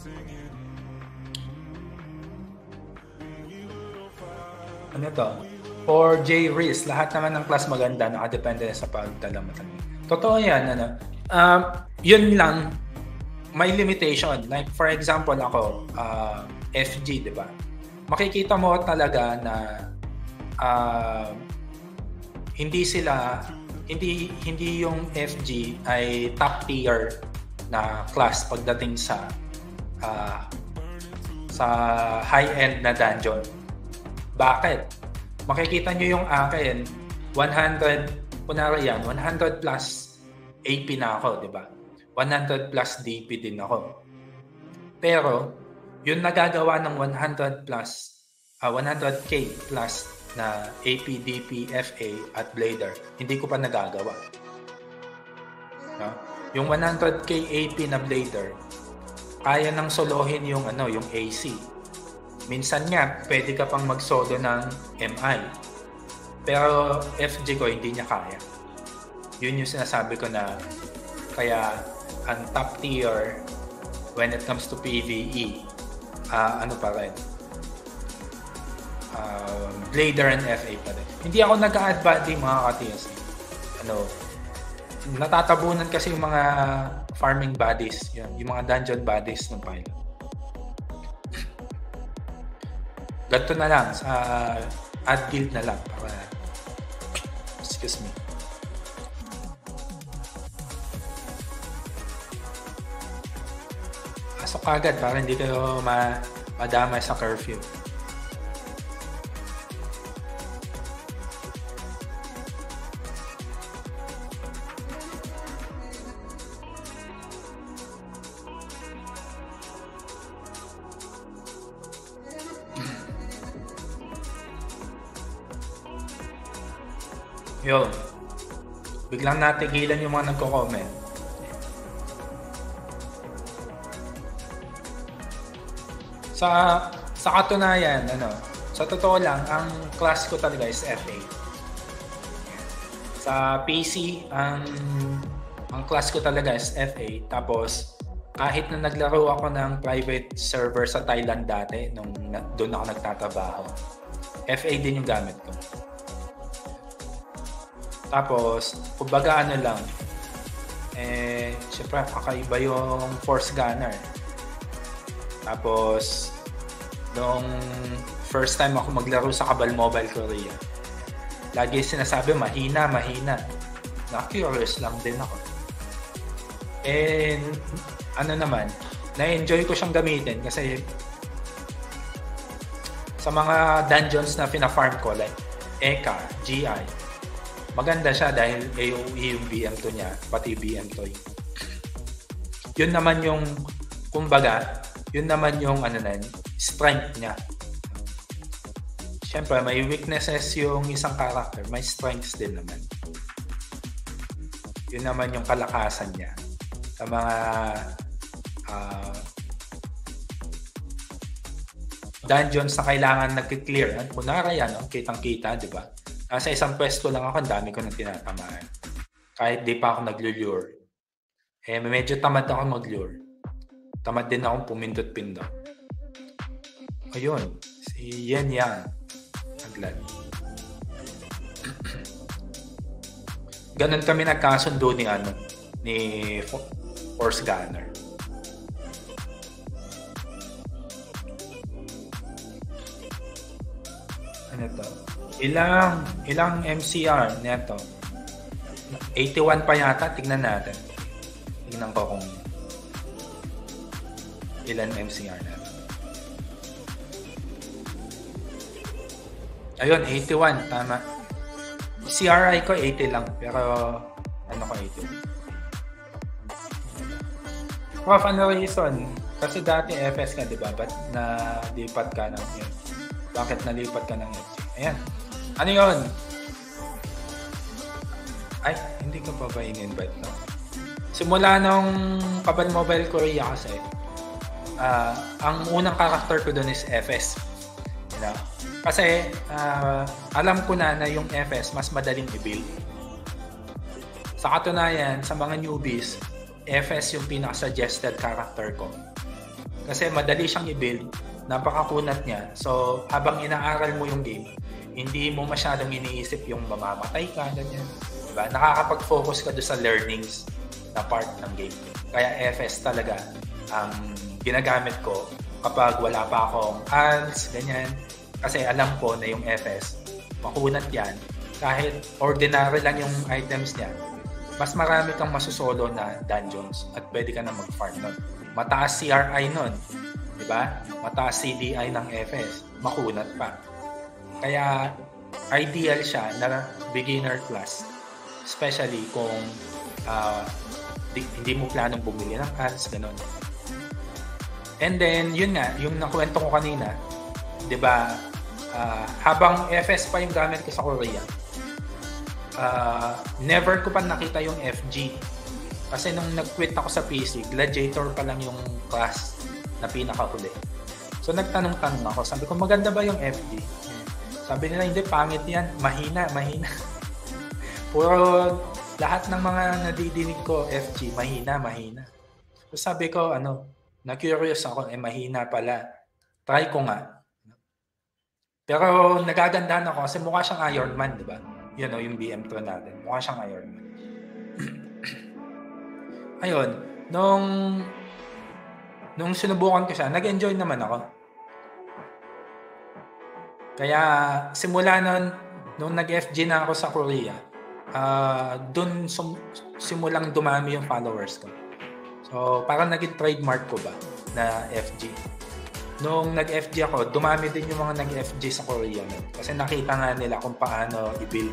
Ano to? For J-Riz, lahat naman ng class maganda, nakadepende sa pagdala mo. Totoo yan, ano. Yun lang, may limitation. Like for example ako, FG, di ba? Makikita mo talaga na hindi yung FG ay top tier na class pagdating sa high-end na dungeon. Bakit? Makikita nyo yung akin, 100, kunwari yan, 100 plus AP na ako, di ba? 100 plus DP din ako. Pero, yung nagagawa ng 100k plus na AP, DP, FA at Blader, hindi ko pa nagagawa. No? Yung 100k AP na Blader, kaya nang solohin yung AC. Minsan nga, pwede ka pang mag-solo ng MI. Pero FG ko, hindi niya kaya. Yun yung sinasabi ko na kaya ang top tier when it comes to PvE, pa rin? Blader and FA pa rin. Hindi ako nag-a-add body mga ka-TS. Natatabunan kasi yung mga farming bodies, yung mga dungeon bodies ng pilot. Ganito na lang, sa add guild na lang para, excuse me. Pasok agad para hindi kayo madamay sa curfew. Yun. Biglang natigilan yung mga nagko-comment. Sa katunayan, sa totoo lang, ang class ko talaga is FA. Sa PC, ang class ko talaga is FA. Tapos, kahit na naglaro ako ng private server sa Thailand dati, nung doon ako nagtatrabaho, FA din yung gamit ko. Tapos, kumbaga lang, syempre kakaiba yung Force Gunner. Tapos, nung first time ako maglaro sa Kabal Mobile Korea, lagi sinasabi, mahina. Na-curious lang din ako. And, na-enjoy ko siyang gamitin kasi sa mga dungeons na pina-farm ko, like Eka, GI, maganda siya dahil AOE yung BM2 niya, pati BM2. Yun naman yung, kumbaga, yun naman yung strength niya. Siyempre, may weaknesses yung isang character, may strengths din naman. Yun naman yung kalakasan niya. Sa mga dungeons na kailangan nag-clear. Kunwari yan, kitang-kita, di ba? Sa isang pwesto lang ako, ang dami ko nang tinatamaan. Kahit di pa ako nag-lure. Medyo tamad ako mag-lure. Tamad din akong pumindot-pindot. Ayun, si Yen Yang. Naglad. Ganun kami nagkasundo ni Force Gunner. Ano to? Ilang MCR neto? 81 pa yata. Tignan natin. Tignan ko kung ilan MCR na. Ayun, 81. Tama. CRI ko 80 lang. Pero ko 80. Prof, ano reason? Kasi dati FS ka, di ba? Ba't nalipat ka ng FG? Bakit nalipat ka ng FG? Ayan. Ano yun? Ay, hindi ko pa ba in-invite, no? Simula nung Kabal Mobile Korea kasi, ang unang character ko doon is FS. Kasi, alam ko na yung FS mas madaling i-build. Sa katunayan, sa mga newbies, FS yung pinaka-suggested character ko. Kasi madali siyang i-build, napakakunat niya. So, habang inaaral mo yung game, hindi mo masyadong iniisip yung mamamatay ka, ganyan. Diba? Nakakapag-focus ka doon sa learnings na part ng game. Kaya FS talaga ang ginagamit ko kapag wala pa akong ads, ganyan. Kasi alam ko na yung FS, makunat yan. Kahit ordinary lang yung items niya, mas marami kang masusolo na dungeons at pwede ka na mag-farm nun. Mataas CRI nun. Diba? Mataas CDI ng FS. Makunat pa. Kaya ideal siya na beginner class. Especially kung hindi mo planong bumili ng ads, gano'n. And then, yun nga, yung nakwento ko kanina, di ba, habang FS pa yung gamit ko sa Korea, never ko pa nakita yung FG. Kasi nung nag-quit ako sa PC, Gladiator pa lang yung class na pinakahuli. So, nagtanong-tanong ako. Sabi ko, maganda ba yung FG? Sabi nila, hindi, pangit yan. Mahina. Puro lahat ng mga nadidinig ko, FG, mahina. So, sabi ko, na-curious ako, mahina pala. Try ko nga. Pero nagagandahan ako kasi mukha siyang Iron Man, di ba? Yun yung BM2 natin. Mukha siyang Iron Man. Ayun, nung sinubukan ko siya, nag-enjoy naman ako. Kaya simula nung nag-FG na ako sa Korea, dun simulang dumami yung followers ko. So, parang naging trademark ko ba na FG. Nung nag-FG ako, dumami din yung mga nag-FG sa Korea. Kasi nakita nga nila kung paano i-build.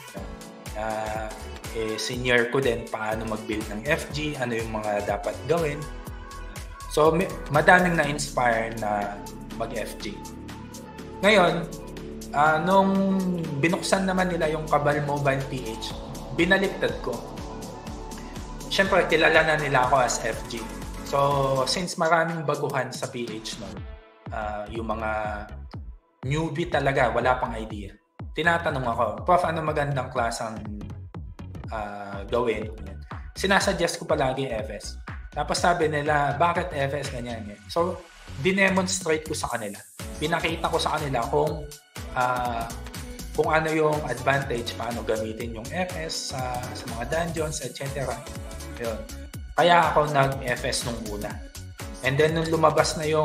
Senior ko din paano mag-build ng FG, ano yung mga dapat gawin. So, madaming na-inspire na mag-FG. Ngayon, nung binuksan naman nila yung Kabal Mobile PH, binaliktad ko. Siyempre, kilala na nila ako as FG. So, since maraming baguhan sa PH nun, yung mga newbie talaga, wala pang idea. Tinatanong ako, Prof, ano magandang klasang gawin? Sinasuggest ko palagi FS. Tapos sabi nila, bakit FS ganyan? So, dinemonstrate ko sa kanila. Pinakita ko sa kanila kung ano yung advantage, paano gamitin yung FS sa mga dungeons, etc. Yun. Kaya ako nag-FS nung una. And then, nung lumabas na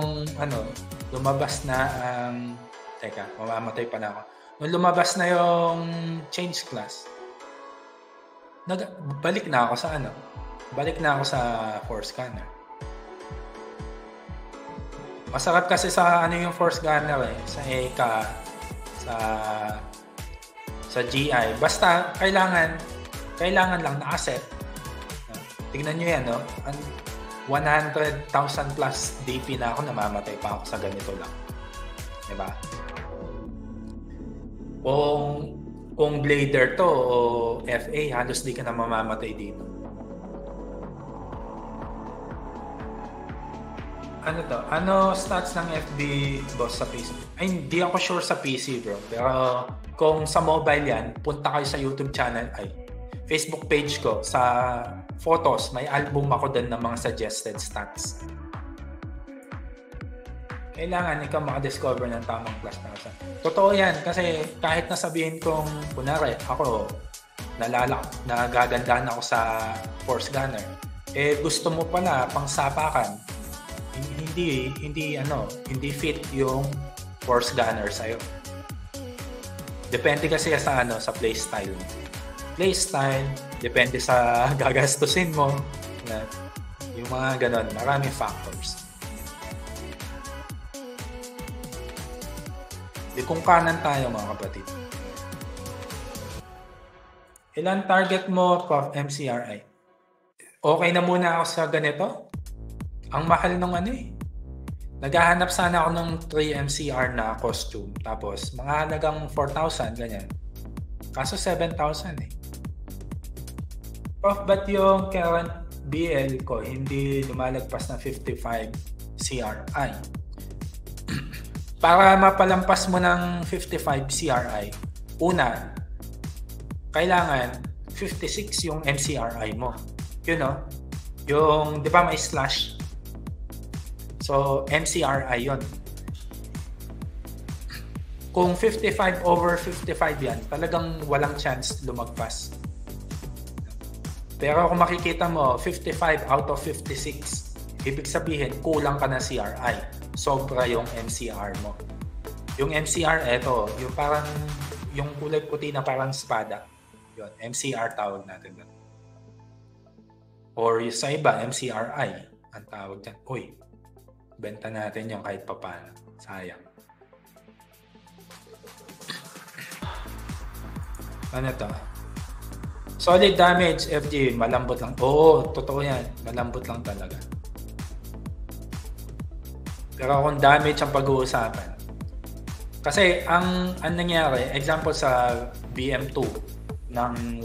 mamamatay pa na ako. Nung lumabas na yung change class, balik na ako sa Force Gunner. Masarap kasi sa yung Force Gunner sa EKA, sa GI. Basta kailangan lang na-asset. Tignan nyo yan, 100,000 plus DP na ako, namamatay pa ako sa ganito lang. Diba? Kung Blader to o FA, halos di ka na mamamatay dito. Ano stats ng FB boss sa PC? Ay, hindi ako sure sa PC, bro. Pero kung sa mobile yan, punta kayo sa YouTube channel, Facebook page ko. Sa photos, may album ako din ng mga suggested stats. Kailangan ikaw makadiscover ng tamang class na kasi. Totoo yan, kasi kahit nasabihin kong, kunwari, ako, nagagandahan ako sa Force Gunner, gusto mo pala pang sapakan, hindi fit yung Force Gunner sa'yo. Depende kasi sa playstyle. Playstyle, depende sa gagastusin mo. Yung mga ganon, maraming factors. Kung kanan tayo mga kapatid. Ilan target mo, Prof. MCRI? Okay na muna ako sa ganito. Ang mahal nung Naghahanap sana ako ng 3 MCR na costume. Tapos, mga halagang 4,000, ganyan. Kaso 7,000 Prof, ba't yung current BL ko hindi lumalagpas ng 55 CRI? Para mapalampas mo ng 55 CRI, una, kailangan 56 yung MCRI mo. Yung, di ba may slash? So, MCRI yun. Kung 55 over 55 yan, talagang walang chance lumagpas. Pero kung makikita mo, 55 out of 56, ibig sabihin, kulang ka na CRI. Sobra yung MCR mo. Yung MCR, eto, yung parang, yung kulay puti na parang espada. Yun, MCR tawag natin doon. Or yung sa iba, MCRI, ang tawag dyan. Uy, benta natin yung kahit papano. Sayang. Ano to? Solid damage, FG, malambot lang. Oo, totoo yan. Malambot lang talaga. Pero kung damage ang pag-uusapan, kasi ang nangyari, example sa BM2 ng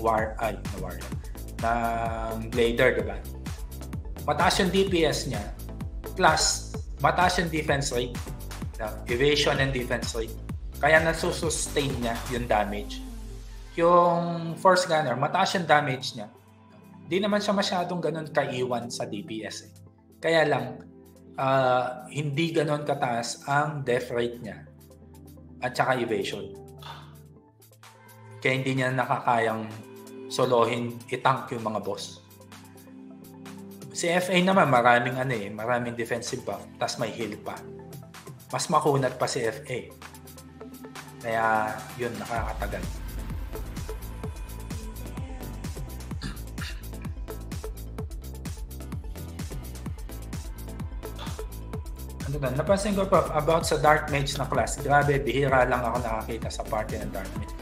ng Blader, diba? Mataas yung DPS niya, plus mataas yung defense rate, evasion and defense rate. Kaya nasusustain niya yung damage. Yung Force Gunner, mataas yung damage niya. Di naman siya masyadong ganun kaiwan sa DPS. Kaya lang, hindi ganun kataas ang death rate niya at saka evasion. Kaya hindi niya nakakayang solohin, itank yung mga boss. Si FA naman, maraming defensive buff, tas may heal pa. Mas makunat pa si FA. Kaya, yun, nakakatagal. Napansin ko pa about sa Dark Mage na class. Grabe, bihira lang ako nakakita sa party ng Dark Mage.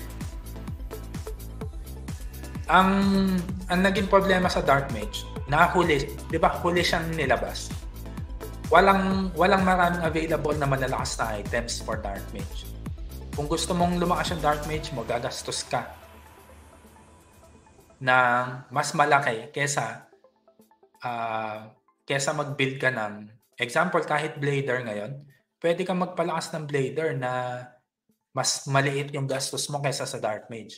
Ang naging problema sa Dark Mage, nahuli, di ba huli siyang nilabas? Walang maraming available na malalakas na items for Dark Mage. Kung gusto mong lumakas yung Dark Mage mo, gagastos ka ng mas malaki kesa mag-build ka ng, example, kahit Blader ngayon, pwede kang magpalakas ng Blader na mas maliit yung gastos mo kesa sa Dark Mage.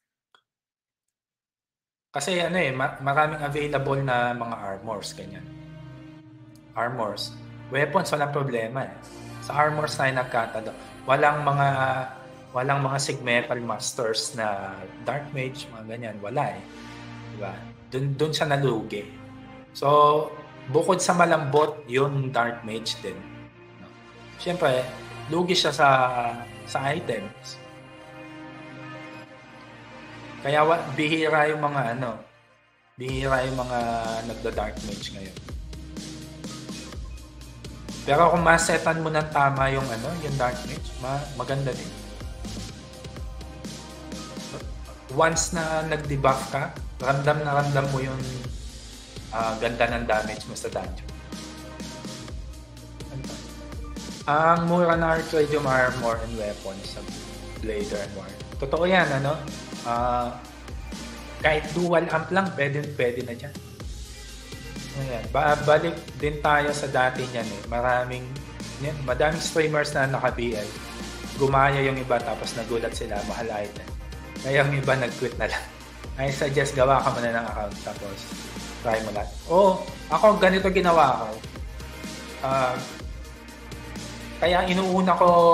Kasi maraming available na mga armors, ganyan. Armors. Weapons, walang problema. Sa armors tayo nagkatado. Walang mga Sigmetal Masters na Dark Mage, mga ganyan. Wala eh. Diba? Dun siya nalugi. So, bukod sa malambot, yung Dark Mage din. No? Siyempre, lugi siya sa items. Kaya bihira yung mga nagda-Dark Mage ngayon. Pero kung masetan mo ng tama yung Dark Mage, maganda din. Once na nag-debuff ka, ramdam mo yung ganda ng damage mo sa dungeon. Ang mura na Arcadium armor and weapons sa Blader and War. Totoo yan, kahit dual amp lang, pwede na dyan. Ayan. Balik din tayo sa dati niyan eh. Madaming streamers na naka-BL. Gumaya yung iba tapos nagulat sila, mahal item. Kaya yung iba nag-quit na lang. I suggest gawa ka muna ng account tapos try mo lahat. Ako ganito ginawa ko. Kaya inuuna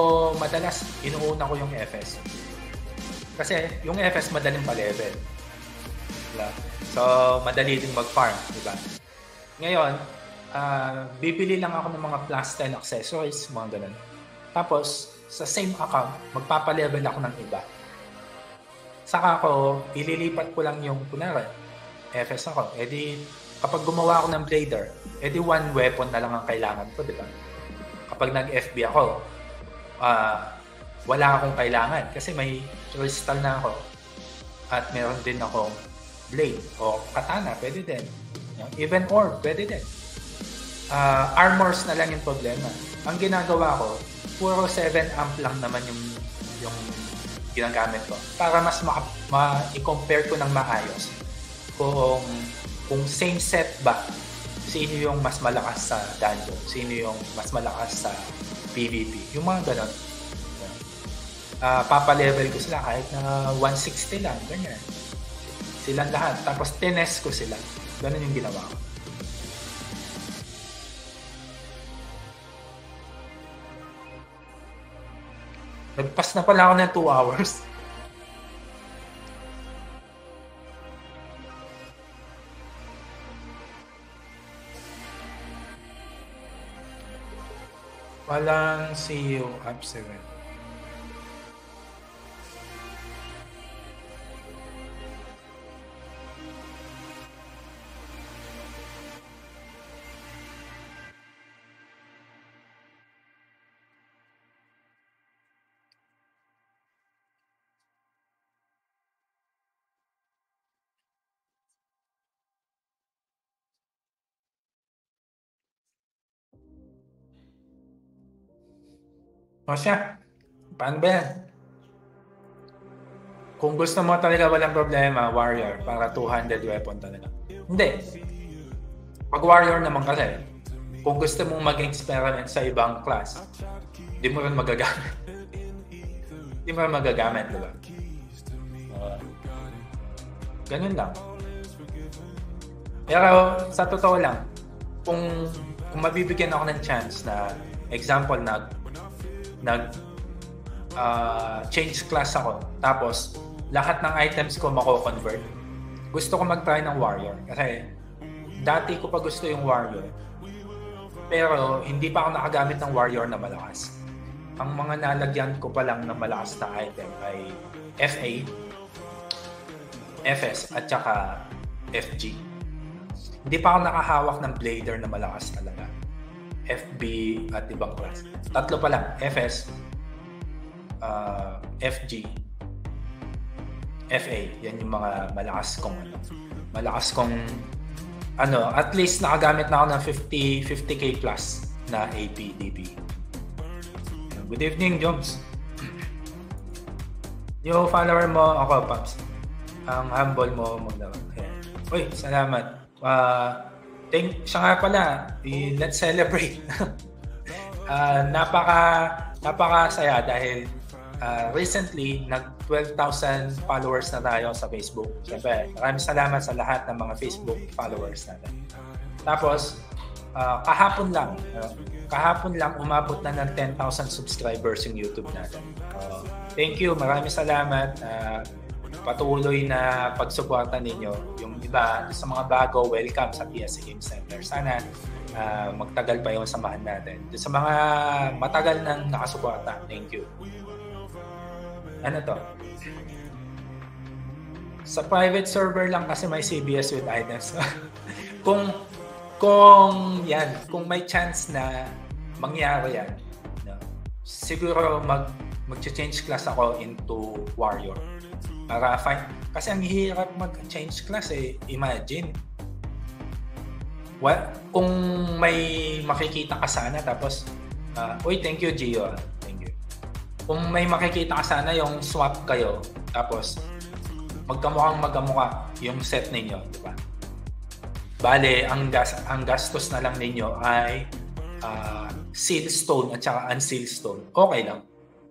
ko yung FS. Kasi yung FS madaling pa-level. Diba? So, madali din mag-farm. Diba? Ngayon, bibili lang ako ng mga plus 10 accessories, mga ganun. Tapos, sa same account, magpapa-level ako ng iba. Saka ako, ililipat ko lang yung, kunwari, FS ako. Kapag gumawa ako ng Blader, one weapon na lang ang kailangan ko, diba? Kapag nag-FB ako, wala akong kailangan kasi may crystal na ako at meron din akong blade o katana, pwede din. Even orb, pwede din. Armors na lang yung problema. Ang ginagawa ko, puro 7 amp lang naman yung ginagamit ko para mas i-compare ko ng maayos kung same set ba, sino yung mas malakas sa dungeon, sino yung mas malakas sa PvP, yung mga ganon. Papa-level ko sila kahit na 160 lang, ganyan. Silang lahat. Tapos tinest ko sila. Ganon yung ginawa ko. Nagpas na pala ako ng 2 hours. Walang CEO App 7. O siya, paano ba yan? Kung gusto mo talaga walang problema, warrior, para 200 weapon talaga. Hindi. Pag warrior naman kasi, kung gusto mong mag-experiment sa ibang class, di mo rin magagamit. Di mo rin magagamit, diba? Ganun lang. Pero sa totoo lang, kung mabibigyan ako ng chance na, example, change class ako, tapos lahat ng items ko mako-convert. Gusto ko mag-try ng warrior kasi dati ko pa gusto yung warrior, pero hindi pa ako nakagamit ng warrior na malakas. Ang mga nalagyan ko pa lang na malakas na item ay FA, FS at saka FG. Hindi pa ako nakahawak ng blader na malakas talaga. FB at ibang class. Tatlo pa lang, FS, FG, FA. Yan yung mga malakas kong at least nakagamit na ako ng 50k plus na AP, DP. Good evening, Joms. Yung follower mo, ako, Paps. Ang humble mo, maglaro. Uy, salamat. Siya nga pala, let's celebrate. Napaka-saya dahil recently, nag-12,000 followers na tayo sa Facebook. Siyempre, maraming salamat sa lahat ng mga Facebook followers natin. Tapos, kahapon lang umabot na ng 10,000 subscribers yung YouTube natin. Thank you, maraming salamat. Patuloy na pagsuporta ninyo. Yung iba sa mga bago, welcome sa PSA Game Center. Sana magtagal pa yung samahan natin. Sa mga matagal nang nakasuporta, thank you. Ano to? Sa private server lang kasi may CBS with items. kung may chance na mangyari yan, no, siguro mag-change class ako into warrior. Para fight. Kasi ang hirap mag-change class imagine. Kung may makikita ka sana tapos thank you Gio. Thank you. Kung may makikita ka sana yung swap kayo tapos magkamukha yung set ninyo, di ba? Bale, ang gastos na lang ninyo ay seal stone at saka unseal stone. Okay lang.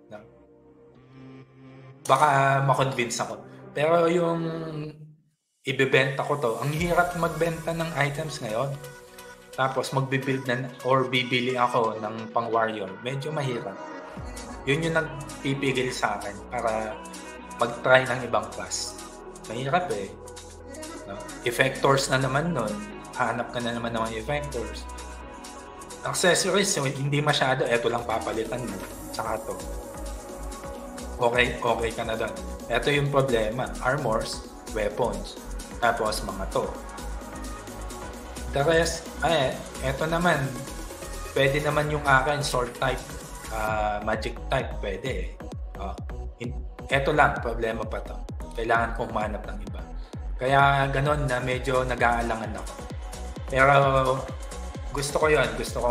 Baka ma-convince ako. Pero yung ibebenta ko to, ang hirap magbenta ng items ngayon. Tapos magbibuild or bibili ako ng pang warrior. Medyo mahirap. Yun yung nagpipigil sa akin para mag-try ng ibang class. Mahirap No? Effectors na naman nun. Hanap ka na naman ng mga effectors. Accessories, hindi masyado. Eto lang papalitan mo. Tsaka to. Okay ka na doon. Ito yung problema. Armors, weapons, tapos mga to. The rest, eto naman. Pwede naman yung akin, sword type, magic type, pwede Eto lang, problema pa to. Kailangan kong manap ng iba. Kaya ganon na medyo nag-aalangan ako. Pero gusto ko yun.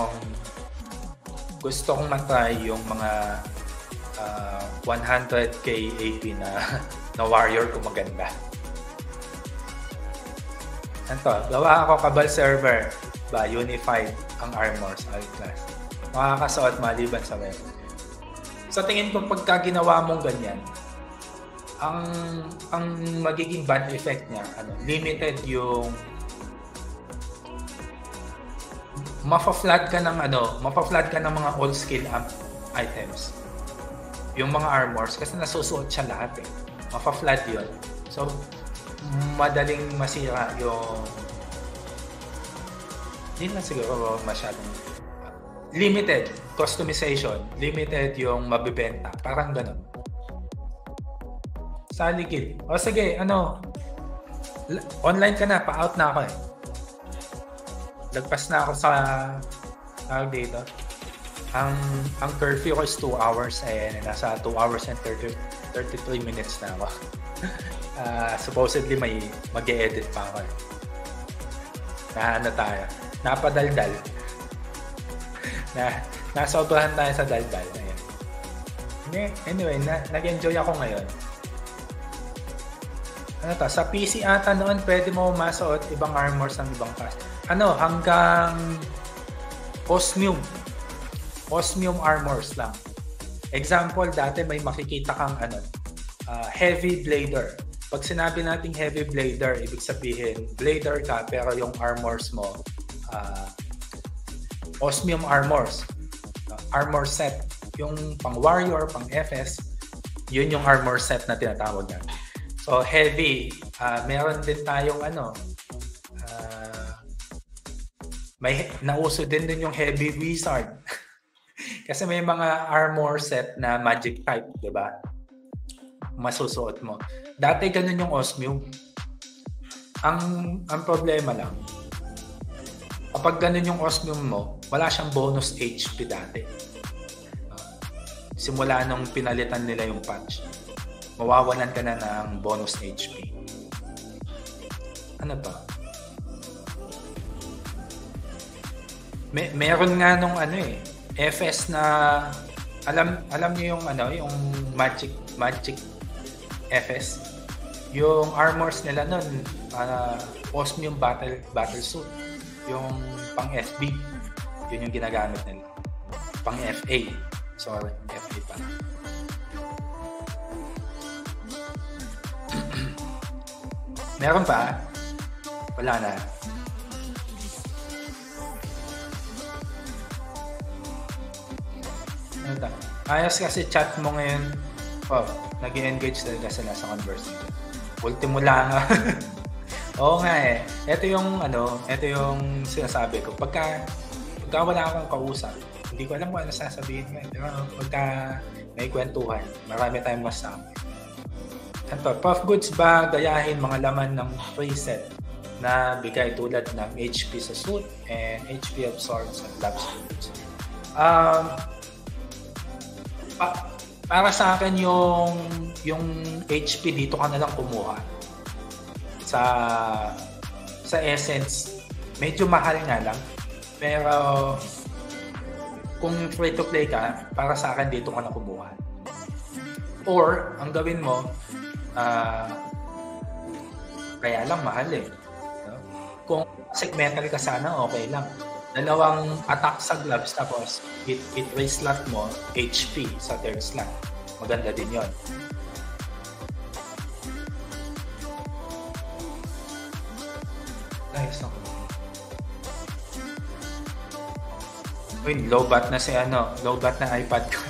Gusto kong matry yung mga 100k AP na warrior kung maganda. Ito, gawa ako Cabal server ba unified ang armors class. Makakasuot maliban sa weapon. Sa tingin ko pagka ginawa mong ganyan, ang magiging bad effect niya, limited yung mapa-flood ka ng mga all skill items. yung mga armors, kasi nasusuot siya lahat eh. Mafa-flat yun. So, madaling masira yung... Hindi na siguro masyadong... Limited customization. Limited yung mabibenta. Parang ganun. Sa ligid. O sige, online ka na. Pa-out na ako eh. Lagpas na ako sa... dito. Ang curfew ko is 2 hours eh. Nasa 2 hours and 33 minutes na ako. Supposedly may mag-e-edit pa ako. Tayo. Napadaldal. Nasobrahan tayo sa daldal. Anyway, nag-enjoy ako ngayon. Sa PC ata noon, pwede mo masuot ibang armors ng ibang class. Hanggang Osmium. Osmium armors lang. Example, dati may makikita kang heavy blader. Pag sinabi nating heavy blader, ibig sabihin, blader ka, pero yung armors mo, Osmium armors. Armor set. Yung pang warrior, pang FS, yun yung armor set na tinatawag natin. So, heavy. Meron din tayong may nauso din yung heavy wizard. Kasi may mga armor set na magic type, di ba? Masusuot mo. Dati ganun yung Osmium. Ang problema lang, kapag ganun yung Osmium mo, wala siyang bonus HP dati. Simula nung pinalitan nila yung patch, mawawalan ka na ng bonus HP. Ano ba? Meron nga nung FS na alam niyo yung yung magic FS. Yung armors nila nun, Osmium battle suit. Yung pang FB, yun yung ginagamit nila. Pang FA. Sorry, FA pa. Meron pa? Wala na. Ayos kasi chat mo ngayon. Nag-engage talaga sila sa conversation. Ultimo lang. Oo nga eh. Ito yung sinasabi ko. Pagka wala akong kausap, hindi ko alam kung ano sasabihin mo. Pero pagka may kwentuhan, marami tayong masama. Ito, puff goods ba gayahin mga laman ng preset na bigay tulad ng HP sa suit and HP absorbed sa gloves? Para sa akin yung HP dito ka na lang kumuha. Sa Essence, medyo mahal nga lang. Pero kung free to play ka, para sa akin dito ka na kumuha. Or ang gawin mo, kaya lang mahal eh. No? Kung segmental ka sana, okay lang. 2 attack sa gloves, tapos it-raise slot mo HP sa third slot. Maganda din yon. Nice, no? Uy, low bat na low bat na iPad ko.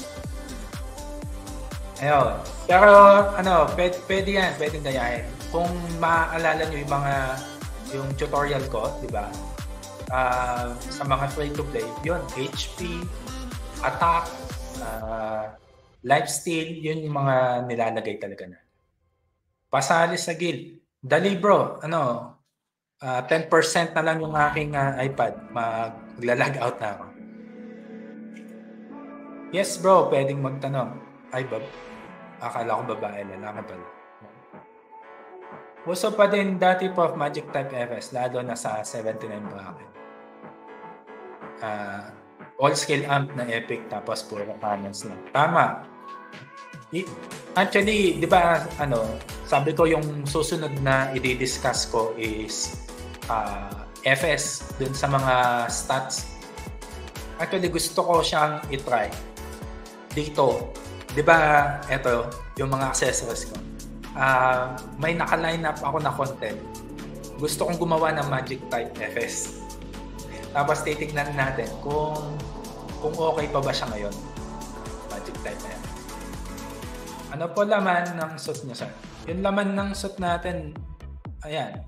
Ayun. Pero pwede yan, pwedeng gayahin. Kung maaalala nyo yung tutorial ko, di ba? Sa mga free-to-play, yun, HP, attack, lifesteal, yun yung mga nilalagay talaga na. Pasali sa guild. Dali bro, 10% na lang yung aking iPad. Magla-log out na ako. Yes bro, pwedeng magtanong. Ay, akala ko babae, lalaki pala. Uso pa din dati po Magic Type FS, lalo na sa 79 bracket. All skill amp na epic, tapos puro cannons lang. Tama. Actually, di ba, sabi ko yung susunod na i-discuss ko is FS dun sa mga stats. Actually, gusto ko siyang i-try. Dito, di ba, eto, yung mga accessories ko. May naka-line up ako na content. Gusto kong gumawa ng Magic Type FS. Tapos titignan natin kung okay pa ba siya ngayon. Magic Type na yan. Ano po laman ng suit niyo, sir? Yung laman ng suit natin, ayan.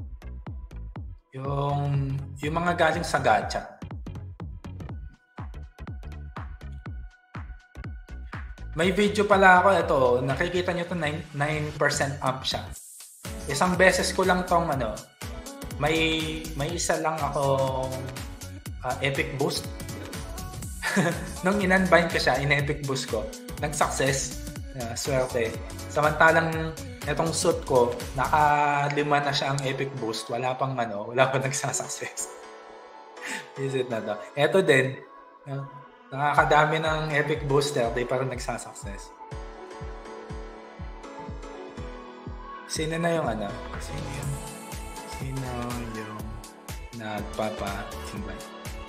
Yung mga galing sa gacha. May video pala ako, ito, nakikita nyo to 9% up siya. Isang beses ko lang tong may isa lang akong epic boost. Nung in-unbind ko siya, in-epic boost ko, nag-success, swerte. Samantalang itong suit ko, naka-5 na siya ang epic boost, wala pang nagsasuccess. Visit na to. Ito din, nakakadami ng epic booster, di parang nagsasuccess. Sino na yung Sino yung nagpapa-invite?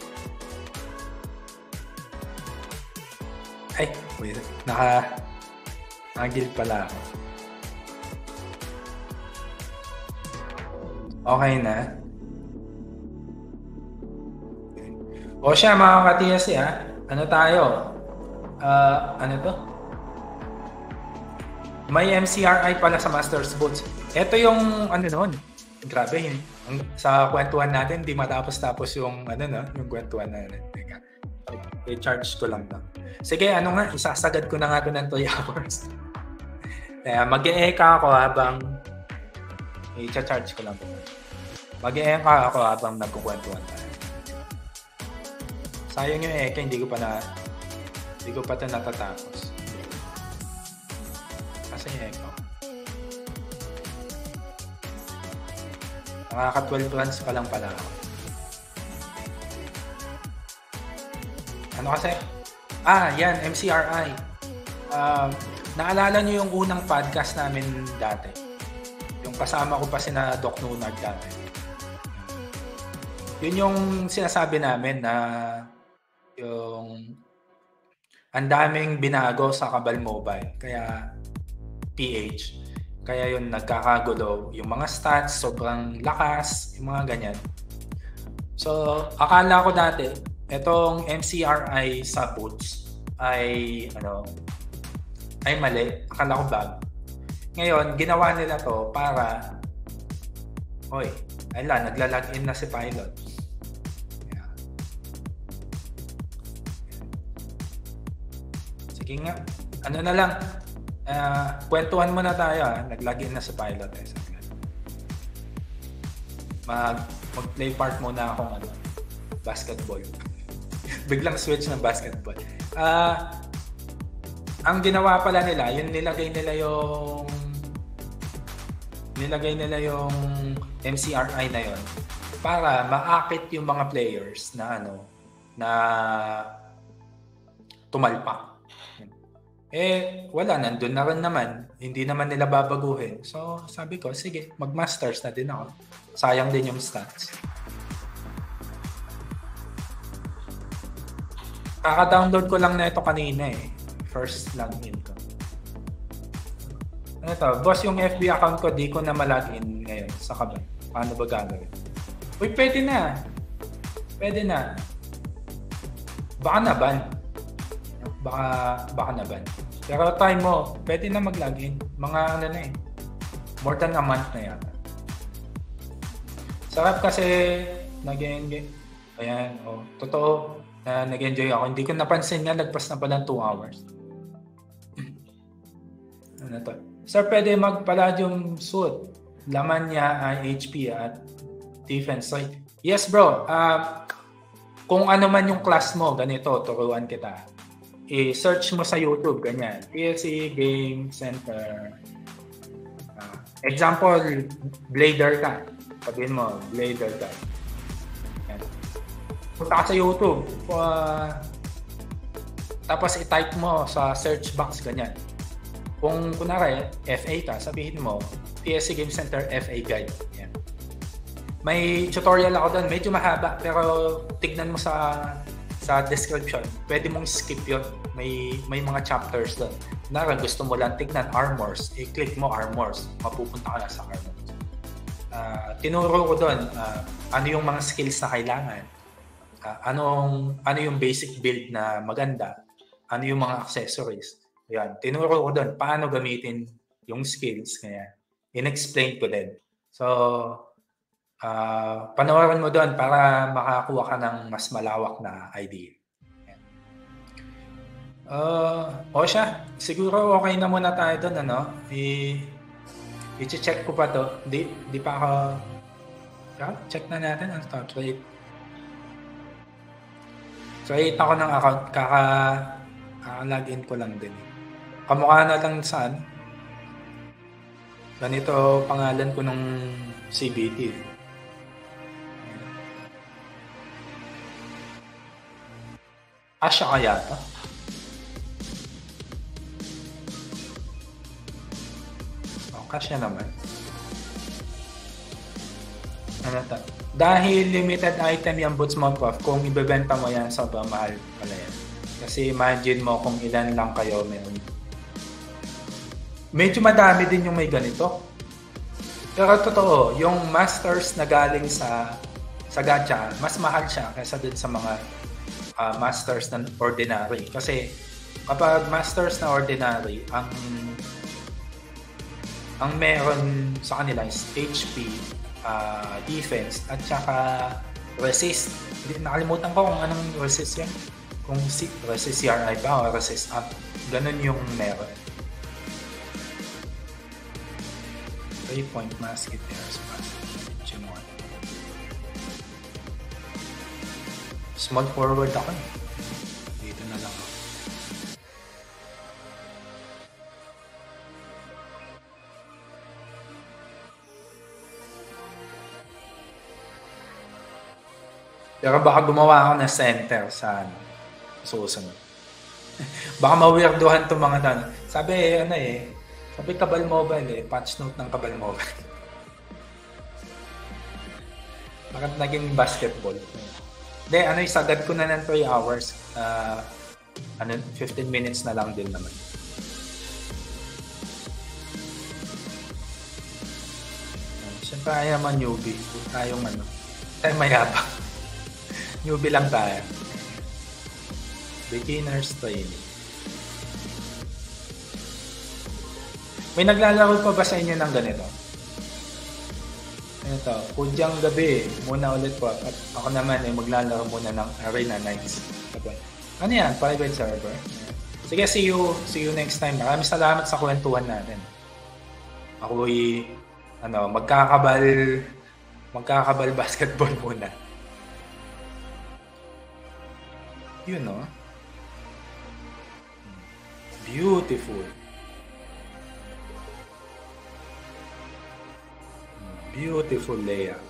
Ay, wait. Naka-guild pala ako. Okay na. O siya, mga ka-TSC, ano tayo? Ano to? May MCRI pala sa Masters Boots. Ito yung noon. Grabe yun. Sa kwentuhan natin, di matapos-tapos yung yung kwentuhan natin. Teka. I-charge ko lang to. Sige, isasagad ko na nga ito ng 3 hours. Kaya mag-e-eka ako habang i-charge ko lang po. Mag-e-eka ako habang nagkukwentuhan tayo. Sayang yung eka, hindi ko pa ito natatapos. Kasi eka. Nakaka-12 runs pa lang pala ako. Ano kasi? Yan, MCRI. Naalala nyo yung unang podcast namin dati? Yung kasama ko pa sina Doc Nunard dati. Yun yung sinasabi namin na yung ang daming binago sa Kabal Mobile. Kaya PH. Kaya yun nagkakagulo. Yung mga stats, sobrang lakas, yung mga ganyan. So, akala ko dati, itong MCRI sa boots ay mali. Akala ko bag. Ngayon, ginawa nila to para nagla-login na si Pilot. Yeah. Sige nga. Na lang. Kwentuhan mo na tayo. Nag-login na si Pilot. Mag-play part muna akong basketball. Biglang switch ng basketball. Ang ginawa pala nila, nilagay nila yung MCRI na yon para maakit yung mga players na tumalpak. Wala, nandun na rin naman. Hindi naman nila babaguhin. So, sabi ko, sige, mag-masters na din ako. Sayang din yung stats. Kaka-download ko lang na ito kanina First login ko. Boss, yung FB account ko, di ko na malogin ngayon sa Kabal. Paano ba gagawin? Uy, pwede na. Pwede na. Baka na-ban. Baka na-ban. Pero time mo, pwede na mag-login. Mga more than a month na yata. Sarap kasi nag-enjoy. Ayan, totoo na nag-enjoy ako. Hindi ko napansin nga, lagpas na pala 2 hours. Sir, pwede mag-palladium suit. Laman niya ay HP at defense. So, yes bro, kung ano man yung class mo, ganito, turuan kita. I-search mo sa YouTube, ganyan. TSC Game Center. Example, Blader ka. Sabihin mo, Blader ka. Yan. Punta ka sa YouTube. Tapos i-type mo sa search box, ganyan. Kung kunwari, FA ka, sabihin mo, TSC Game Center FA Guide. Yan. May tutorial ako doon, medyo mahaba, pero tignan mo sa description. Pwede mong skip yun. May mga chapters doon. Kunwari, gusto mo lang tignan armors, i-click mo armors, mapupunta ka na sa armors. Tinuro ko doon, ano yung mga skills na kailangan, ano yung basic build na maganda, ano yung mga accessories. Yan, tinuro ko doon paano gamitin yung skills. Kaya in-explain ko din. So, panoorin mo doon para makakuha ka ng mas malawak na idea. O siya, siguro okay na muna tayo doon, ano? I-check ko pa to. Di pa ako... check na natin ang to. Create ako ng account. Kaka-login ko lang din. Kamukha na lang saan. Ganito pangalan ko nung CBT. Siya kaya to? Kasya naman. Ano to? Dahil limited item yung Boots mo, Prof, kung ibebenta mo yan, sobrang mahal pala yan. Kasi imagine mo kung ilan lang kayo meron. Medyo madami din yung may ganito. Pero totoo, yung masters na galing sa gacha, mas mahal siya kaysa din sa mga masters na ordinary. Kasi kapag masters na ordinary, ang meron sa kanila is HP, defense, at saka resist. Nakalimutan ko kung anong resist yan. Kung resist CRI ba o resist up. Ganun yung meron. 3-point musketeers. Small forward ako. Dito na lang ako. Pero baka gumawa ako ng center sa susunod. Baka ma-weirduhan itong mga tanong. Sabi Kabal Mobile patch note ng Kabal Mobile. Bakit naging basketball? Hindi, sagad ko na ng 3 hours. 15 minutes na lang din naman. Siyempre tayo naman newbie. Tayong tayo mayabang. Newbie lang tayo. Beginner's training. May naglalaro pa ba sa inyo ng ganito? Ito, pudyang gabi muna ulit po. At ako naman maglalaro muna ng Arena Nights. Ano yan? Private server. Sige, see you next time. Maraming salamat sa kwentuhan natin. Ako'y magkakabal basketball muna. Yun, no? Beautiful. Beautiful layout.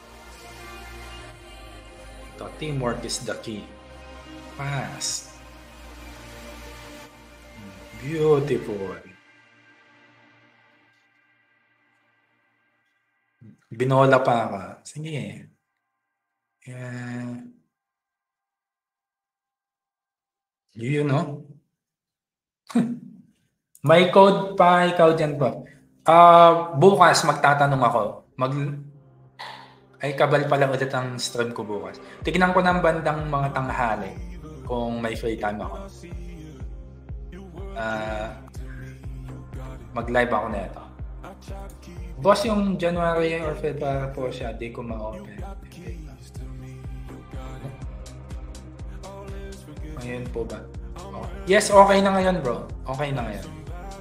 The teamwork is the key. Fast. Beautiful. Binola pa ako. Sige. Yun, no? May code pa ikaw dyan, Prof. Bukas magtatanong ako. Ay, kabal pala ulit ang stream ko bukas. Tignan ko ng bandang mga tanghali kung may free time ako. Mag-live ako na ito. Boss, yung January or February po siya, di ko ma-open. Ngayon po ba? Oh. Yes, okay na ngayon, bro. Okay na ngayon.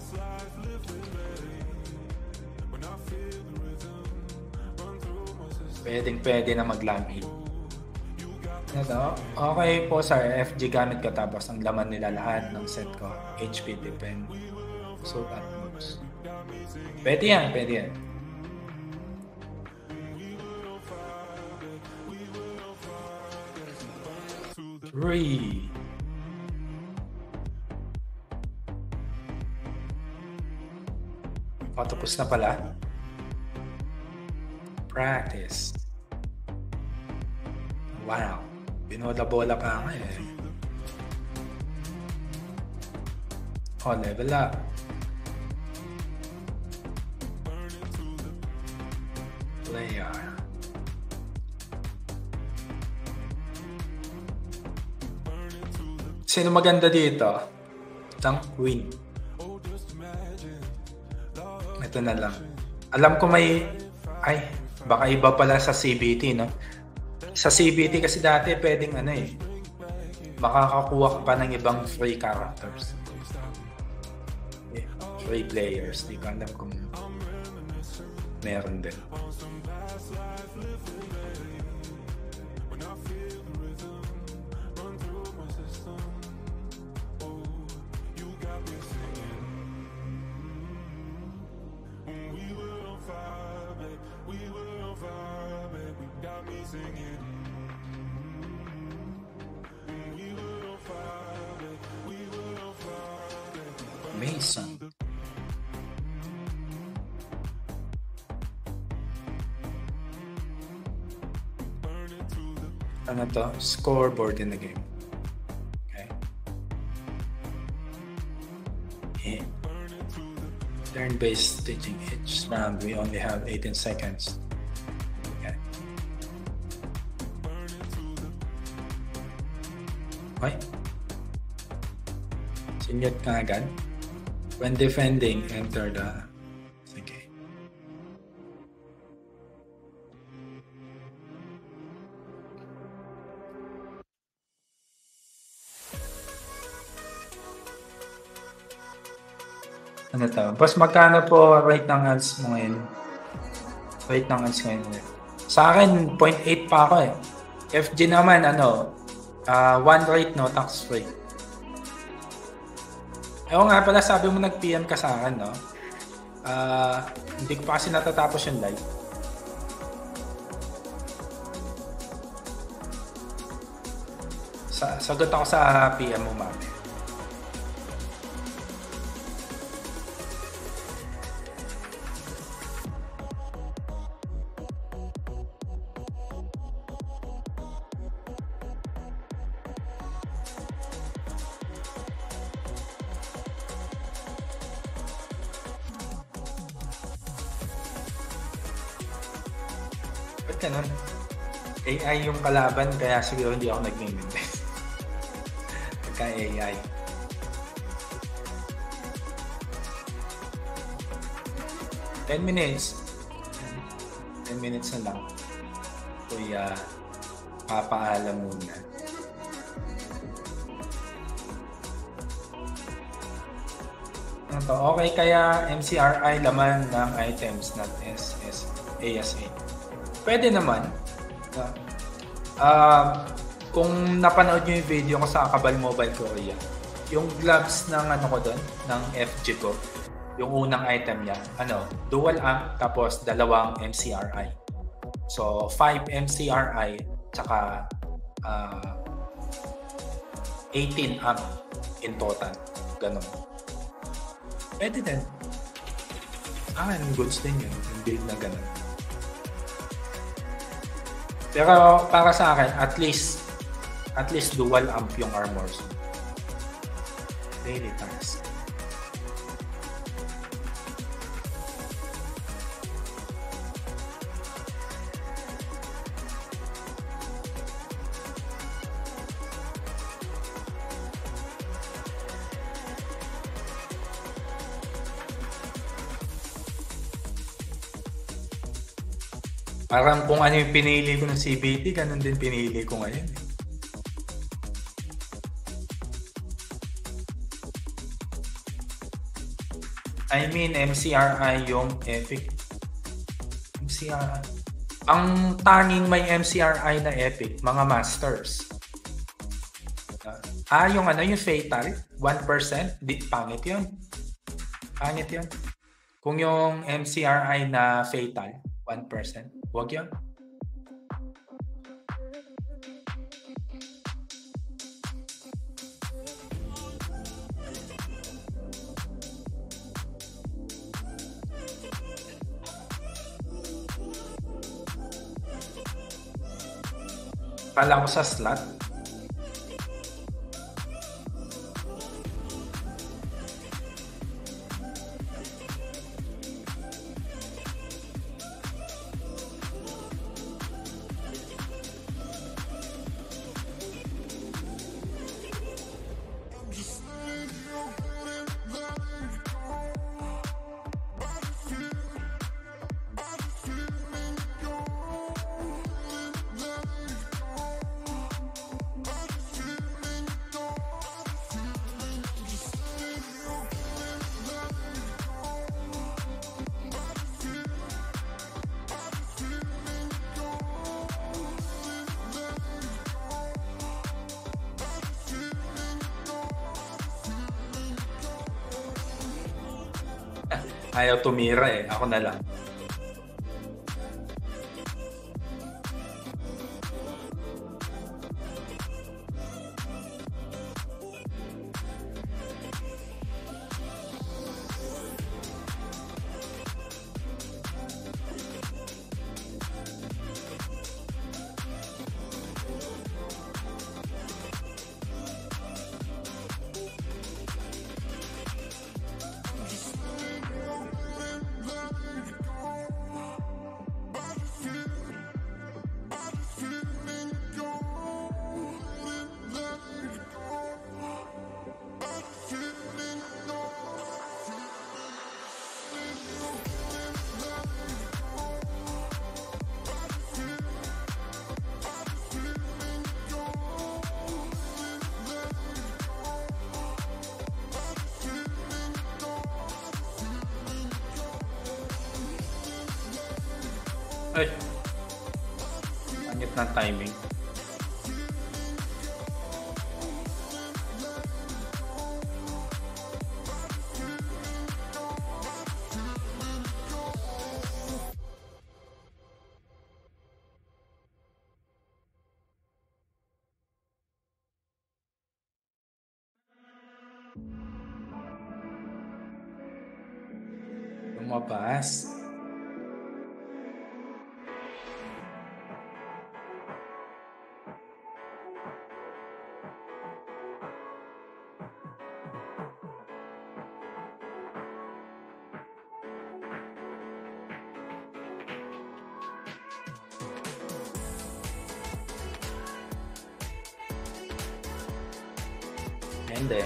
Pwede na mag-login. Okay po sir, FG gamit ko tapos ang laman nila lahat ng set ko. HP depend. So that moves. Pwede yan. 3. Tapos na pala. Practice. Wow. Binola-bola pa nga eh. Oh, level up. Player. Sino maganda dito? Tank Queen. Ito na lang. Alam ko baka iba pala sa CBT, no? Sa CBT kasi dati pwedeng makakakuha ka pa ng ibang free characters. Free players. Di ko alam kung meron din. Mason. Ano to? Scoreboard in the game. Okay. Yeah. Turn-based staging each round. We only have 18 seconds. Okay. Okay. Sinyot ka agad. When defending, enter the... Okay. Ano to? Boss, magkano po rate ng ads mo ngayon? Rate ng ads ngayon. Sa akin, 0.8 pa ako eh. FG naman, 1 rate, no? Tax free. Oo nga pala, sabi mo nag-PM ka sa akin, no? Hindi ko pa kasi natatapos yung live. Sagot ako sa PM mo, mami. Ganun. AI yung kalaban, kaya siguro hindi ako nag-invest. Pagka AI. $10 minutes. 10 minutes na lang. Kuya, papaalam muna. Ano to? Okay, kaya MCRI laman ng items, not ASA. Pwede naman. Kung napanood nyo yung video ko sa Kabal Mobile Korea, yung gloves ng ko doon, ng FG ko, yung unang item niya, dual amp tapos 2 MCRI. So 5 MCRI tsaka 18 amp in total. Ganun. Pwede din. Goods din yun. Yung build na ganun. Pero para sa akin, at least dual amp yung armors. Daily task. Parang kung ano yung pinili ko ng CBT, ganun din pinili ko ngayon. I mean, MCRI yung Epic. MCRI. Ang tanging may MCRI na Epic, mga Masters. Yung Fatal, 1%, pangit yun. Pangit yun. Kung yung MCRI na Fatal, 1%. Huwag yun. Kala ko sa slot. Ayaw tumira eh. Ako na lang. Ay, angit ng timing. Lumabas. Hindi.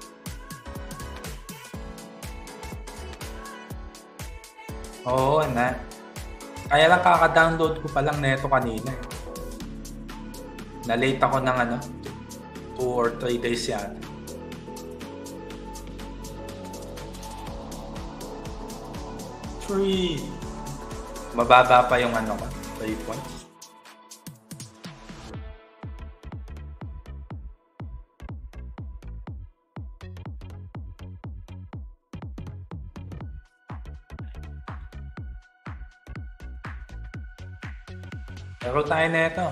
Oo, na. Kaya lang kaka-download ko pa lang neto kanina. Na-late ako ng 2 or 3 days yata. Free. Mababa pa yung 3 points. Laro tayo na ito.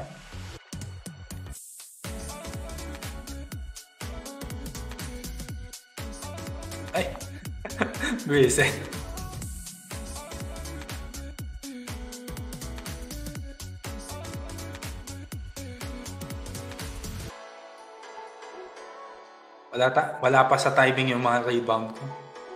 Ay! Buwisit. Wala pa sa timing yung mga rebound ko.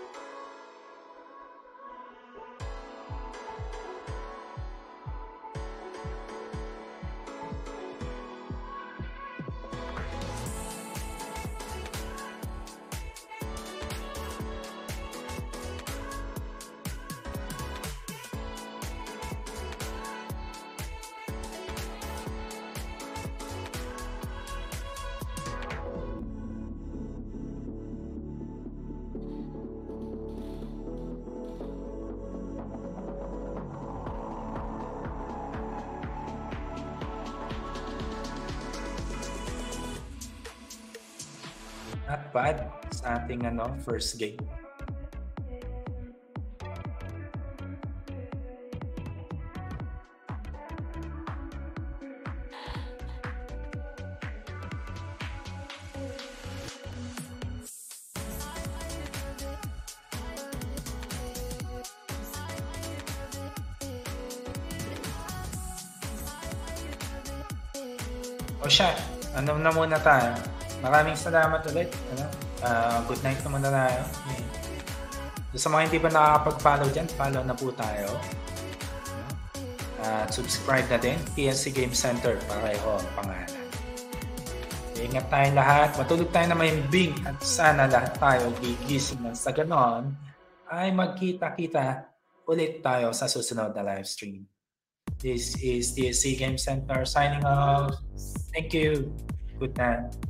Not bad sa ating first game. O siya, ano na muna tayo. Maraming salamat ulit. Good night na muna tayo. Sa mga hindi pa nakakapag-follow dyan, follow na po tayo. Subscribe na din. PNC Game Center, pareho ang pangalan. Ingat tayong lahat. Matulog tayo na mahimbing. At sana lahat tayo gigising na sa ganon ay magkita-kita ulit tayo sa susunod na live stream. This is PNC Game Center signing off. Thank you. Good night.